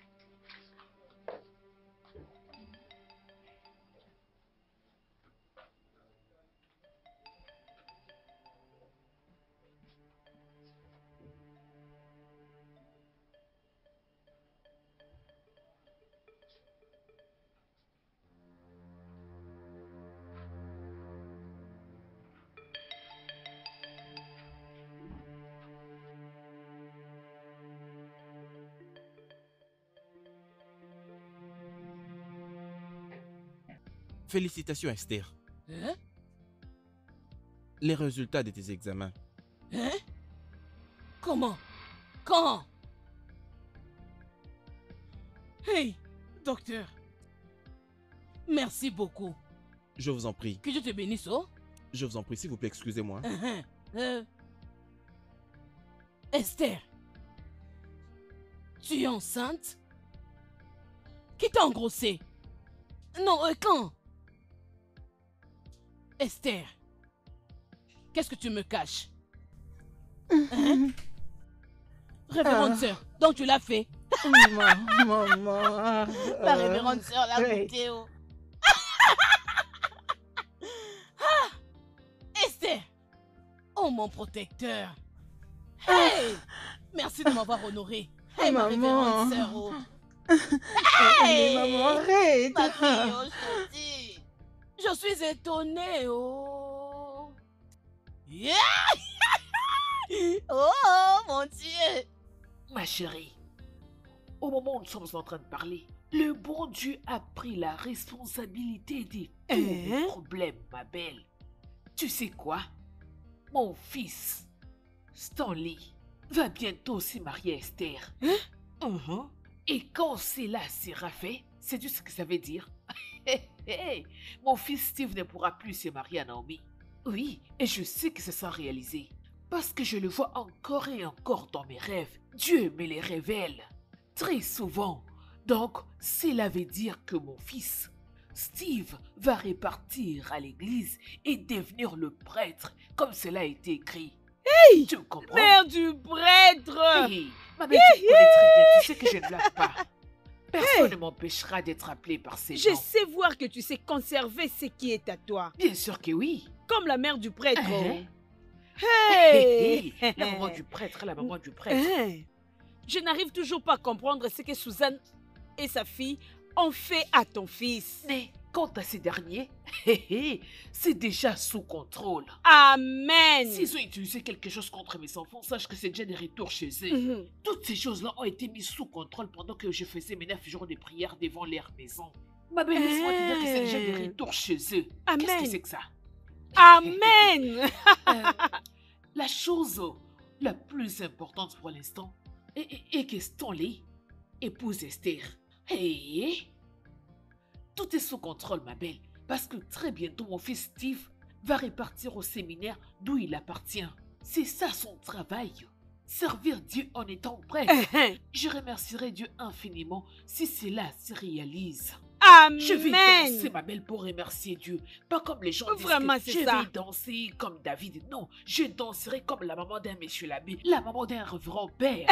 Félicitations, Esther. Hein? Les résultats de tes examens. Hein? Comment? Quand? Hey, docteur. Merci beaucoup. Je vous en prie. Que Dieu te bénisse, oh? Je vous en prie, s'il vous plaît, excusez-moi. Esther. Tu es enceinte? Qui t'a engrossé? Non, quand? Esther. Qu'est-ce que tu me caches? Hein? Révérende sœur, donc tu l'as fait? Maman. La révérende sœur l'a goûté, oh. Ah! Esther! Oh mon protecteur! Hey! Merci de m'avoir honoré. Hey, ma révérende sœur, oh. Hey! Maman, arrête! Ma fille, oh, je te dis. Je suis étonnée, oh. Yeah! Oh, mon Dieu! Ma chérie, au moment où nous sommes en train de parler, le bon Dieu a pris la responsabilité de tous mes problèmes, ma belle. Tu sais quoi? Mon fils, Stanley, va bientôt se marier à Esther. Et quand cela sera fait, sais-tu ce que ça veut dire? Mon fils Steve ne pourra plus se marier à Naomi. Oui, et je sais que ça sera réalisé. Parce que je le vois encore et encore dans mes rêves. Dieu me les révèle très souvent. Donc, cela veut dire que mon fils, Steve, va repartir à l'église et devenir le prêtre, comme cela a été écrit. Hey! Tu comprends? Mère du prêtre! Hey, ma mère, tu connais très bien, tu sais que je ne blague pas. Personne ne m'empêchera d'être appelé par ces Je noms. sais voir que tu sais conserver ce qui est à toi. Bien sûr que oui. Comme la mère du prêtre. Hey! Hey! La maman du prêtre, la maman du prêtre. Je n'arrive toujours pas à comprendre ce que Suzanne et sa fille ont fait à ton fils. Mais quant à ces derniers, c'est déjà sous contrôle. Amen. S'ils ont utilisé quelque chose contre mes enfants, sache que c'est déjà des retours chez eux. Toutes ces choses-là ont été mises sous contrôle pendant que je faisais mes 9 jours de prière devant leur maison. Ma belle, laisse-moi te dire que c'est déjà des retours chez eux. Amen. Qu'est-ce que c'est que ça? Amen. La chose la plus importante pour l'instant est que Stanley épouse Esther. Hey! Tout est sous contrôle, ma belle, parce que très bientôt mon fils Steve va repartir au séminaire d'où il appartient. C'est ça son travail. Servir Dieu en étant prêt. Je remercierai Dieu infiniment si cela se réalise. Amen. Je vais danser, ma belle, pour remercier Dieu. Pas comme les gens disent Vraiment, que c'est je ça. vais danser comme David. Non, je danserai comme la maman d'un monsieur l'abbé, la maman d'un révérend père.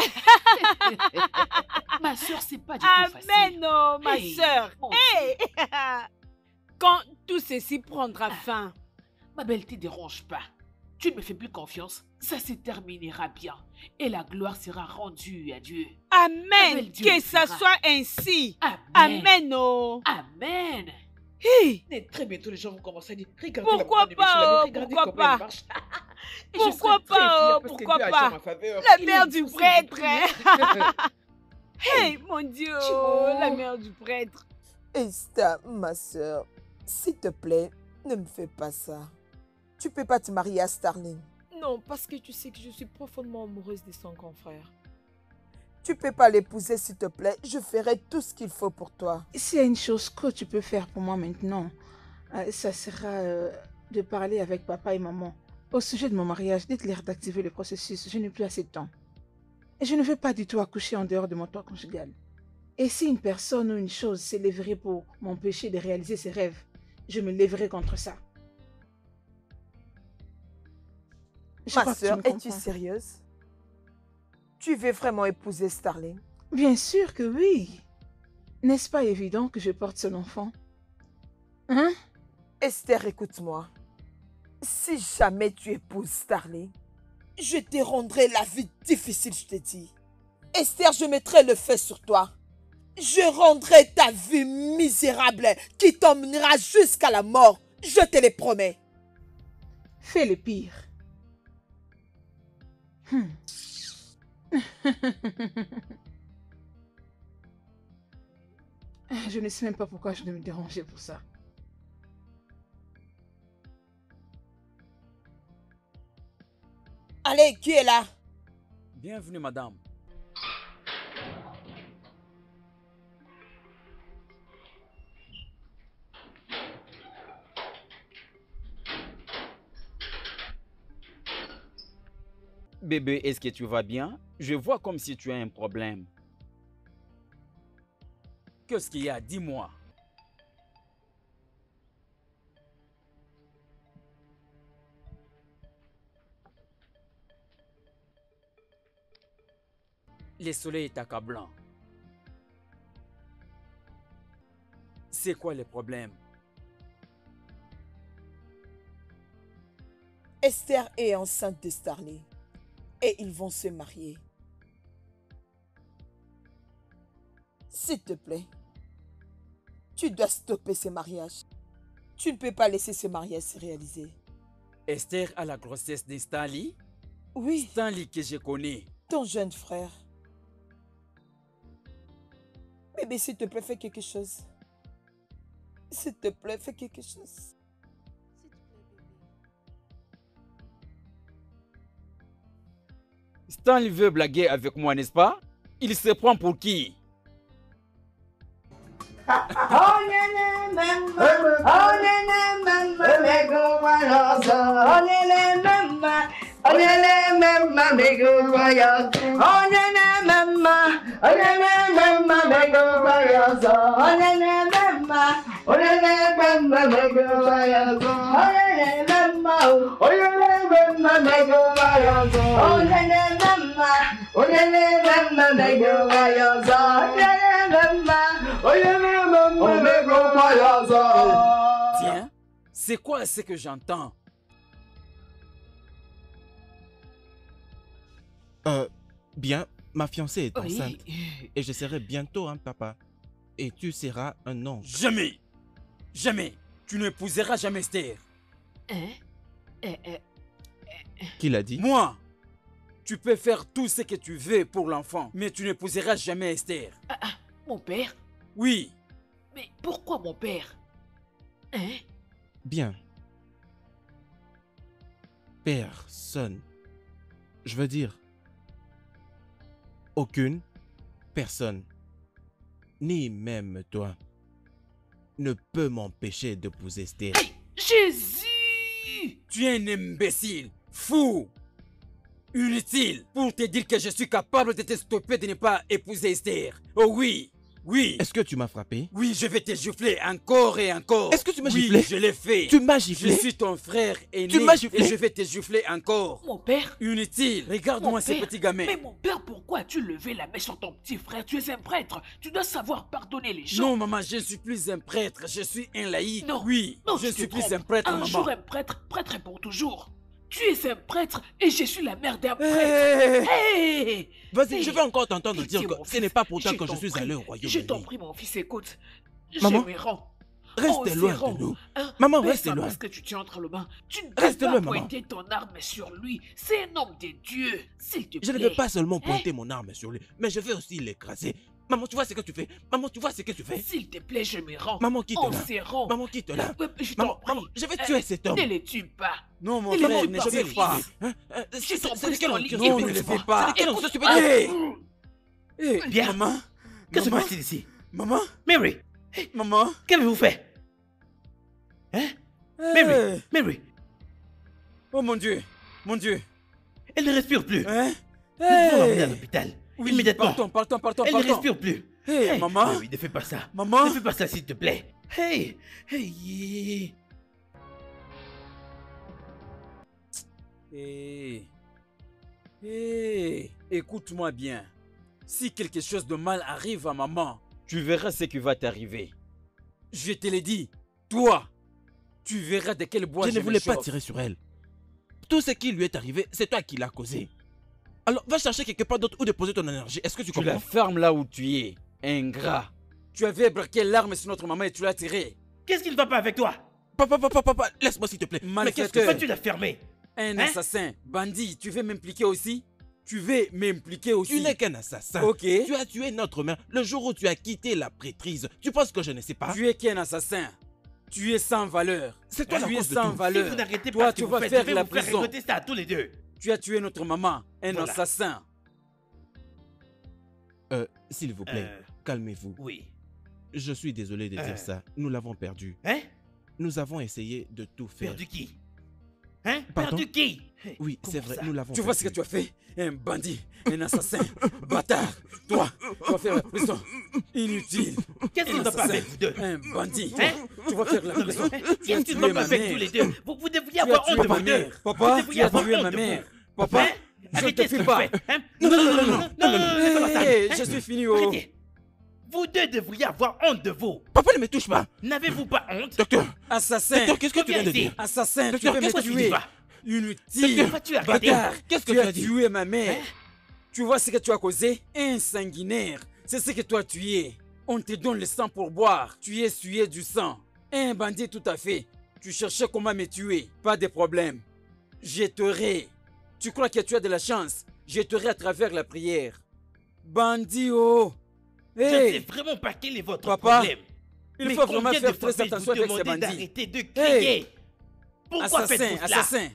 Ma soeur, c'est pas du tout facile. Amen, oh, ma Hey, soeur. mon Hey. Quand tout ceci prendra fin. Ma belle, te dérange pas. Tu ne me fais plus confiance. Ça se terminera bien. Et la gloire sera rendue à Dieu. Amen. Dieu Que le ça fera. soit ainsi. Amen. Amen, oh. Amen. Hey. Et très bientôt, les gens vont commencer à dire, regardez Pourquoi la maman de pas, Michel, oh, regardez pourquoi comment pas. elle marche. Et je Pourquoi serai très pas, fière oh, parce que pourquoi Dieu agit pas. en ma faveur. La Il mère est du poussé prêtre. prière. Hey, mon Dieu, oh, la mère du prêtre. Esther, ma soeur, s'il te plaît, ne me fais pas ça. Tu peux pas te marier à Starling. Non, parce que tu sais que je suis profondément amoureuse de son grand frère. Tu peux pas l'épouser, s'il te plaît. Je ferai tout ce qu'il faut pour toi. S'il y a une chose que tu peux faire pour moi maintenant, ça sera de parler avec papa et maman. Au sujet de mon mariage, dites-leur d'activer le processus. Je n'ai plus assez de temps. Et je ne veux pas du tout accoucher en dehors de mon temps conjugal. Et si une personne ou une chose s'élèverait pour m'empêcher de réaliser ses rêves, je me lèverai contre ça. Je Ma crois que tu soeur, me es-tu comprends. sérieuse? Tu veux vraiment épouser Starling? Bien sûr que oui. N'est-ce pas évident que je porte son enfant? Hein? Esther, écoute-moi. Si jamais tu épouses Starling, je te rendrai la vie difficile, je te dis. Esther, je mettrai le feu sur toi. Je rendrai ta vie misérable qui t'emmènera jusqu'à la mort. Je te le promets. Fais le pire. Je ne sais même pas pourquoi je dois me déranger pour ça. Allez, qui est là? Bienvenue, madame. Bébé, est-ce que tu vas bien? Je vois comme si tu as un problème. Qu'est-ce qu'il y a? Dis-moi. Le soleil est accablant. C'est quoi le problème? Esther est enceinte de Starling et ils vont se marier. S'il te plaît, tu dois stopper ce mariage. Tu ne peux pas laisser ce mariage se réaliser. Esther a la grossesse de Stanley? Oui. Stanley que je connais. Ton jeune frère. Bébé, s'il te plaît, fais quelque chose. S'il te plaît, fais quelque chose. Stanley veut blaguer avec moi, n'est-ce pas? Il se prend pour qui? memma mego fire. Onene memma mego fire. Onene memma mego fire. Onene memma mego fire. Onene memma mego fire. Tiens, c'est quoi ce que j'entends? Bien, ma fiancée est Oui. enceinte. Et je serai bientôt un papa. Et tu seras un oncle. Jamais! Jamais! Tu n'épouseras jamais Esther. Hein? Qui l'a dit? Moi! Tu peux faire tout ce que tu veux pour l'enfant, mais tu n'épouseras jamais Esther. Mon père? Oui. Mais pourquoi mon père? Hein? Bien. Personne. Je veux dire, aucune personne, ni même toi, ne peut m'empêcher d'épouser Esther. Jésus! Tu es un imbécile, fou, inutile, pour te dire que je suis capable de te stopper de ne pas épouser Esther. Oh oui, oui. Est-ce que tu m'as frappé? Oui, je vais te gifler encore et encore. Est-ce que tu m'as oui, giflé? Je l'ai fait. Tu m'as giflé? Je suis ton frère aîné. Tu m'as giflé? Et je vais te gifler encore. Mon père? Inutile. Regarde-moi ce petit gamin. Mais mon père, pourquoi as-tu levé la main sur ton petit frère? Tu es un prêtre. Tu dois savoir pardonner les gens. Non, maman, je ne suis plus un prêtre. Je suis un laïc. Non. Oui, Non, je tu suis te plus trompes. un prêtre, Un maman. jour un prêtre, prêtre pour toujours. Tu es un prêtre et je suis la mère d'un prêtre. Hey! Vas-y, Hey! je vais encore t'entendre dire Pitié, que mon ce fils. n'est pas pour toi Je que je t'en suis prie. allé au royaume. Je t'en prie, mon fils, écoute. Maman, Je me rends. Reste loin Zéro. de nous. Hein? Maman, Mais reste pas loin. parce que tu tiens entre les mains. Tu ne Reste peux pas loin, maman. pointer ton arme sur lui. C'est un homme de Dieu. S'il te plaît. Je ne vais pas seulement pointer Hein? mon arme sur lui, mais je vais aussi l'écraser. Maman, tu vois ce que tu fais? Maman, tu vois ce que tu fais? S'il te plaît, je me rends. Maman, quitte On là. se rend. Maman, quitte là. Je t'en Maman, prie. maman, je vais tuer cet homme. Ne le tue pas. Non, mon Ne le frère, tue ne pas, le fais mon pas. fils. C'est t'en c'est prie, de quelle ton onction? lit, Non, ne le fais pas. C'est de quelle onction tu peux Hey! dire? Hey, Bien. maman. Que se Maman. passe-t-il ici? Maman. Mary, Maman. qu'avez-vous fait? Hein? Mary, Hey. Mary, Oh mon Dieu. Mon Dieu. elle ne respire plus. Hein? Nous devons l'emmener à Hey. l'hôpital. Oui, Immédiatement. partons. Elle ne respire plus. Hey, maman. Mary, ne fais pas ça. Maman. Ne fais pas ça, s'il te plaît. Hey, hey. Écoute-moi bien. Si quelque chose de mal arrive à maman, tu verras ce qui va t'arriver. Je te l'ai dit, toi, tu verras de quel bois Je ne me voulais pas chauffe. tirer sur elle. Tout ce qui lui est arrivé, c'est toi qui l'as causé. Alors, va chercher quelque part d'autre où déposer ton énergie. Est-ce que tu Tu la comprends? fermes là où tu es, ingrat. Tu avais braqué l'arme sur notre maman et tu l'as tirée. Qu'est-ce qui ne va pas avec toi? Papa, laisse-moi s'il te plaît. Mais qu'est-ce que Malfaiteur. Pourquoi tu l'as fermé? Un Hein? assassin, bandit, tu veux m'impliquer aussi? Tu veux m'impliquer aussi? Tu n'es qu'un assassin. Ok. Tu as tué notre mère le jour où tu as quitté la prêtrise. Tu penses que je ne sais pas? Tu es qu'un assassin. Tu es sans valeur. C'est toi la Tu es cause de sans tout. valeur. Si vous n'arrêtez Toi, pas ce tu que vous vas faites, faire je vais la vous faire prison. récolter ça à tous les deux. Tu as tué notre maman, un Voilà. assassin. S'il vous plaît, calmez-vous. Oui. Je suis désolé de dire ça. Nous l'avons perdu. Hein? Nous avons essayé de tout faire. Perdu qui? Hein? Pardon? Perdu qui? Oui, Comment c'est vrai, ça? nous l'avons Tu vois ce que tu as fait? Un bandit, un assassin, bâtard. Toi, tu vas faire la prison. Inutile. Qu'est-ce qui ne va pas avec vous deux? Un bandit. Hein? Tu vas faire la Non, mais prison. qu'est-ce qui ne va pas avec tous les deux? Vous devriez Tu as avoir honte tué de ma vous deux. mère. Papa, Vous tu as devriez tué avoir ma honte de mère. vous. Papa, Hein? je Arrêtez te ce que fie vous pas. faites, hein? Non, faites pas ça. Hey, Hein? je suis fini, oh. Arrêtez. Vous deux devriez avoir honte de vous. Papa, ne me touche pas. N'avez-vous pas honte? Docteur, Assassin. docteur, qu'est-ce que tu viens de Reviens ici. dire? Assassin, tu Docteur, veux me Qu'est-ce que tu dis tuer. pas? Inutile. Docteur, vas-tu arrêter? Bâtard. Qu'est-ce que Tu tu as as dit? tué ma mère. Hein? Tu vois ce que tu as causé? Un sanguinaire. C'est ce que toi tu es. On te donne le sang pour boire. Tu es sué du sang. Un bandit tout à fait. Tu cherchais comment me tuer. Pas de problème. Je t'aurai. Tu crois que tu as de la chance? Je t'aurai à travers la prière. Bandit, oh. Je ne Hey. sais vraiment pas quel est votre Papa, problème. il Mais faut vraiment combien de faire fois très vais-je attention vous avec ces demander bandits. d'arrêter de crier? Pourquoi Assassin, faites-vous cela? assassin.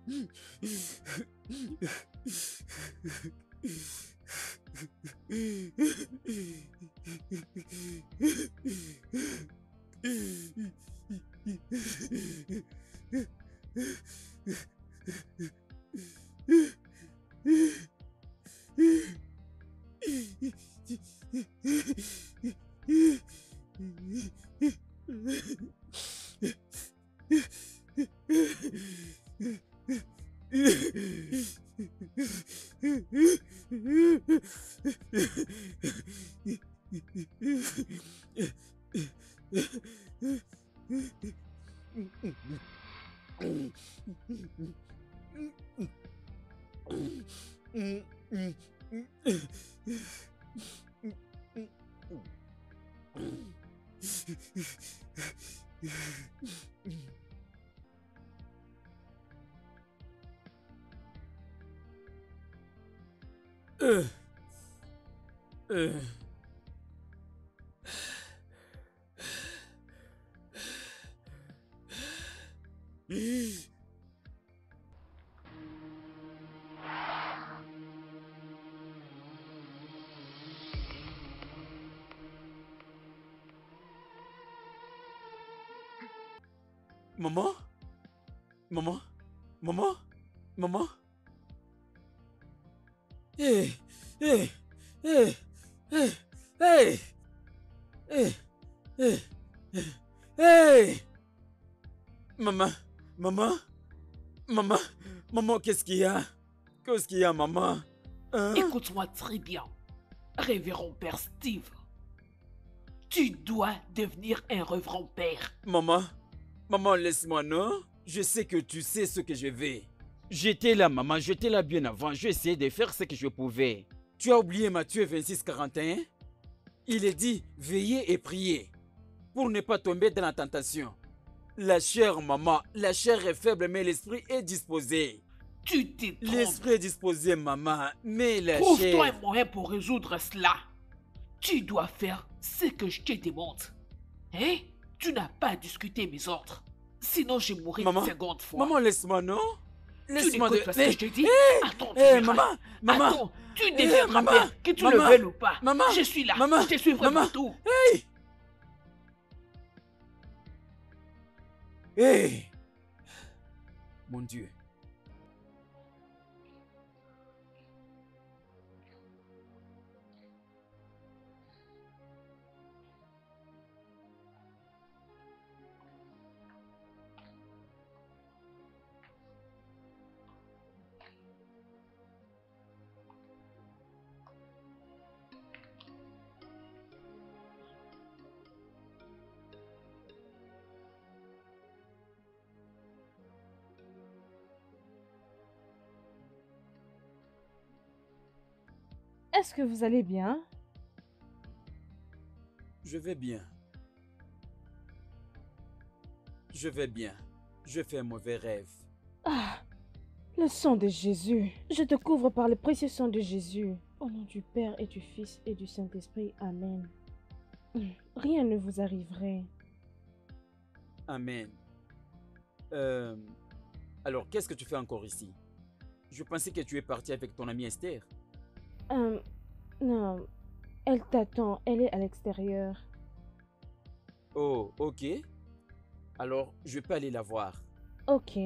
Maman? Maman? Maman? Maman? Hey! Hey! Hey! Hey! Hey! Hey! Hey! Hey! Maman? Maman? Maman? Maman, qu'est-ce qu'il y a? Qu'est-ce qu'il y a, maman? Hein? Écoute-moi très bien, révérend père Steve. Tu dois devenir un révérend père. Maman? Maman, laisse-moi, non? Je sais que tu sais ce que je vais. J'étais là, maman, j'étais là bien avant. J'ai essayé de faire ce que je pouvais. Tu as oublié Matthieu 26:41? Il est dit, veillez et priez pour ne pas tomber dans la tentation. La chair, maman, la chair est faible, mais l'esprit est disposé. Tu t'y trompes. L'esprit est disposé, maman, mais la Trouve-toi chair... un moyen pour résoudre cela. Tu dois faire ce que je te demande. Hein? Tu n'as pas à discuter mes ordres. Sinon, je mourrai une seconde fois. Maman, laisse-moi, non? Laisse-moi Tu n'écoutes pas ce que je te dis? Attends, tu hey, verras. maman! Attends, tu deviendras maman, père, que tu le maman, veuilles ou pas. maman, je suis là, maman, je te suivrai maman, partout. Hey! Hey! Mon Dieu. Est-ce que vous allez bien? Je vais bien. Je vais bien. Je fais un mauvais rêve. Ah, le sang de Jésus. Je te couvre par le précieux sang de Jésus. Au nom du Père et du Fils et du Saint-Esprit. Amen. Rien ne vous arriverait. Amen. Alors, qu'est-ce que tu fais encore ici? Je pensais que tu es parti avec ton amie Esther. Non. Elle t'attend. Elle est à l'extérieur. Oh, ok. Alors, je peux aller la voir. Ok.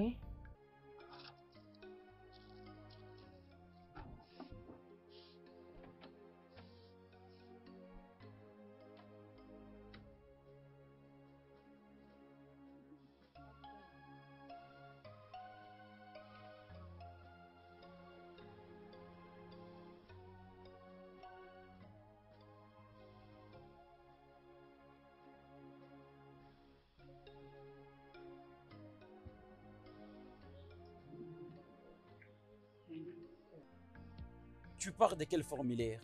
Tu parles de quel formulaire?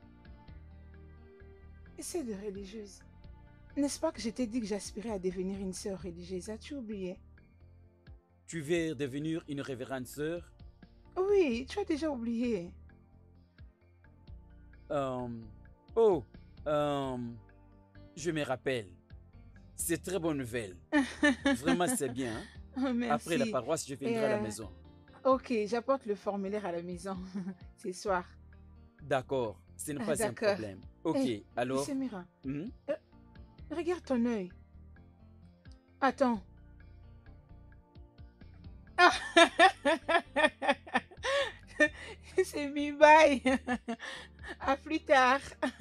C'est de religieuse. N'est-ce pas que je t'ai dit que j'aspirais à devenir une sœur religieuse? As-tu oublié? Tu veux devenir une révérende sœur? Oui, tu as déjà oublié. Je me rappelle. C'est très bonne nouvelle. Vraiment, c'est bien. Hein? Oh, merci. Après la paroisse, je viendrai à la maison. Ok, j'apporte le formulaire à la maison. Ce soir. D'accord, ce n'est Ah, pas un d'accord. problème. Ok, Hey, alors... Samira, Hmm? regarde ton œil. Attends. Ah! C'est mi-bail. À plus tard.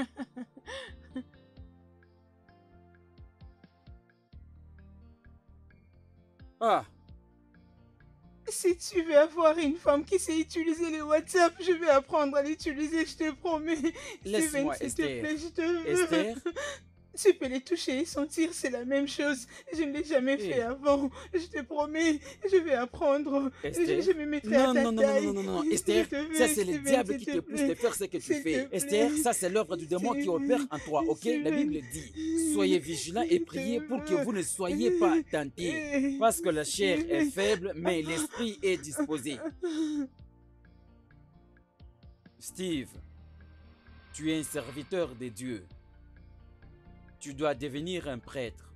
Ah, Si tu veux avoir une femme qui sait utiliser les WhatsApp, je vais apprendre à l'utiliser, je te promets. Steven, laisse-moi, s'il te Esther. plaît, je te veux. Esther? Tu peux les toucher et sentir, c'est la même chose. Je ne l'ai jamais Eh. fait avant. Je te promets, je vais apprendre. Esther? Je me mettrai à Non, ta non, non, taille. non, non, non, non, Je Esther, te veux, ça c'est le Steven, diable s'il qui te pousse de plaît. faire ce que tu S'il fais. te Esther, plaît. ça c'est l'œuvre du démon qui opère en toi, ok? La Bible dit, soyez vigilants et priez pour que vous ne soyez pas tentés. Parce que la chair est faible, mais l'esprit est disposé. Steve, tu es un serviteur de Dieu. Tu dois devenir un prêtre.